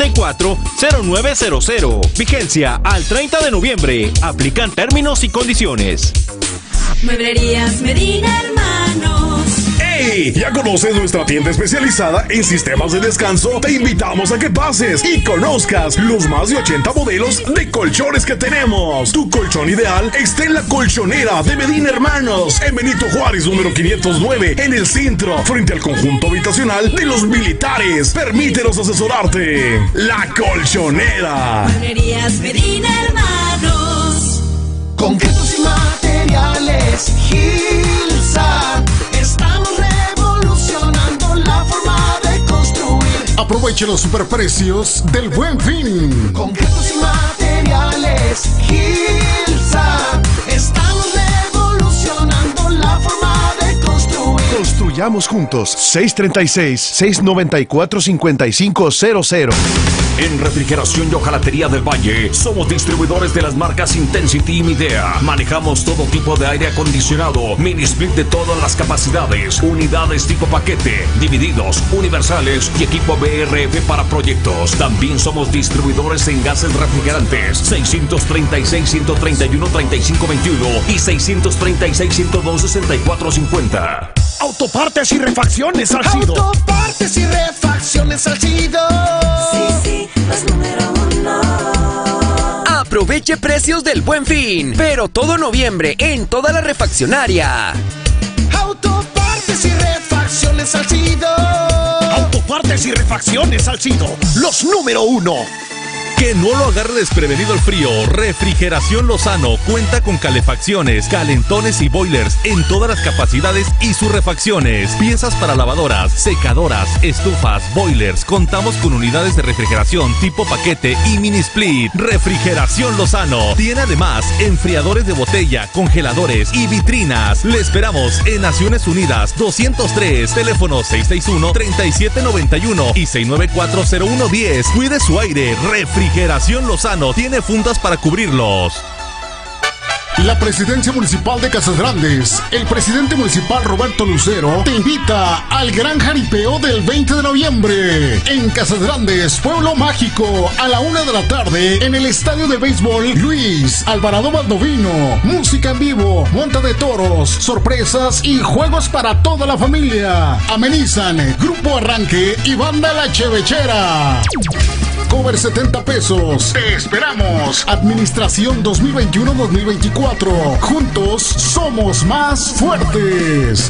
694-0900. Vigencia al 30 de noviembre. Aplican términos y condiciones. Mueblerías Medina Hermanos. ¡Hey! ¿Ya conoces nuestra tienda especializada en sistemas de descanso? Te invitamos a que pases y conozcas los más de 80 modelos de colchones que tenemos. Tu colchón ideal está en la Colchonera de Medina Hermanos, en Benito Juárez número 509, en el centro, frente al conjunto habitacional de los militares. Permítenos asesorarte. La Colchonera. Mueblerías Medina Hermanos. Concretos y materiales Gilsa. Estamos revolucionando la forma de construir. Aproveche los superprecios del Buen Fin. Concretos y materiales Gilsa. Estamos revolucionando la forma de construir. Construyamos Sigamos juntos. 636-694-5500. En Refrigeración y Hojalatería del Valle somos distribuidores de las marcas Intensity y Midea. Manejamos todo tipo de aire acondicionado, mini split de todas las capacidades, unidades tipo paquete, divididos, universales y equipo BRF para proyectos. También somos distribuidores en gases refrigerantes 636-131-3521 y 636-102-6450. Autopartes y refacciones Salcido. Autopartes y refacciones Salcido. Sí, los número uno. Aproveche precios del Buen Fin, pero todo noviembre en toda la refaccionaria. Autopartes y refacciones Salcido. Autopartes y refacciones Salcido, los número uno. Que no lo agarre desprevenido el frío. Refrigeración Lozano cuenta con calefacciones, calentones y boilers en todas las capacidades y sus refacciones. Piezas para lavadoras, secadoras, estufas, boilers. Contamos con unidades de refrigeración tipo paquete y mini split. Refrigeración Lozano tiene además enfriadores de botella, congeladores y vitrinas. Le esperamos en Naciones Unidas 203, teléfono 661-3791 y 694-0110. Cuide su aire. Refrigeración Lozano tiene fundas para cubrirlos. La Presidencia Municipal de Casas Grandes, el presidente municipal Roberto Lucero, te invita al gran jaripeo del 20 de noviembre en Casas Grandes, Pueblo Mágico, a la 1 de la tarde en el Estadio de Béisbol Luis Alvarado Baldovino. Música en vivo, monta de toros, sorpresas y juegos para toda la familia. Amenizan Grupo Arranque y Banda La Chevechera. Cover 70 pesos. Te esperamos. Administración 2021-2024. Juntos somos más fuertes.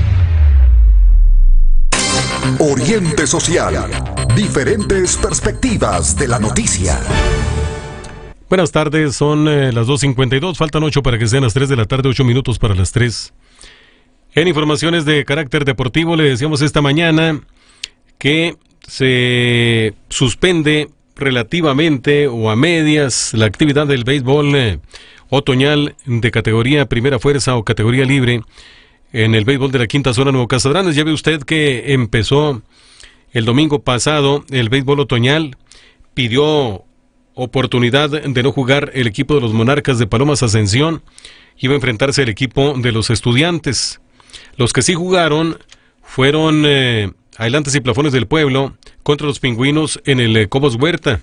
Oriente Social. Diferentes perspectivas de la noticia. Buenas tardes, son las 2:52. Faltan 8 para que sean las 3 de la tarde, 8 minutos para las 3. En informaciones de carácter deportivo, le decíamos esta mañana que se suspende relativamente o a medias la actividad del béisbol otoñal de categoría primera fuerza o categoría libre en el béisbol de la quinta zona Nuevo Casas Grandes. Ya ve usted que empezó el domingo pasado el béisbol otoñal. Pidió oportunidad de no jugar el equipo de los Monarcas de Palomas Ascensión. Iba a enfrentarse el equipo de los Estudiantes. Los que sí jugaron fueron Aislantes y Plafones del Pueblo contra los Pingüinos en el Cobos Huerta.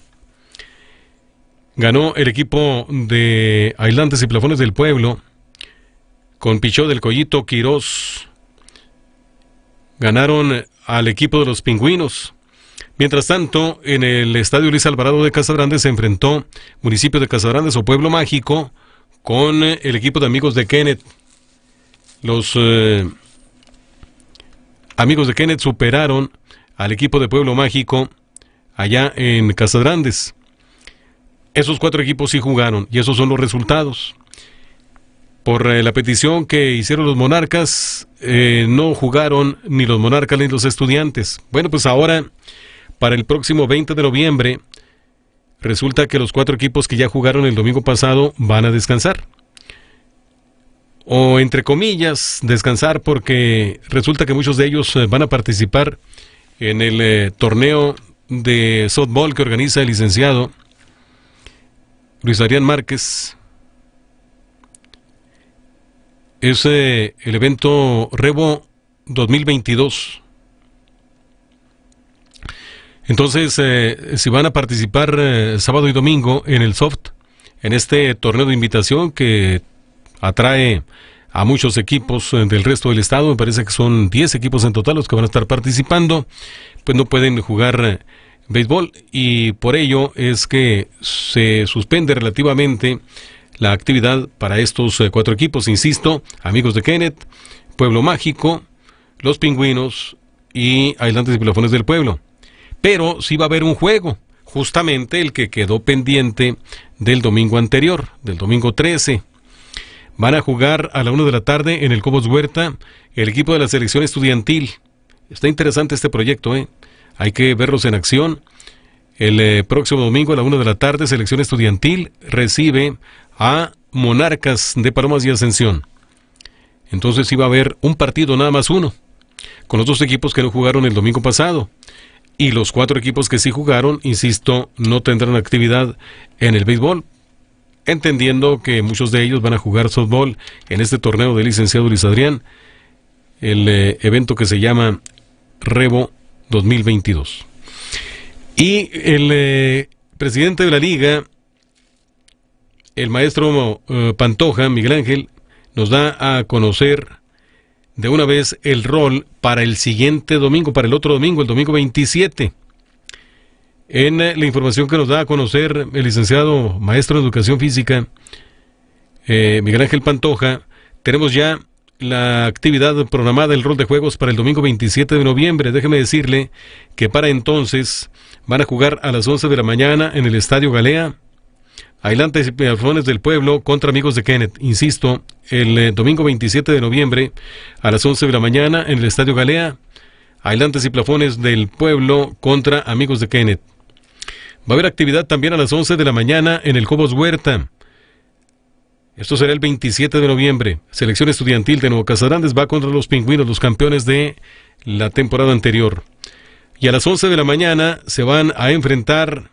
Ganó el equipo de Aislantes y Plafones del Pueblo con pichó del Collito Quirós. Ganaron al equipo de los Pingüinos. Mientras tanto, en el Estadio Luis Alvarado de Casas Grandes se enfrentó Municipio de Casas Grandes o Pueblo Mágico con el equipo de Amigos de Kenneth. Los Amigos de Kenneth superaron al equipo de Pueblo Mágico allá en Casas Grandes. Esos 4 equipos sí jugaron y esos son los resultados. Por la petición que hicieron los Monarcas, no jugaron ni los Monarcas ni los Estudiantes. Bueno, pues ahora, para el próximo 20 de noviembre, resulta que los 4 equipos que ya jugaron el domingo pasado van a descansar. O entre comillas, descansar, porque resulta que muchos de ellos van a participar en el torneo de softball que organiza el licenciado Luis Adrián Márquez. Es el evento Revo 2022. Entonces, si van a participar sábado y domingo en el soft, en este torneo de invitación que atrae a muchos equipos del resto del estado, me parece que son 10 equipos en total los que van a estar participando, pues no pueden jugar béisbol y por ello es que se suspende relativamente la actividad para estos 4 equipos, insisto, Amigos de Kenneth, Pueblo Mágico, Los Pingüinos y Aislantes y Plafones del Pueblo. Pero sí va a haber un juego, justamente el que quedó pendiente del domingo anterior, del domingo 13. Van a jugar a la 1 de la tarde en el Cobos Huerta el equipo de la selección estudiantil. Está interesante este proyecto, hay que verlos en acción. El próximo domingo a la 1 de la tarde, selección estudiantil recibe a Monarcas de Palomas y Ascensión. Entonces iba a haber un partido, nada más uno. con los 2 equipos que no jugaron el domingo pasado. Y los 4 equipos que sí jugaron, insisto, no tendrán actividad en el béisbol, entendiendo que muchos de ellos van a jugar softball en este torneo del licenciado Luis Adrián, el evento que se llama Revo 2022. Y el presidente de la liga, el maestro Pantoja, Miguel Ángel, nos da a conocer de una vez el rol para el siguiente domingo, para el otro domingo, el domingo 27. En la información que nos da a conocer el licenciado maestro de Educación Física, Miguel Ángel Pantoja, tenemos ya la actividad programada, el rol de juegos para el domingo 27 de noviembre. Déjeme decirle que para entonces van a jugar a las 11 de la mañana en el Estadio Galea, Aislantes y Plafones del Pueblo contra Amigos de Kenneth. Insisto, el domingo 27 de noviembre a las 11 de la mañana en el Estadio Galea, Aislantes y Plafones del Pueblo contra Amigos de Kenneth. Va a haber actividad también a las 11 de la mañana en el Cobos Huerta. Esto será el 27 de noviembre. Selección estudiantil de Nuevo Casagrandes va contra los Pingüinos, los campeones de la temporada anterior. Y a las 11 de la mañana se van a enfrentar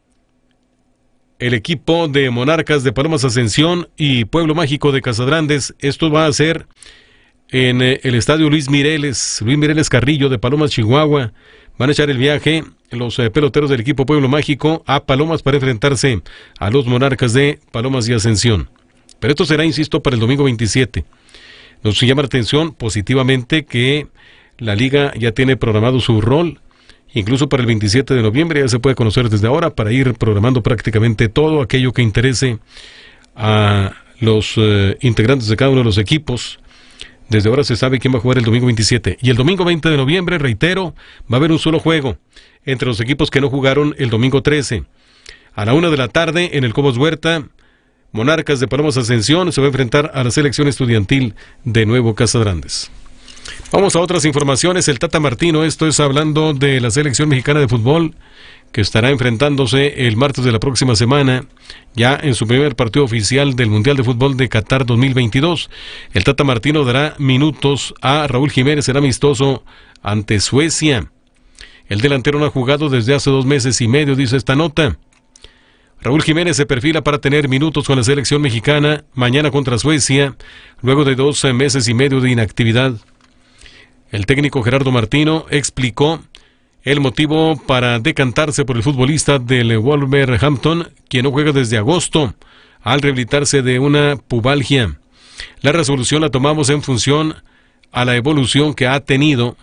el equipo de Monarcas de Palomas Ascensión y Pueblo Mágico de Casagrandes. Esto va a ser en el estadio Luis Mireles Carrillo de Palomas, Chihuahua. Van a echar el viaje los peloteros del equipo Pueblo Mágico a Palomas para enfrentarse a los Monarcas de Palomas y Ascensión. Pero esto será, insisto, para el domingo 27. Nos llama la atención positivamente que la liga ya tiene programado su rol. Incluso para el 27 de noviembre ya se puede conocer desde ahora para ir programando prácticamente todo aquello que interese a los integrantes de cada uno de los equipos. Desde ahora se sabe quién va a jugar el domingo 27. Y el domingo 20 de noviembre, reitero, va a haber un solo juego entre los equipos que no jugaron el domingo 13. A la 1 de la tarde en el Cobos Huerta, Monarcas de Palomas Ascensión se va a enfrentar a la selección estudiantil de Nuevo Casagrandes. Vamos a otras informaciones. El Tata Martino, esto es hablando de la selección mexicana de fútbol, que estará enfrentándose el martes de la próxima semana, ya en su primer partido oficial del Mundial de Fútbol de Qatar 2022. El Tata Martino dará minutos a Raúl Jiménez, el amistoso ante Suecia. El delantero no ha jugado desde hace 2 meses y medio, dice esta nota. Raúl Jiménez se perfila para tener minutos con la selección mexicana mañana contra Suecia, luego de 2 meses y medio de inactividad. El técnico Gerardo Martino explicó el motivo para decantarse por el futbolista del Wolverhampton, quien no juega desde agosto, al rehabilitarse de una pubalgia. La resolución la tomamos en función a la evolución que ha tenido,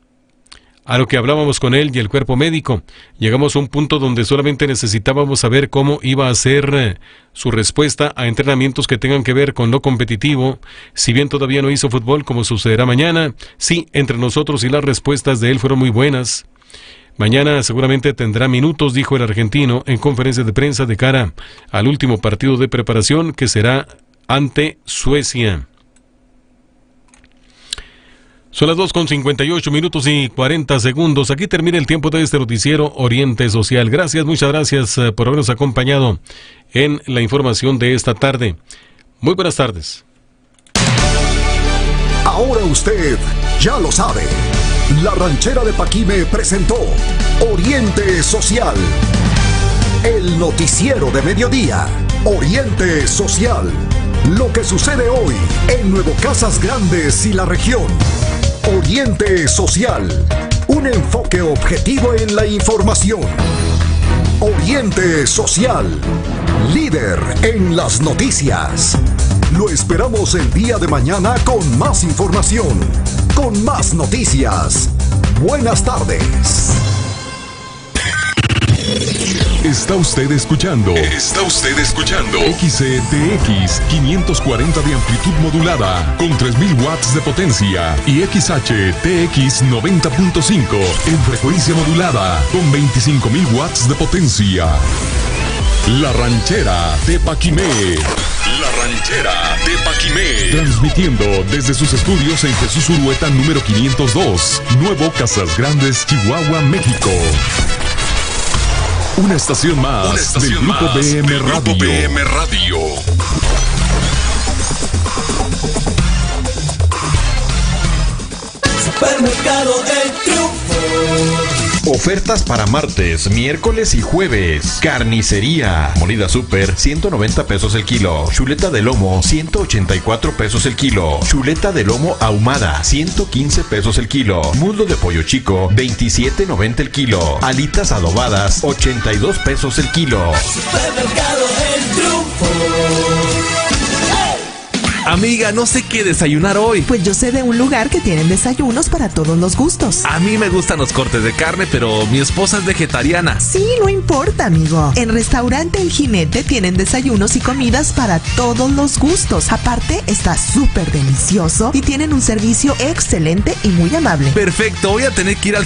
a lo que hablábamos con él y el cuerpo médico. Llegamos a un punto donde solamente necesitábamos saber cómo iba a ser su respuesta a entrenamientos que tengan que ver con lo competitivo. Si bien todavía no hizo fútbol, como sucederá mañana, sí, entre nosotros y las respuestas de él fueron muy buenas. Mañana seguramente tendrá minutos, dijo el argentino en conferencia de prensa de cara al último partido de preparación que será ante Suecia. Son las 2:58 y 40 segundos. Aquí termina el tiempo de este noticiero Oriente Social. Gracias, muchas gracias por habernos acompañado en la información de esta tarde. Muy buenas tardes. Ahora usted ya lo sabe. La Ranchera de Paquime presentó Oriente Social. El noticiero de mediodía. Oriente Social. Lo que sucede hoy en Nuevo Casas Grandes y la región. Oriente Social. Un enfoque objetivo en la información. Oriente Social. Líder en las noticias. Lo esperamos el día de mañana con más información, con más noticias. Buenas tardes. Está usted escuchando XCTX 540 de amplitud modulada con 3000 watts de potencia y XHTX 90.5 en frecuencia modulada con 25.000 watts de potencia. La Ranchera de Paquimé. La Ranchera de Paquimé. Transmitiendo desde sus estudios en Jesús Urueta número 502, Nuevo Casas Grandes, Chihuahua, México. Una estación más del Grupo BM Radio. Super Supermercado El Triunfo. Ofertas para martes, miércoles y jueves. Carnicería. Molida super, 190 pesos el kilo. Chuleta de lomo, 184 pesos el kilo. Chuleta de lomo ahumada, 115 pesos el kilo. Muslo de pollo chico, 27.90 el kilo. Alitas adobadas, 82 pesos el kilo. Supermercado El Triunfo. Amiga, no sé qué desayunar hoy. Pues yo sé de un lugar que tienen desayunos para todos los gustos. A mí me gustan los cortes de carne, pero mi esposa es vegetariana. Sí, no importa, amigo. En Restaurante El Jinete tienen desayunos y comidas para todos los gustos. Aparte, está súper delicioso y tienen un servicio excelente y muy amable. Perfecto, voy a tener que ir al